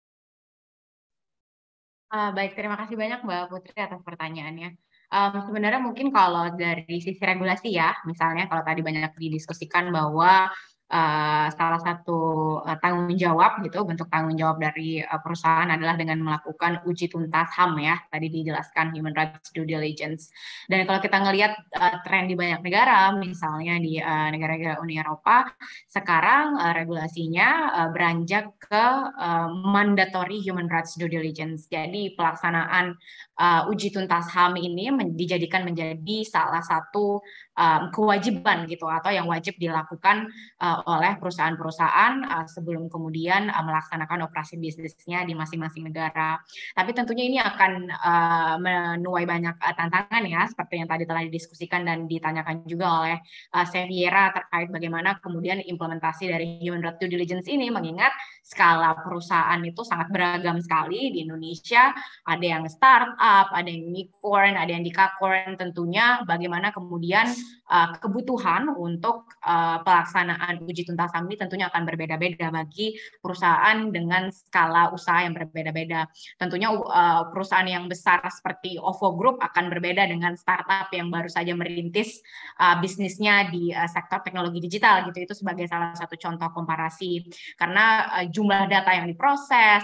Uh, baik, terima kasih banyak Mbak Putri atas pertanyaannya. Um, sebenarnya mungkin kalau dari sisi regulasi ya, misalnya kalau tadi banyak didiskusikan bahwa uh, salah satu uh, tanggung jawab gitu, bentuk tanggung jawab dari uh, perusahaan adalah dengan melakukan uji tuntas H A M ya, tadi dijelaskan Human Rights Due Diligence. Dan kalau kita ngelihat uh, tren di banyak negara, misalnya di uh, negara-negara Uni Eropa, sekarang uh, regulasinya uh, beranjak ke uh, mandatory Human Rights Due Diligence. Jadi pelaksanaan uh, uji tuntas H A M ini men dijadikan menjadi salah satu um, kewajiban gitu, atau yang wajib dilakukan uh, oleh perusahaan-perusahaan uh, sebelum kemudian uh, melaksanakan operasi bisnisnya di masing-masing negara. Tapi tentunya ini akan uh, menuai banyak uh, tantangan ya, seperti yang tadi telah didiskusikan dan ditanyakan juga oleh uh, Seviera terkait bagaimana kemudian implementasi dari Human Rights Due Diligence ini, mengingat skala perusahaan itu sangat beragam sekali di Indonesia. Ada yang startup, ada yang unicorn, ada yang dekakorn. Tentunya bagaimana kemudian uh, kebutuhan untuk uh, pelaksanaan uji tuntas H A M ini tentunya akan berbeda-beda bagi perusahaan dengan skala usaha yang berbeda-beda. Tentunya uh, perusahaan yang besar seperti OVO Group akan berbeda dengan startup yang baru saja merintis uh, bisnisnya di uh, sektor teknologi digital gitu. Itu sebagai salah satu contoh komparasi. Karena uh, jumlah data yang diproses,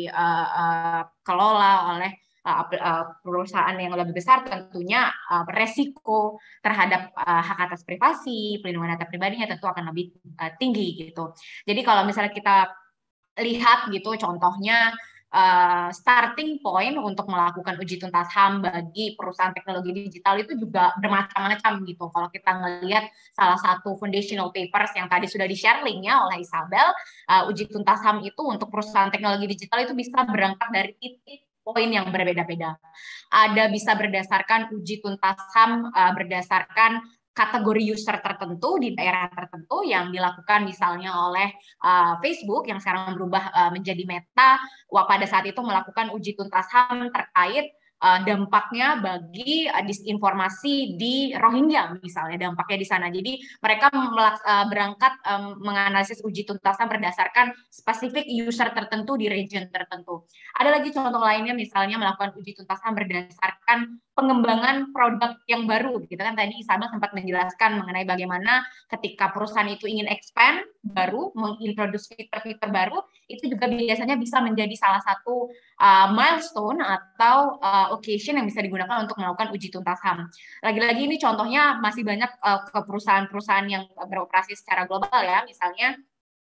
dikelola uh, uh, oleh uh, uh, perusahaan yang lebih besar, tentunya uh, resiko terhadap uh, hak atas privasi, pelindungan data pribadinya tentu akan lebih uh, tinggi gitu. Jadi kalau misalnya kita lihat gitu contohnya, Uh, starting point untuk melakukan uji tuntas H A M bagi perusahaan teknologi digital itu juga bermacam-macam gitu. Kalau kita ngelihat salah satu foundational papers yang tadi sudah di-share linknya oleh Isabel, uh, uji tuntas H A M itu untuk perusahaan teknologi digital itu bisa berangkat dari titik poin yang berbeda-beda. Ada bisa berdasarkan uji tuntas H A M uh, berdasarkan kategori user tertentu di daerah tertentu yang dilakukan misalnya oleh uh, Facebook yang sekarang berubah uh, menjadi Meta. Wah, pada saat itu melakukan uji tuntas H A M terkait uh, dampaknya bagi uh, disinformasi di Rohingya misalnya, dampaknya di sana. Jadi mereka melaks- uh, berangkat um, menganalisis uji tuntasan berdasarkan spesifik user tertentu di region tertentu. Ada lagi contoh lainnya, misalnya melakukan uji tuntasan berdasarkan pengembangan produk yang baru. Gitu kan tadi Isabel sempat menjelaskan mengenai bagaimana ketika perusahaan itu ingin expand baru, mengintroduce fitur-fitur baru, itu juga biasanya bisa menjadi salah satu uh, milestone atau uh, occasion yang bisa digunakan untuk melakukan uji tuntas H A M. Lagi-lagi ini contohnya masih banyak uh, ke perusahaan-perusahaan yang beroperasi secara global ya, misalnya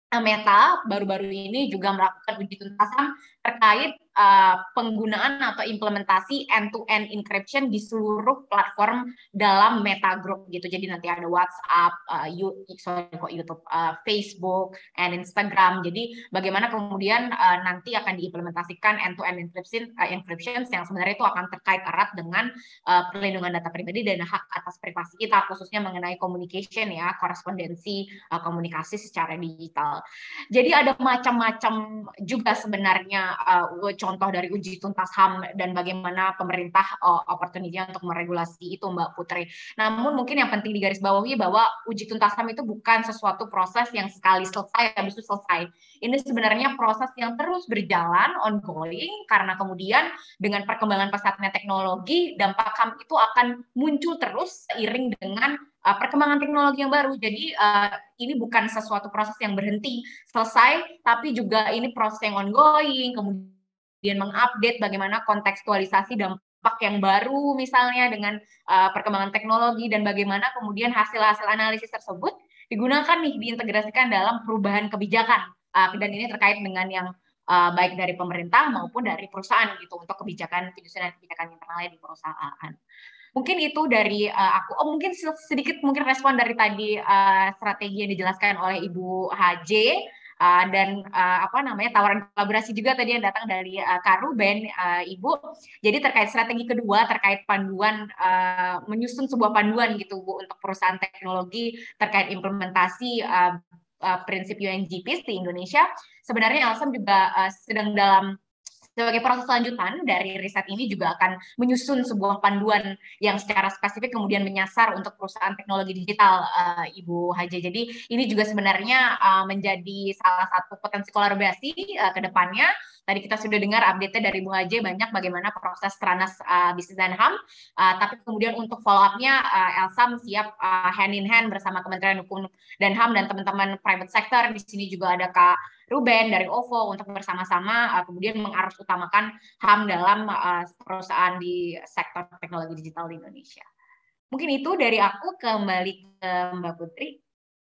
Meta baru-baru ini juga melakukan uji tuntas H A M terkait uh, penggunaan atau implementasi end-to-end encryption di seluruh platform dalam Meta Group gitu. Jadi nanti ada WhatsApp, uh, YouTube, uh, Facebook, and Instagram. Jadi bagaimana kemudian uh, nanti akan diimplementasikan end-to-end encryption, uh, encryption yang sebenarnya itu akan terkait erat dengan uh, perlindungan data pribadi dan hak atas privasi kita, khususnya mengenai communication ya, korespondensi, uh, komunikasi secara digital. Jadi ada macam-macam juga sebenarnya uh, contoh dari uji tuntas H A M dan bagaimana pemerintah uh, opportunity untuk meregulasi itu, Mbak Putri. Namun mungkin yang penting digarisbawahi bahwa uji tuntas H A M itu bukan sesuatu proses yang sekali selesai habis itu selesai. Ini sebenarnya proses yang terus berjalan, ongoing, karena kemudian dengan perkembangan pesatnya teknologi, dampak H A M itu akan muncul terus seiring dengan uh, perkembangan teknologi yang baru. Jadi uh, ini bukan sesuatu proses yang berhenti selesai, tapi juga ini proses yang ongoing, kemudian mengupdate bagaimana kontekstualisasi dampak yang baru misalnya dengan uh, perkembangan teknologi dan bagaimana kemudian hasil-hasil analisis tersebut digunakan nih, diintegrasikan dalam perubahan kebijakan. Uh, dan ini terkait dengan yang uh, baik dari pemerintah maupun dari perusahaan gitu, untuk kebijakan fidusian dan kebijakan internalnya di perusahaan. Mungkin itu dari uh, aku. Oh, mungkin sedikit mungkin respon dari tadi uh, strategi yang dijelaskan oleh Ibu H J uh, dan uh, apa namanya tawaran kolaborasi juga tadi yang datang dari uh, Kak Ruben, uh, Ibu. Jadi terkait strategi kedua terkait panduan uh, menyusun sebuah panduan gitu Bu untuk perusahaan teknologi terkait implementasi uh, uh, prinsip U N G P S di Indonesia. Sebenarnya L S A M juga uh, sedang dalam sebagai proses lanjutan dari riset ini juga akan menyusun sebuah panduan yang secara spesifik kemudian menyasar untuk perusahaan teknologi digital, uh, Ibu H J. Jadi ini juga sebenarnya uh, menjadi salah satu potensi kolaborasi uh, ke depannya. Tadi kita sudah dengar update-nya dari Bu H J banyak bagaimana proses Stranas uh, Bisnis dan H A M, uh, tapi kemudian untuk follow-up-nya uh, L S A M siap uh, hand in hand bersama Kementerian Hukum dan H A M dan teman-teman private sector. Di sini juga ada Kak Ruben dari O V O untuk bersama-sama uh, kemudian mengarus utamakan H A M dalam uh, perusahaan di sektor teknologi digital di Indonesia. Mungkin itu dari aku, kembali ke Mbak Putri.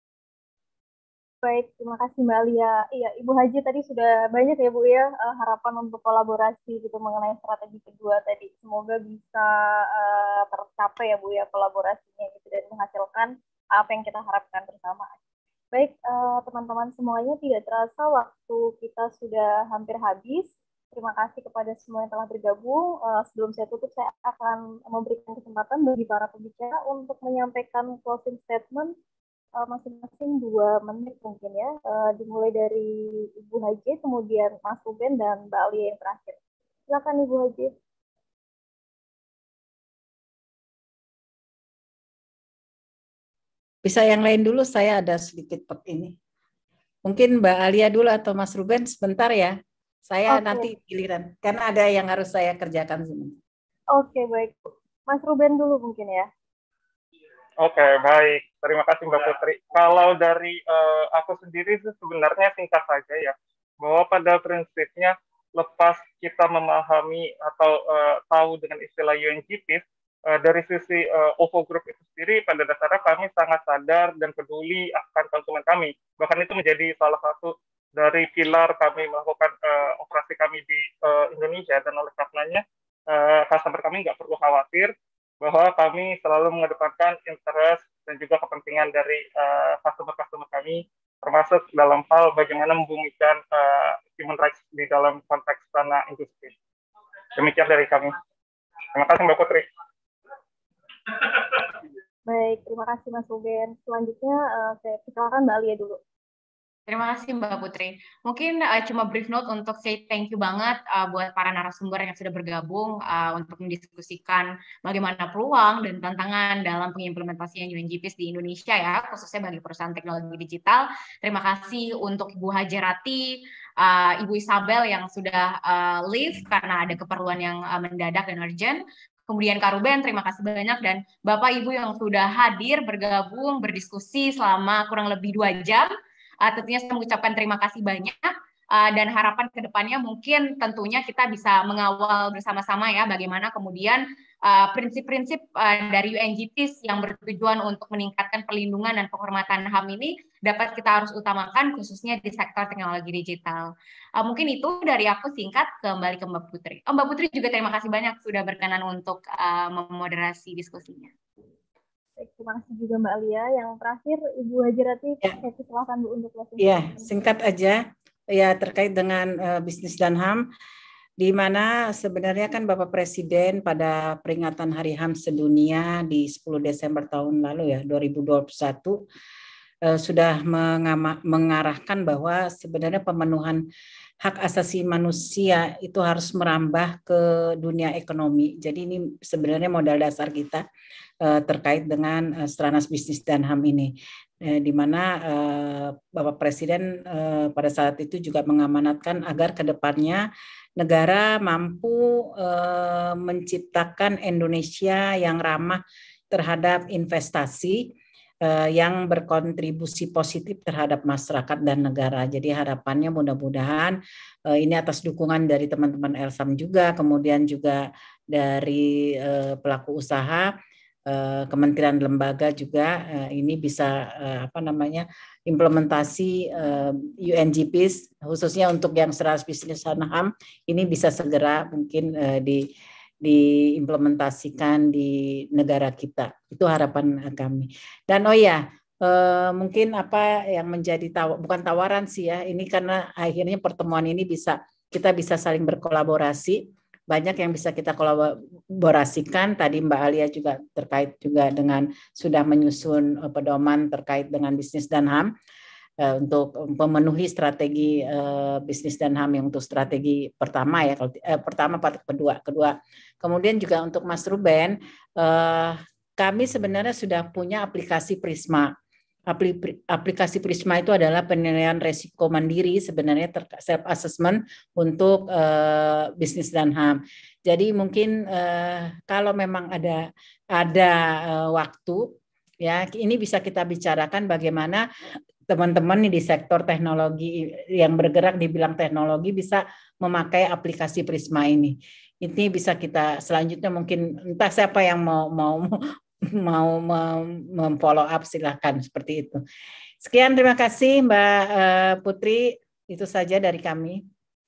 Baik, terima kasih Mbak Alia. Iya, Ibu Haji tadi sudah banyak ya Bu ya uh, harapan untuk kolaborasi gitu mengenai strategi kedua tadi. Semoga bisa uh, tercapai ya Bu ya kolaborasinya gitu dan menghasilkan apa yang kita harapkan bersama. Baik, uh, teman-teman semuanya, tidak terasa waktu kita sudah hampir habis. Terima kasih kepada semua yang telah bergabung. Uh, sebelum saya tutup, saya akan memberikan kesempatan bagi para pembicara untuk menyampaikan closing statement masing-masing uh, dua menit mungkin ya. Uh, dimulai dari Ibu Haji, kemudian Mas Ruben, dan Mbak Alia yang terakhir. Silakan Ibu Haji. Bisa yang lain dulu, saya ada sedikit per ini. Mungkin Mbak Alia dulu atau Mas Ruben sebentar ya. Saya okay. Nanti giliran, karena ada yang harus saya kerjakan sebentar. Oke, okay, baik. Mas Ruben dulu mungkin ya. Oke, okay, baik. Terima kasih Mbak Putri. Kalau dari uh, aku sendiri sebenarnya singkat saja ya, bahwa pada prinsipnya lepas kita memahami atau uh, tahu dengan istilah U N G P S, Uh, dari sisi uh, O V O Group itu sendiri, pada dasarnya kami sangat sadar dan peduli akan konsumen kami. Bahkan itu menjadi salah satu dari pilar kami melakukan uh, operasi kami di uh, Indonesia, dan oleh karenanya uh, customer kami nggak perlu khawatir bahwa kami selalu mengedepankan interest dan juga kepentingan dari uh, customer-customer kami, termasuk dalam hal bagaimana membumikan uh, human rights di dalam konteks tanah industri. Demikian dari kami. Terima kasih Mbak Putri. Baik, terima kasih Mas Ruben. Selanjutnya uh, saya persilakan Mbak Alia dulu. Terima kasih Mbak Putri. Mungkin uh, cuma brief note untuk say thank you banget uh, buat para narasumber yang sudah bergabung uh, untuk mendiskusikan bagaimana peluang dan tantangan dalam pengimplementasian U N G P I S di Indonesia ya, khususnya bagi perusahaan teknologi digital. Terima kasih untuk Ibu Hajarati, uh, Ibu Isabel yang sudah uh, leave karena ada keperluan yang uh, mendadak dan urgent. Kemudian Kak Ruben, terima kasih banyak, dan Bapak Ibu yang sudah hadir, bergabung, berdiskusi selama kurang lebih dua jam. Uh, tentunya saya mengucapkan terima kasih banyak, uh, dan harapan ke depannya mungkin tentunya kita bisa mengawal bersama-sama ya bagaimana kemudian prinsip-prinsip uh, uh, dari U N G P I S yang bertujuan untuk meningkatkan perlindungan dan penghormatan H A M ini dapat kita harus utamakan khususnya di sektor teknologi digital. Uh, mungkin itu dari aku singkat, kembali ke Mbak Putri. Oh, Mbak Putri juga terima kasih banyak sudah berkenan untuk uh, memoderasi diskusinya. Terima kasih juga Mbak Alia. Yang terakhir Ibu Hajarati, ya. Saya silakan Bu untuk closing. Ya, singkat aja ya terkait dengan uh, bisnis dan H A M, di mana sebenarnya kan Bapak Presiden pada peringatan Hari H A M sedunia di sepuluh Desember tahun lalu ya dua ribu dua puluh satu uh, sudah mengarahkan bahwa sebenarnya pemenuhan hak asasi manusia itu harus merambah ke dunia ekonomi. Jadi ini sebenarnya modal dasar kita uh, terkait dengan uh, stranas bisnis dan H A M ini, uh, di mana uh, Bapak Presiden uh, pada saat itu juga mengamanatkan agar ke depannya negara mampu uh, menciptakan Indonesia yang ramah terhadap investasi, yang berkontribusi positif terhadap masyarakat dan negara. Jadi harapannya mudah-mudahan uh, ini atas dukungan dari teman-teman Elsam juga, kemudian juga dari uh, pelaku usaha, uh, kementerian lembaga juga uh, ini bisa uh, apa namanya implementasi uh, U N G P I S khususnya untuk yang stranas bisnis dan H A M ini bisa segera mungkin uh, di diimplementasikan di negara kita. Itu harapan kami. Dan oh ya, eh, mungkin apa yang menjadi taw bukan tawaran sih ya, ini karena akhirnya pertemuan ini bisa kita bisa saling berkolaborasi, banyak yang bisa kita kolaborasikan. Tadi Mbak Alia juga terkait juga dengan sudah menyusun pedoman terkait dengan bisnis dan H A M. Untuk memenuhi strategi uh, bisnis dan H A M yang untuk strategi pertama ya, kalau eh, pertama kedua kedua kemudian juga untuk Mas Ruben, uh, kami sebenarnya sudah punya aplikasi Prisma. Apli, aplikasi Prisma itu adalah penilaian resiko mandiri sebenarnya self assessment untuk uh, bisnis dan H A M. Jadi mungkin uh, kalau memang ada ada uh, waktu ya, ini bisa kita bicarakan bagaimana teman-teman di sektor teknologi yang bergerak di bidang teknologi bisa memakai aplikasi Prisma ini. Ini bisa kita selanjutnya mungkin entah siapa yang mau mau mau memfollow up silahkan seperti itu. Sekian, terima kasih Mbak Putri, itu saja dari kami.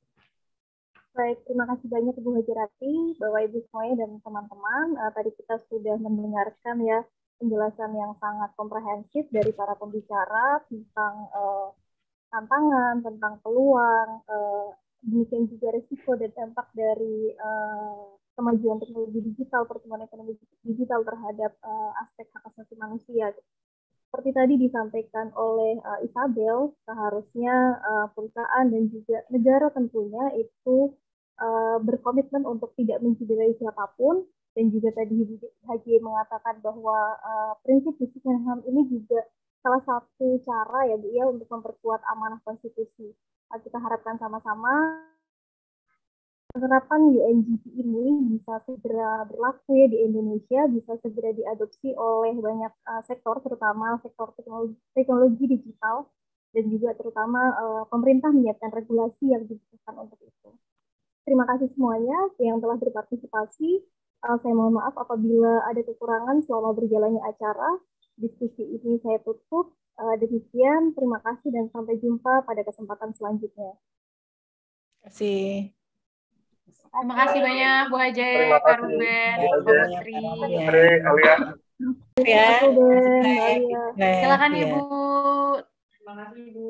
Baik, terima kasih banyak Ibu Hajarati, Bapak Ibu semuanya dan teman-teman. Uh, tadi kita sudah mendengarkan ya penjelasan yang sangat komprehensif dari para pembicara tentang uh, tantangan, tentang peluang, uh, demikian juga risiko dan dampak dari uh, kemajuan teknologi digital, pertumbuhan ekonomi digital terhadap uh, aspek hak asasi manusia. Seperti tadi disampaikan oleh uh, Isabel, seharusnya uh, perusahaan dan juga negara tentunya itu uh, berkomitmen untuk tidak mencederai siapapun. Dan juga tadi H J mengatakan bahwa uh, prinsip bisnis dan H A M ini juga salah satu cara ya Bu ya untuk memperkuat amanah konstitusi. Uh, kita harapkan sama-sama penerapan U N G P I S ini bisa segera berlaku ya di Indonesia, bisa segera diadopsi oleh banyak uh, sektor, terutama sektor teknologi, teknologi digital, dan juga terutama uh, pemerintah menyiapkan regulasi yang dibutuhkan untuk itu. Terima kasih semuanya yang telah berpartisipasi. Uh, saya mohon maaf apabila ada kekurangan selama berjalannya acara. Diskusi ini saya tutup. Uh, demikian, terima kasih dan sampai jumpa pada kesempatan selanjutnya. Terima kasih. Terima kasih banyak Bu Haja, Kak Ruben, Bu Putri. Putri, Alia. Ya. Ruben, Alia. Silakan Ibu. Terima kasih Ibu.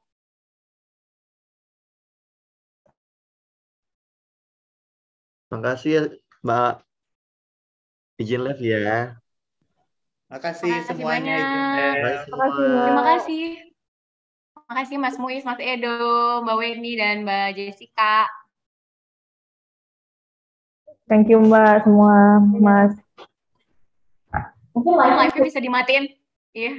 Terima kasih ya Mbak. Izin live ya. Makasih Makasih semuanya. banyak. Bye semua. Terima kasih. Terima kasih. Makasih Mas Muiz, Mas Edo, Mbak Weni, dan Mbak Jessica. Thank you Mbak semua, Mas. Mungkin live-nya bisa dimatiin. Iya.